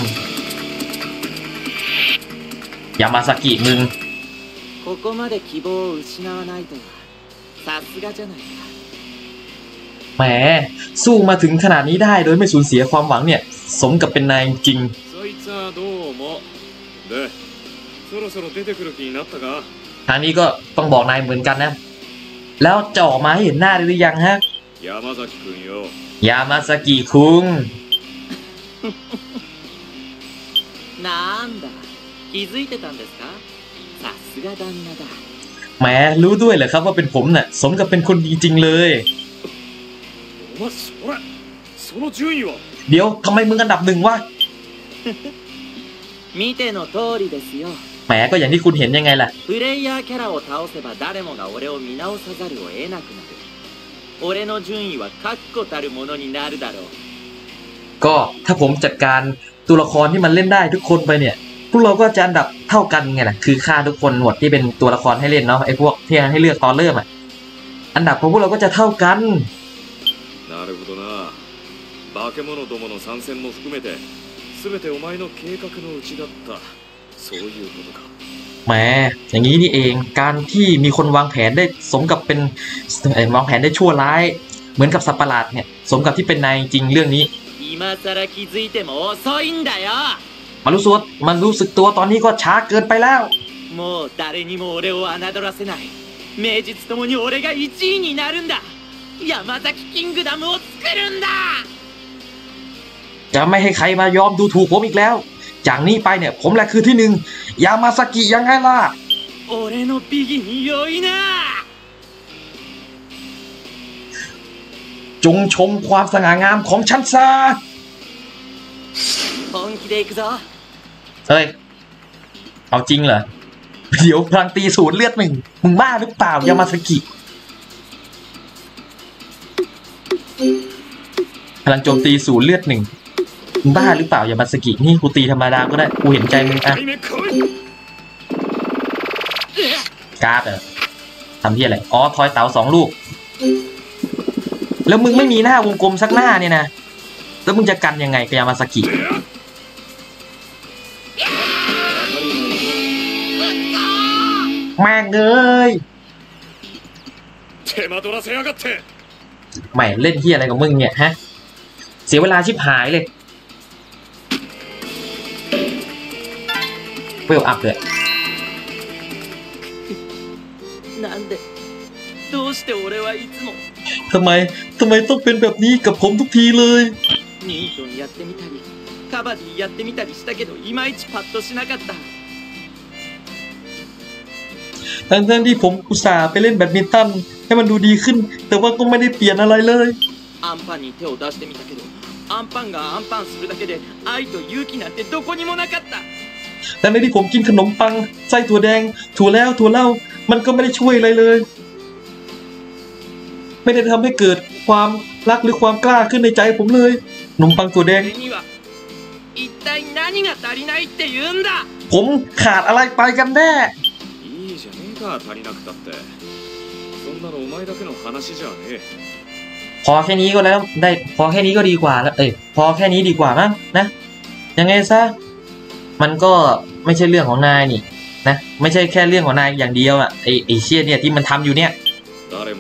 ยามาซากิมึงここまで希望を失わないとはさすがじゃないかแหมสู้มาถึงขนาดนี้ได้โดยไม่สูญเสียความหวังเนี่ยสมกับเป็นนายจริงทางนี้ก็ต้องบอกนายเหมือนกันนะแล้วจะออกมาให้เห็นหน้าหรือยังฮะยามาซากิคุงโยยามาซากิคุงなんだ気づいてたんですかさすが旦那だแหมรู้ด้วยเหรอครับว่าเป็นผมน่ะสมกับเป็นคนดีจริงเลยเดี๋ยวทำไมมึงอันดับหนึ่งวะ見ての通りですよแหมก็อย่างที่คุณเห็นยังไงล่ะプレイヤーキャラを倒せば誰もが俺を見直さざるを得なくなる俺の順位は確固たるものになるだろうก็ถ้าผมจัดการตัวละครที่มันเล่นได้ทุกคนไปเนี่ยพวกเราก็จะอันดับเท่ากันไงล่ะคือฆ่าทุกคนหมดที่เป็นตัวละครให้เล่นเนาะไอ้พวกที่ให้เลือกตอนเริ่มอ่ะอันดับของพวกเราก็จะเท่ากันなるほどな化け物どもの参戦も含めて全てお前の計画のうちだったそういうことかแหมอย่างนี้นี่เองการที่มีคนวางแผนได้สมกับเป็นวางแผนได้ชั่วร้ายเหมือนกับสัตว์ประหลาดเนี่ยสมกับที่เป็นนายจริงเรื่องนี้มันรู้สึกมันรู้สึกตัวตอนนี้ก็ช้าเกินไปแล้วもう誰にも俺を侮らせない名実ともに俺がいちいになるんだ山崎キングダムを作るんだจะไม่ให้ใครมายอมดูถูกผมอีกแล้วจากนี้ไปเนี่ยผมแหละคือที่หนึ่งยามาซากิยังไงล่ะ俺のビギに良いなจงชมความสง่างามของฉันซะ本気で行くぞเฮ้ยเอาจริงเหรอเดี๋ยวพลังตีศูนย์เลือดหนึ่งมึงบ้าหรือเปล่ายามาซากิพลังโจมตีศูนย์เลือดหนึ่งมึงบ้าหรือเปล่ายามาซากินี่กูตีธรรมดาก็ได้กูเห็นใจมึงอะการ์ดเหรอทำที่อะไรอ๋อทอยเต๋าสองลูกแล้วมึงไม่มีหน้าวงกลมสักหน้าเนี่ยนะแล้วมึงจะกันยังไงกับยามาซากิแม่งเลยไม่เล่นเฮียอะไรกับมึงเนี่ยฮะเสียเวลาชิบหายเลยเวลอัพเลยทำไมทำไมต้องเป็นแบบนี้กับผมทุกทีเลยニートンやってみたりカバディやってみたりしたけどいまいちパッとしなかったทั้งๆที่ผมอุตส่าห์ไปเล่นแบดมินตันให้มันดูดีขึ้นแต่ว่าก็ไม่ได้เปลี่ยนอะไรเลยアンパンに手を出してみたけどアンパンがアンパンするだけで愛と勇気なんてどこにもなかったแต่ในที่ผมกินขนมปังไส้ถั่วแดงถั่วแล้วถั่วเล่ามันก็ไม่ได้ช่วยอะไรเลยไม่ได้ทำให้เกิดความรักหรือความกล้าขึ้นในใจผมเลยขนมปังถั่วแดงผมขาดอะไรไปกันแน่พอแค่นี้ก็แล้วได้พอแค่นี้ก็ดีกว่าแล้วเอ้ยพอแค่นี้ดีกว่ามั้งนะยังไงซะมันก็ไม่ใช่เรื่องของนายนี่นะไม่ใช่แค่เรื่องของนายอย่างเดียวอ่ะไอไอเชี่ยเนี่ยที่มันทำอยู่เนี่ย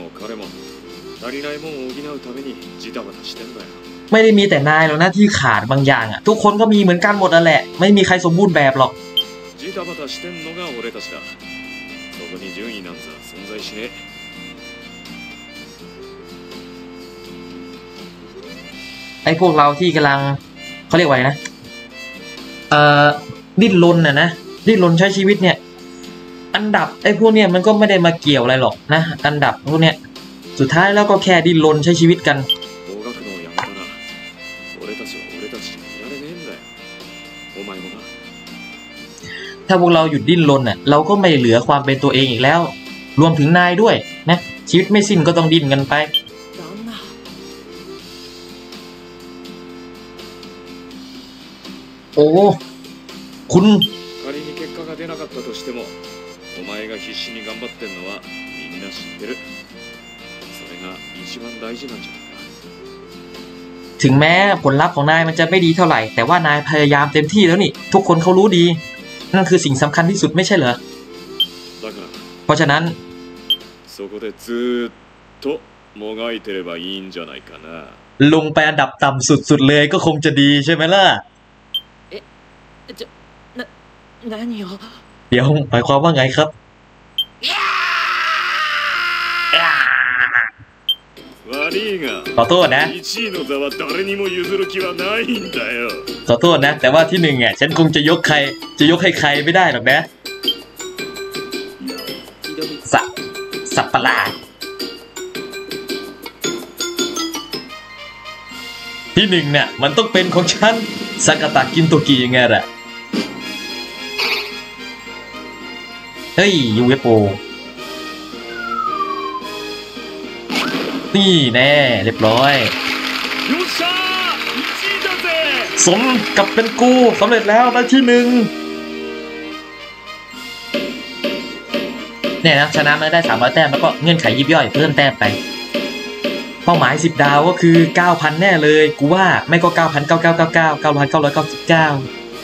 りないもんを補うためにジタバタしてんだよ。 ไม่ได้มีแต่นายหรอกนะที่ขาดบางอย่างอ่ะทุกคนก็มีเหมือนกันหมดนั่นแหละไม่มีใครสมบูรณ์แบบหรอกジタバタしてんのが俺たちだ。そこに順位なんざ存在しねえ。 ไอ้พวกเราที่กำลังเขาเรียกว่าไงนะเอ่อดิ้นรนน่ะนะดิ้นรนใช้ชีวิตเนี่ยอันดับไอ้พวกเนี้ยมันก็ไม่ได้มาเกี่ยวอะไรหรอกนะอันดับพวกเนี้ยสุดท้ายแล้วก็แค่ดิ้นรนใช้ชีวิตกันถ้าพวกเราหยุดดิ้นรนน่ะเราก็ไม่เหลือความเป็นตัวเองอีกแล้วรวมถึงนายด้วยนะชีวิตไม่สิ้นก็ต้องดิ้นกันไปโอ้คุณ仮に結果が出なかったとしてもお前が必死に頑張ってんのはみんな知ってる。それが一番大事なんじゃないか。 ถึงแม้ผลลัพธ์ของนายมันจะไม่ดีเท่าไหร่แต่ว่านายพยายามเต็มที่แล้วนี่ทุกคนเขารู้ดีนั่นคือสิ่งสำคัญที่สุดไม่ใช่เหรอเพราะฉะนั้นそこでずっともがいてればいいんじゃないかな。 ลงไปอันดับต่ำสุดๆเลยก็คงจะดีใช่ไหมล่ะเอ๊ะจะนะ何をเดี๋ยวหมายความว่าไงครับขอโทษนะขอโทษนะแต่ว่าที่หนึ่งอ่ะฉันคงจะยกใครจะยกให้ใครไม่ได้หรอกนะสับสับประหลาดที่หนึ่งเนี่ยมันต้องเป็นของฉันซากาตะกินโตกิยังไงล่ะเฮ้ยยูเอฟโอนี่แน่เรียบร้อยสมกับเป็นกูสำเร็จแล้วได้ที่หนึ่งเนี่ยนะชนะมาได้สามร้อยแต้มแล้วก็เงื่อนไขยิบย่อยเพิ่มแต้มไปเป้าหมายสิบดาวก็คือ เก้าพัน แน่เลยกูว่าไม่ก็ เก้าพันเก้าร้อยเก้าสิบเก้า เก้าพันเก้าร้อยเก้าสิบเก้า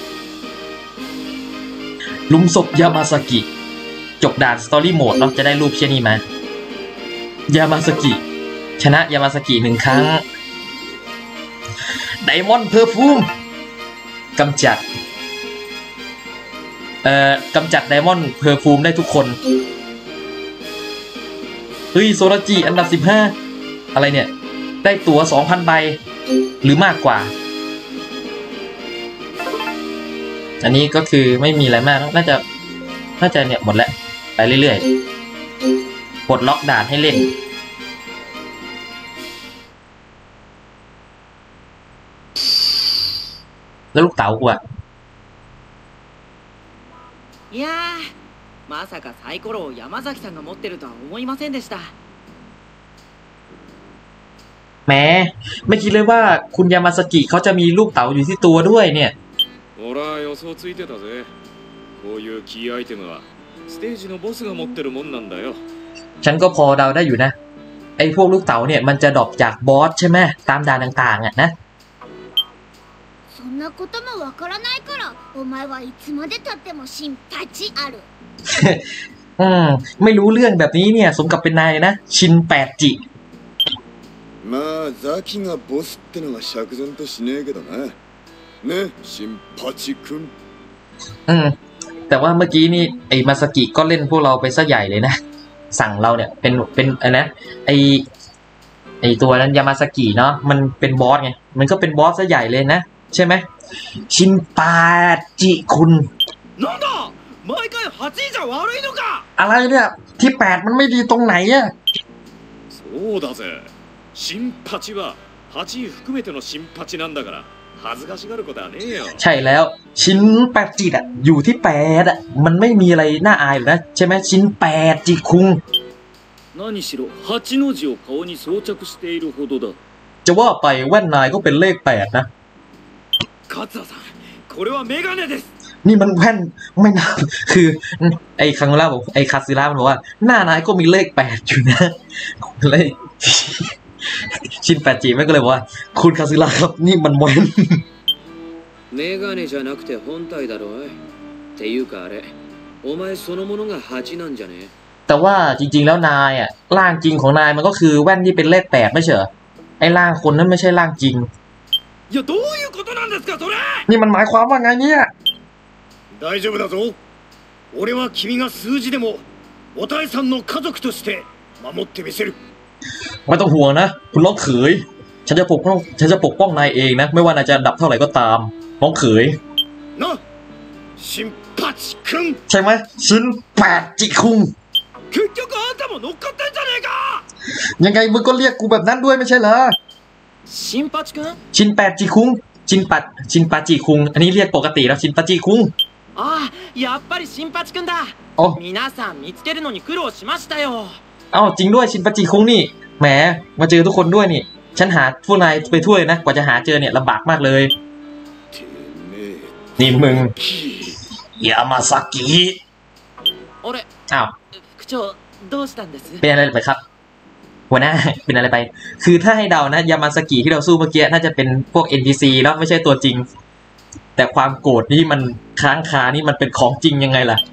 ลุมศพยามาซากิจบด่านสตอรี่โหมดเนาะจะได้รูปเชี่ยนี้มายามาซากิชนะยามาซากิหนึ่งครั้งไดมอนด์เพอร์ฟูมกำจัดเอ่อกำจัดไดมอนด์เพอร์ฟูมได้ทุกคนเฮ้ยโซราจิอันดับสิบห้าอะไรเนี่ยได้ตั๋ว สองพัน ใบหรือมากกว่าอันนี้ก็คือไม่มีอะไรมากน่าจะน่าจะเนี่ยหมดแล้วไปเรื่อยๆปลดล็อกด่านให้เล่นแล้วลูกเต๋ากูอะいやーまさかサイコロを山崎さんが持ってるとは思いませんでしたแหมไม่คิดเลยว่าคุณยามาสกิเขาจะมีลูกเต๋าอยู่ที่ตัวด้วยเนี่ย俺は予想ついてたぜ。こういうキーアイテムはステージのボスが持ってるもんなんだよ。 ฉันก็พอเดาได้อยู่นะไอ้พวกลูกเต๋าเนี่ยมันจะดรอปจากบอสใช่ไหมตามด่านต่างๆอ่ะนะそんなこともわからないからお前はいつまで経っても新パチあるอืมไม่รู้เรื่องแบบนี้เนี่ยสมกับเป็นนายนะชินแปดจิまあザキがボスってのが釈然としねえけどなね新パチ君อืมแต่ว่าเมื่อกี้นี่ไอ้มาสกิก็เล่นพวกเราไปซะใหญ่เลยนะสั่งเราเนี่ยเป็นเป็นอะไรนะไอไอตัวนั้นยามาสกิเนาะมันเป็นบอสไงมันก็เป็นบอสซะใหญ่เลยนะใช่ไหมชินปาจิคุณなんだ毎回はちいじゃ悪いのかอะไรเนี่ยที่แปดมันไม่ดีตรงไหนอะそうだぜ新パチははちい含めての新パチなんだから恥ずかしがることはねえよใช่แล้วชินแปดจิอะอยู่ที่แปดอะมันไม่มีอะไรน่าอายหรอกนะใช่ไหมชินแปดจิคุง何しろはちの字を顔に装着しているほどだจะว่าไปแว่นนายก็เป็นเลขแปดนะ勝田さんこれはメガネですนี่มันแว่นไม่น่าคือไอ้คังล่าบอกไอ้คาซิล่ามันบอกว่าหน้านายก็มีเลขแปดอยู่นะเลขชินแปดจีไม่ก็เลยบอกว่าคุณคาซิล่าครับนี่มันแว่นメガネじゃなくて本体だろっていうかあれお前そのものがはちなんじゃねแต่ว่าจริงๆแล้วนายอ่ะร่างจริงของนายมันก็คือแว่นที่เป็นเลขแปดไม่ใช่เหรอไอ้ร่างคนนั้นไม่ใช่ร่างจริงいやどういうことなんですかそれ。 นี่มันหมายความว่าไงเนี่ย大丈夫だぞ。俺は君が数字でもおたえさんの家族として守ってみせる。 ไม่ต้องห่วงนะคุณน้องเขยฉันจะปกป้องฉันจะปกป้องนายเองนะไม่ว่านายจะดับเท่าไหร่ก็ตามน้องเขยな、新八君。 ใช่ไหมชินแปดจิคุง結局あんたも乗っかってんじゃねえか。 ยังไงมึงก็เรียกกูแบบนั้นด้วยไม่ใช่เหรอ新八君ชินแปดจิคุงชินปัดชินปาจิคุงอันนี้เรียกปกติแล้วชินปาจิคุงああやっぱり新八君だ皆さん見つけるのに苦労しましたよเอ้าจริงด้วยชินปาจิคุงนี่แหมมาเจอทุกคนด้วยนี่ฉันหาพวกนายไปทั่วเลยนะกว่าจะหาเจอเนี่ยลำบากมากเลยนี่มึงยามาซากิอ้าว副長どうしたんですเป็นอะไรไปครับหัวหน้าเป็นอะไรไปคือถ้าให้เดานะยามาซากิที่เราสู้เมื่อกี้น่าจะเป็นพวก เอ็น พี ซี แล้วไม่ใช่ตัวจริงแต่ความโกรธนี่มันค้างคานี่มันเป็นของจริงยังไงล่ะ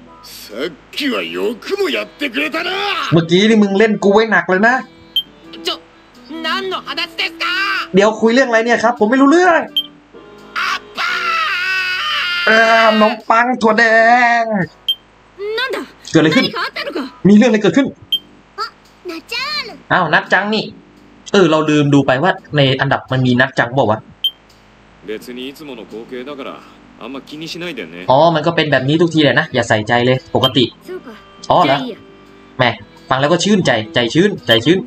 เมื่อกี้นี่มึงเล่นกูไว้หนักเลยนะเดี๋ยวคุยเรื่องอะไรเนี่ยครับผมไม่รู้เรื่องเออน้องปังถั่วแดงเกิดอะไรขึ้นมีเรื่องอะไรเกิดขึ้นอ้าวนัดจังนี่เออเราลืมดูไปว่าในอันดับมันมีนัดจังบอกว่าอ๋อมันก็เป็นแบบนี้ทุกทีเลยนะอย่าใส่ใจเลยปกติอ๋อเหรอแหมฟังแล้วก็ชื่นใจใจชื่นใจชื่น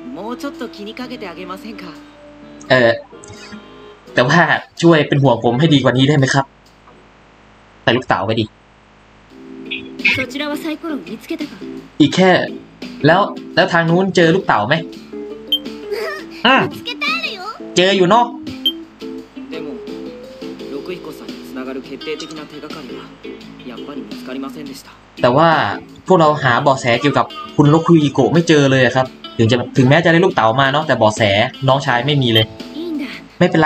เออแต่ว่าช่วยเป็นห่วงผมให้ดีกว่านี้ได้ไหมครับใส่ลูกเต๋าไปดิอีกแค่แล้วแล้วทางนู้นเจอลูกเต๋าไหมอืมเจออยู่เนาะแต่ว่าพวกเราหาเบาะแสเกี่ยวกับคุณโรคุอิโกะไม่เจอเลยครับถึงจะถึงแม้จะได้ลูกเต๋ามาเนาะแต่เบาะแสน้องชายไม่มีเลยไม่เป็นไร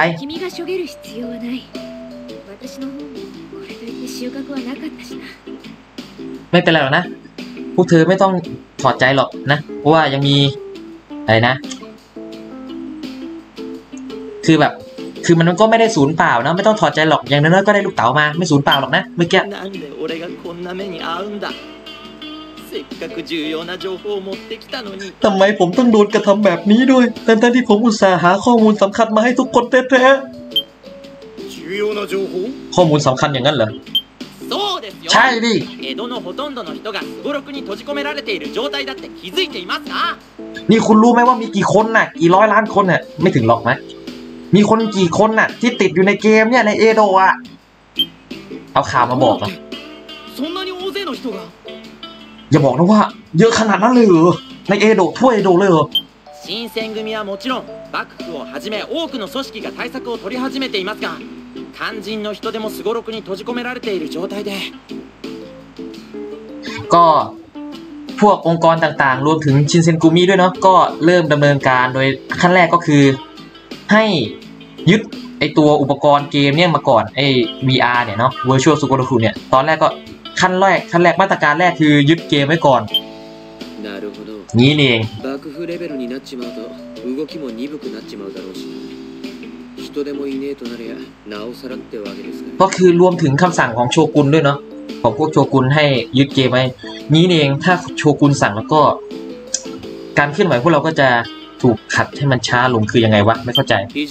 ไม่เป็นไรหรอกนะพวกเธอไม่ต้องถอดใจหรอกนะเพราะว่ายังมีอะไรนะคือแบบคือมันก็ไม่ได้สูญเปล่านะไม่ต้องถอดใจหรอกอย่างน้อยๆก็ได้ลูกเต๋ามาไม่สูญเปล่าหรอกนะเมื่อกี้ทำไมผมต้องโดนกระทำแบบนี้ด้วยทั้งๆที่ผมอุตส่าห์หาข้อมูลสำคัญมาให้ทุกคนแท้ๆข้อมูลสำคัญอย่างนั้นเหรอใช่ดินี่คุณรู้ไหมว่ามีกี่คนน่ะกี่ร้อยล้านคนน่ะไม่ถึงหรอกนะมีคนกี่คนน่ะที่ติดอยู่ในเกมเนี่ยในเอโดะเอาข่าวมาบอกนะอย่าบอกนะว่าเยอะขนาดนั้นเลยเหรอในเอโดะทั่วเอโดะเลยเหรอ新選組はもちろん幕府をはじめ多くの組織が対策を取り始めていますが肝心の人でもすごろくに閉じ込められている状態でก็พวกองค์กรต่างๆรวมถึงชินเซนกุมิด้วยเนาะก็เริ่มดำเนินการโดยขั้นแรกก็คือให้ยึดไอตัวอุปกรณ์เกมเนี่ยมาก่อนไอ วี อาร์ เนี่ยเนาะ Virtual Sudoku เนี่ยตอนแรกก็ขั้นแรกขั้นแรกมาตรการแรกคือยึดเกมไว้ก่อนนี่เองก็คือรวมถึงคำสั่งของโชกุนด้วยเนาะของพวกโชกุนให้ยึดเกมไว้นี้เองถ้าโชกุนสั่งแล้วก็การเคลื่อนไหวพวกเราก็จะถูกขัดให้มันช้าลงคือยังไงวะไม่เข้าใจ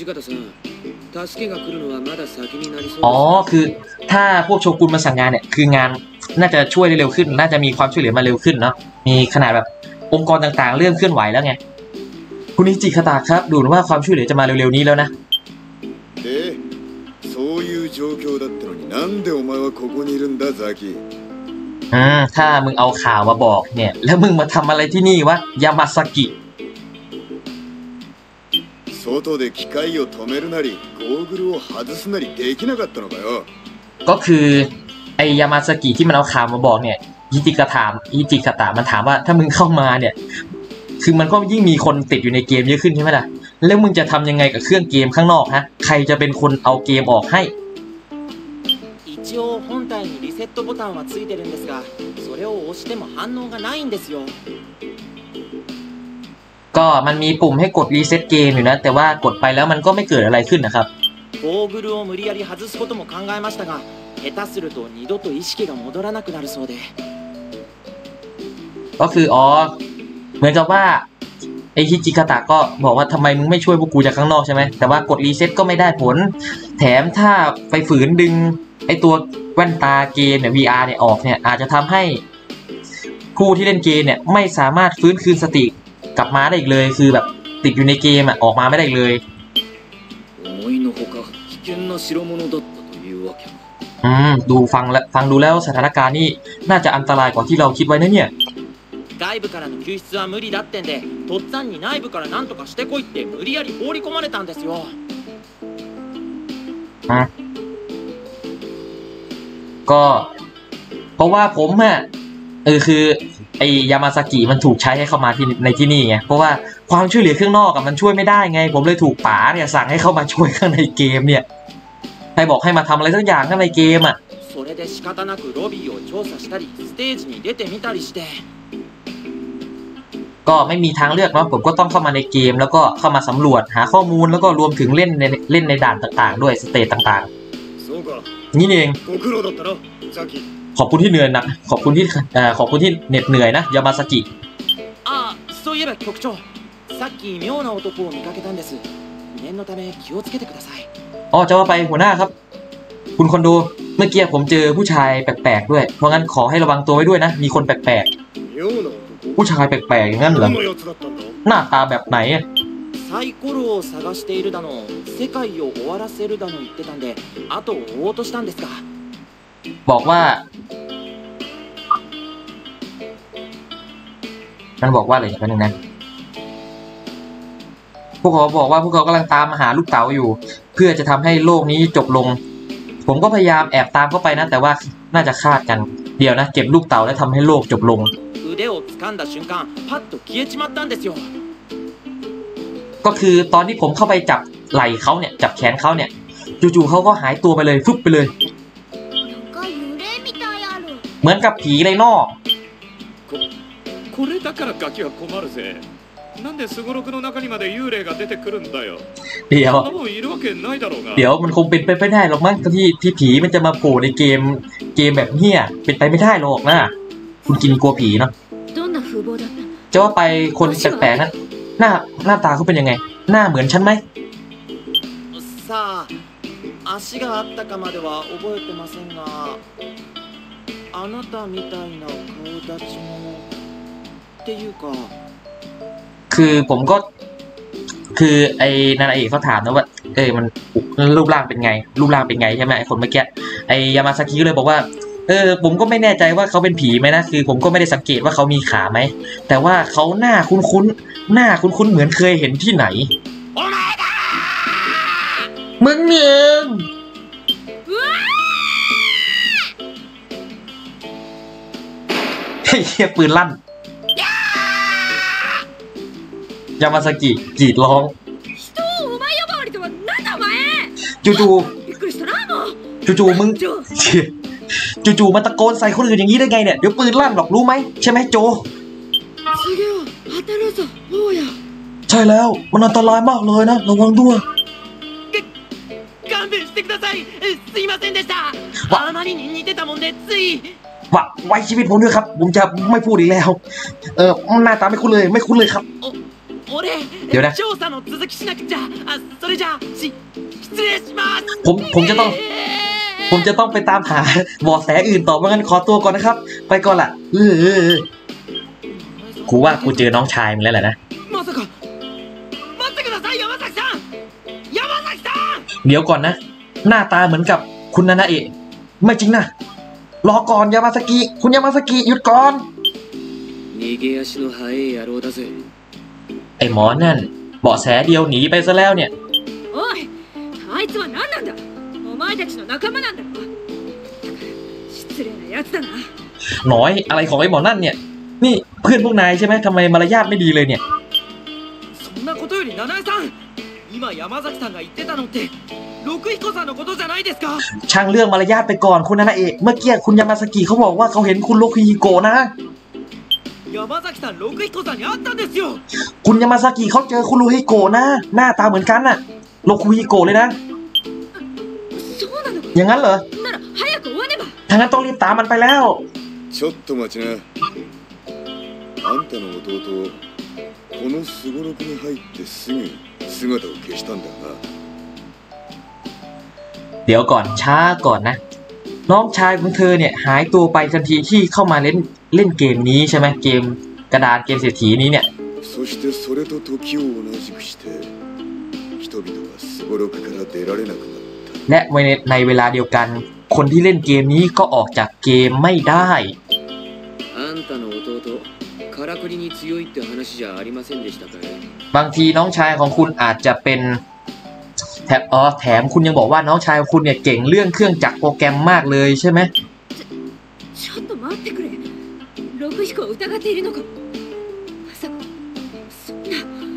อ๋อคือถ้าพวกโชกุนมาสั่งงานเนี่ยคืองานน่าจะช่วยได้เร็วขึ้นน่าจะมีความช่วยเหลือมาเร็วขึ้นเนาะมีขนาดแบบองค์กรต่างๆเริ่มเคลื่อนไหวแล้วไงคุณนิจิคาตะครับดูว่าความช่วยเหลือจะมาเร็วๆนี้แล้วนะอืมถ้ามึงเอาข่าวมาบอกเนี่ยแล้วมึงมาทำอะไรที่นี่วะยามาซากิก็คือไอยามาซากิที่มันเอาข่าวมาบอกเนี่ยฮิจิกะถามฮิจิกะตะมันถามว่าถ้ามึงเข้ามาเนี่ยคือมันก็ยิ่งมีคนติดอยู่ในเกมเยอะขึ้นใช่ไหมล่ะแล้วมึงจะทำยังไงกับเครื่องเกมข้างนอกฮะใครจะเป็นคนเอาเกมออกให้一応本体にリセットボタンはついてるんですが、それを押しても反応がないんですよ。 ก็มันมีปุ่มให้กดรีเซ็ตเกมอยู่นะแต่ว่ากดไปแล้วมันก็ไม่เกิดอะไรขึ้นนะครับゴーグルを無理やり外すことも考えましたが、下手すると二度と意識が戻らなくなるそうで。 ก็คืออ๋อเหมือนกับว่าไอฮิจิคาตะก็บอกว่าทำไมมึงไม่ช่วยพวกกูจากข้างนอกใช่ไหมแต่ว่ากดรีเซ็ตก็ไม่ได้ผลแถมถ้าไปฝืนดึงไอตัวแว่นตาเกมเนี่ย วี อาร์ เนี่ยออกเนี่ยอาจจะทำให้ผู้ที่เล่นเกมเนี่ยไม่สามารถฟื้นคืนสติกลับมาได้อีกเลยคือแบบติดอยู่ในเกมอ่ะออกมาไม่ได้อีกเลยอืมดูฟังแล้วฟังดูแล้วสถานการณ์นี่น่าจะอันตรายกว่าที่เราคิดไว้นะเนี่ย外部からの救出は無理だってんで、とっつぁんに内部から何とかしてこいって無理やり放り込まれたんですよ。 อ่ะก็เพราะว่าผมอะเออคือไอยามาซากิมันถูกใช้ให้เข้ามาที่ในที่นี่ไงเพราะว่าความช่วยเหลือข้างนอกอะมันช่วยไม่ได้ไงผมเลยถูกป๋าเนี่ยสั่งให้เข้ามาช่วยข้างในเกมเนี่ยให้บอกให้มาทำอะไรสักอย่างข้างในเกมอะそれで仕方なくロビーを調査したりステージに出てみたりしてก็ไม่มีทางเลือกเนาะผมก็ต้องเข้ามาในเกมแล้วก็เข้ามาสำรวจหาข้อมูลแล้วก็รวมถึงเล่นในเล่นในด่านต่างๆด้วยสเตจต่างๆนี่เองขอบคุณที่เหนื่อยนะขอบคุณที่ขอบคุณที่เหน็ดเหนื่อยนะยามาซากิああ、そういえば局長、さっき妙な男を見かけたんです。念のため気をつけてください。 อ๋อจะว่าไปหัวหน้าครับคุณคอนโดเมื่อกี้ผมเจอผู้ชายแปลกๆด้วยเพราะงั้นขอให้ระวังตัวไว้ด้วยนะมีคนแปลกๆผู้ชายแปลกๆอย่างนั้นเหรอหน้าตาแบบไหนอะサイコロを探しているだの、世界を終わらせるだの言ってたんで、後を追おうとしたんですが。 บอกว่ามันบอกว่าอะไรอย่างนั้นนะพวกเขาบอกว่าพวกเขากำลังตามหาลูกเต๋าอยู่เพื่อจะทำให้โลกนี้จบลงผมก็พยายามแอบตามเข้าไปนะแต่ว่าน่าจะคาดกันเดี๋ยวนะเก็บลูกเต๋าแล้วทำให้โลกจบลงก็คือตอนที่ผมเข้าไปจับไหล่เขาเนี่ยจับแขนเขาเนี่ยจู่ๆเขาก็หายตัวไปเลยฟึบไปเลยเหมือนกับผีเลยนอกこれだからガキは困るぜ。なんですごろくの中にまで幽霊が出てくるんだよ。 เดี๋ยวいるわけないだろうが。 เดี๋ยวมันคงเป็นไปไม่ได้หรอกมั้งที่ที่ผีมันจะมาโผล่ในเกมเกมแบบเนี้ยเป็นไปไม่ได้หรอกนะคุณกินกลัวผีเนาะจะว่าไปคนแปลกๆนั้นหน้าหน้าตาเขาเป็นยังไงหน้าเหมือนฉันไหมさあ、足があったかまでは覚えてませんが、あなたみたいな顔立ちもっていうかคือผมก็คือไอ้นานาเอกเขาถามนะว่าเออมันรูปร่างเป็นไงรูปร่างเป็นไงใช่ไหมไอ้คนเมื่อกี้ไอ้ยามาซากิก็เลยบอกว่าเออผมก็ไม่แน่ใจว่าเขาเป็นผีไหมนะคือผมก็ไม่ได้สังเกตว่าเขามีขาไหมแต่ว่าเขาหน้าคุ้นๆหน้าคุ้นๆเหมือนเคยเห็นที่ไหนมึงเองเฮ้ยปืนลั่นยามาซากิกรีดร้องจู่ๆจู่ๆมึงจู่ๆมันตะโกนใส่คนอื่นอย่างนี้ได้ไงเนี่ยเดี๋ยวปืนลั่นหรอกรู้ไหมใช่ไหมโจใช่แล้วมันอันตรายมากเลยนะระวังด้วยวะไว้ชีวิตผมด้วยครับผมจะไม่พูดอีกแล้วเออหน้าตาไม่คุ้นเลยไม่คุ้นเลยครับเดี๋ยวนะผมผมจะต้องผมจะต้องไปตามหาเบาะแสอื่นต่อว่างั้นขอตัวก่อนนะครับไปก่อนล่ะเออกูว่ากูเจอน้องชายมึงแล้วแหละนะเดี๋ยวก่อนนะหน้าตาเหมือนกับคุณนานาเอะไม่จริงนะรอก่อนยามาซากิคุณยามาซากิหยุดก่อนไอหมอนั่นเบาะแสเดียวหนีไปซะแล้วเนี่ยหน่อยอะไรของไอหมอนั่นเนี่ยนี่เพื่อนพวกนายใช่ไหมทำไมมารยาทไม่ดีเลยเนี่ยい今山崎さんが言ってたのって六彦さんのことじゃないですか。 ช่างเรื่องมารยาทไปก่อนคุณนานาเอะเมื่อกี้คุณยามาสกิเขาบอกว่าเขาเห็นคุณโรคุฮิโกะนะ山崎さん六彦さんに会ったんですよ。 คุณยามาสกิเขาเจอคุณโรคุฮิโกะนะหน้าตาเหมือนกันน่ะโรคุฮิโกะเลยนะそうなの。 อย่างนั้นเหรอなら早く追わねば。 ทางนั้นต้องรีบตามมันไปแล้วちょっと待ちな。あんたの弟このすごろくに入ってすぐ姿を消したんだな。 เดี๋ยวก่อนช้าก่อนนะน้องชายของเธอเนี่ยหายตัวไปทันทีที่เข้ามาเล่นเล่นเกมนี้ใช่ไหมเกมกระดานเกมเศรษฐีนี้เนี่ยそしてそれと時を同じくして人々がすごろくから出られなくなった。 และในเวลาเดียวกันคนที่เล่นเกมนี้ก็ออกจากเกมไม่ได้あんたの弟からくりに強いって話じゃありませんでしたか。 บางทีน้องชายของคุณอาจจะเป็นแถมอ๋อแถมคุณยังบอกว่าน้องชายของคุณเนี่ยเก่งเรื่องเครื่องจักรโปรแกรมมากเลยใช่ไหมちょっと待ってくれ。六彦を疑っているのか。まさかそんな。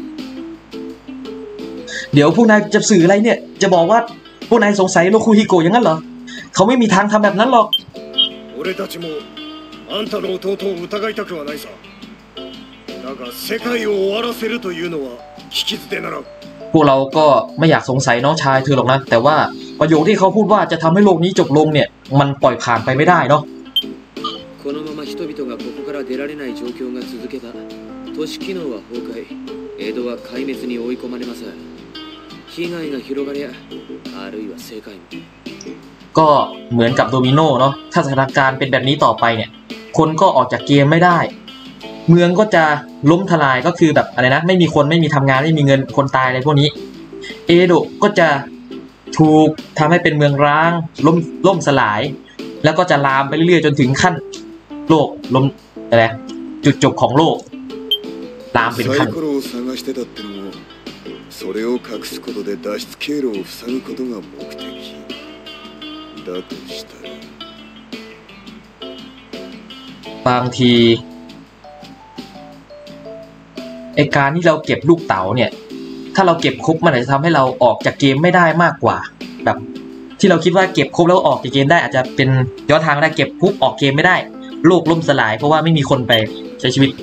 เดี๋ยวพวกนายจะสื่ออะไรเนี่ยจะบอกว่าพวกนายสงสัยโรคุฮิโกะอย่างนั้นเหรอเขาไม่มีทางทำแบบนั้นหรอก俺たちもあんたの弟を疑いたくはないさ。だが世界を終わらせるというのは聞き捨てならん。 พวกเราก็ไม่อยากสงสัยน้องชายเธอหรอกนะแต่ว่าประโยคที่เขาพูดว่าจะทำให้โลกนี้จบลงเนี่ยมันปล่อยผ่านไปไม่ได้เนาะこのまま人々がここから出られない状況が続けば都市機能は崩壊、江戸は壊滅に追い込まれます。被害が広がりゃあるいは世界もก็เหมือนกับโดมิโนเนาะถ้าสถานการณ์เป็นแบบนี้ต่อไปเนี่ยคนก็ออกจากเกมไม่ได้เมืองก็จะล้มทลายก็คือแบบอะไรนะไม่มีคนไม่มีทำงานไม่มีเงินคนตายอะไรพวกนี้เอโดะก็จะถูกทำให้เป็นเมืองร้างล่มล่มสลายแล้วก็จะลามไปเรื่อยๆจนถึงขั้นโลกล้มอะไรจุดจบของโลกลามเป็นขั้นサイコロを探してたってのもそれを隠すことで脱出経路を塞ぐことが目的だとしたらบางทีไอการที่เราเก็บลูกเต๋าเนี่ยถ้าเราเก็บครบมันอาจจะทำให้เราออกจากเกมไม่ได้มากกว่าแบบที่เราคิดว่าเก็บครบแล้วออกจากเกมได้อาจจะเป็นย้อนทางได้เก็บปุ๊บออกเกมไม่ได้โลกล่มสลายเพราะว่าไม่มีคนไปใช้ชีวิต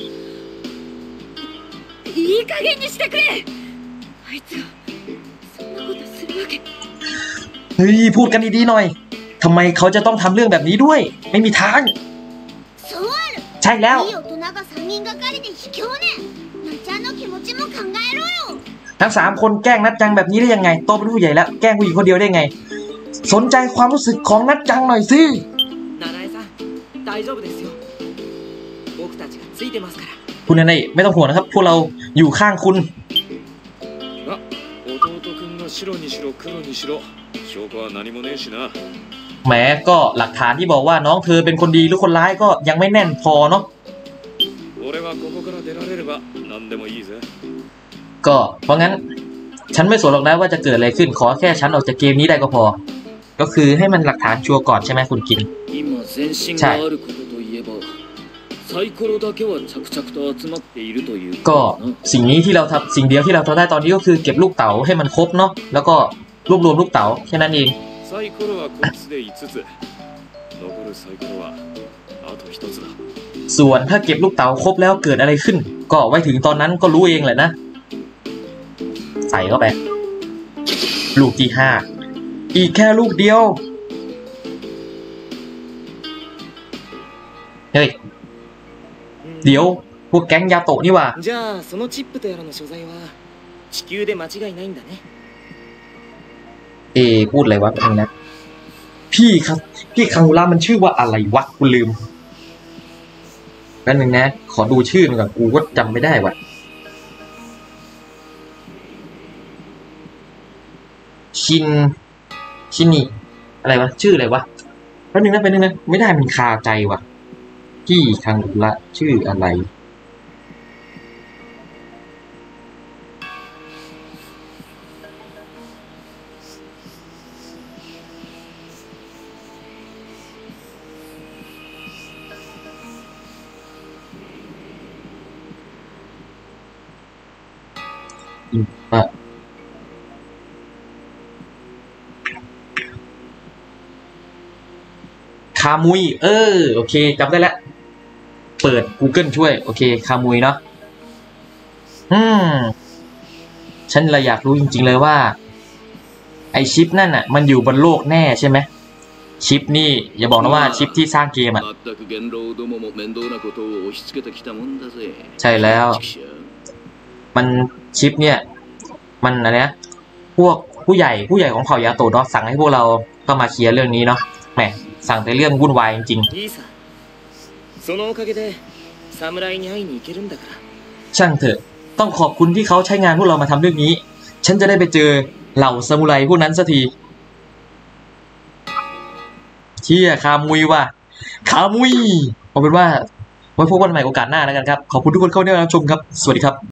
いい加減にしてくれ。あいつがそんなことするわけ。 เฮ้ยพูดกันดีๆหน่อยทำไมเขาจะต้องทำเรื่องแบบนี้ด้วยไม่มีทางそうある。 ใช่แล้วいい大人が三人がかりで卑怯ね。なっちゃんの気持ちも考えろよ。 ทั้งสามคนแกล้งนัดจังแบบนี้ได้ยังไงโตเป็นผู้ใหญ่แล้วแกล้งผู้หญิงคนเดียวได้ไงสนใจความรู้สึกของนัดจังหน่อยสิナナエさん大丈夫ですよ。僕たちがついてますから。 คุณนานาเอะไม่ต้องห่วงนะครับพวกเราอยู่ข้างคุณま弟君が白にしろ黒にしろ証拠は何もねえしな。 แหมก็หลักฐานที่บอกว่าน้องเธอเป็นคนดีหรือคนร้ายก็ยังไม่แน่นพอเนาะ俺はここから出られれば何でもいいぜ。 ก็เพราะงั้นฉันไม่สนหรอกนะว่าจะเกิดอะไรขึ้นขอแค่ฉันออกจากเกมนี้ได้ก็พอก็คือให้มันหลักฐานชัวร์ก่อนใช่ไหมคุณกินใช่ก็สิ่งนี้ที่เราทำสิ่งเดียวที่เราทำได้ตอนนี้ก็คือเก็บลูกเต๋าให้มันครบเนาะแล้วก็รวบรวมลูกเต๋าแค่นั้นเองส่วนถ้าเก็บลูกเต๋าครบแล้วเกิดอะไรขึ้นก็ไว้ถึงตอนนั้นก็รู้เองแหละนะใส่เข้าไปลูกที่ห้าอีกแค่ลูกเดียวเฮ้ยเดี๋ยวพวกแก๊งยาโตะนี่ว่าじゃあそのチップとやらの所在は地球で間違いないんだね。 เอพูดอะไรวะเองนะพี่ครับพี่คังฮูระมันชื่อว่าอะไรวะกูลืมแป๊บนึงนะขอดูชื่อมันก่อนกูก็จำไม่ได้ว่ะชินชินิอะไรวะชื่ออะไรวะแป๊บนึงนะแป๊บนึงนะไม่ได้มันคาใจว่ะพี่คังฮูระชื่ออะไรมุยเออโอเคจำได้แล้วเปิด Google ช่วยโอเคคามุยเนาะอืมฉันเลยอยากรู้จริงๆเลยว่าไอชิปนั่นน่ะมันอยู่บนโลกแน่ใช่ไหมชิปนี่อย่าบอกนะว่าชิปที่สร้างเกมอ่ะใช่แล้วมันชิปเนี่ยมันอะไรนะพวกผู้ใหญ่ผู้ใหญ่ของเผ่ายาโตะเนาะสั่งให้พวกเราก็มาเคลียร์เรื่องนี้เนาะแหมสั่งแต่เรื่องวุ่นวายจริงๆช่างเถอะต้องขอบคุณที่เขาใช้งานพวกเรามาทำเรื่องนี้ฉันจะได้ไปเจอเหล่าซามูไรพวกนั้นสักทีเชี่ยคามุยว่ะคามุยเอาเป็นว่าไว้พบกันใหม่โอกาสหน้าแล้วกันครับขอบคุณทุกคนเข้ามารับชมครับสวัสดีครับ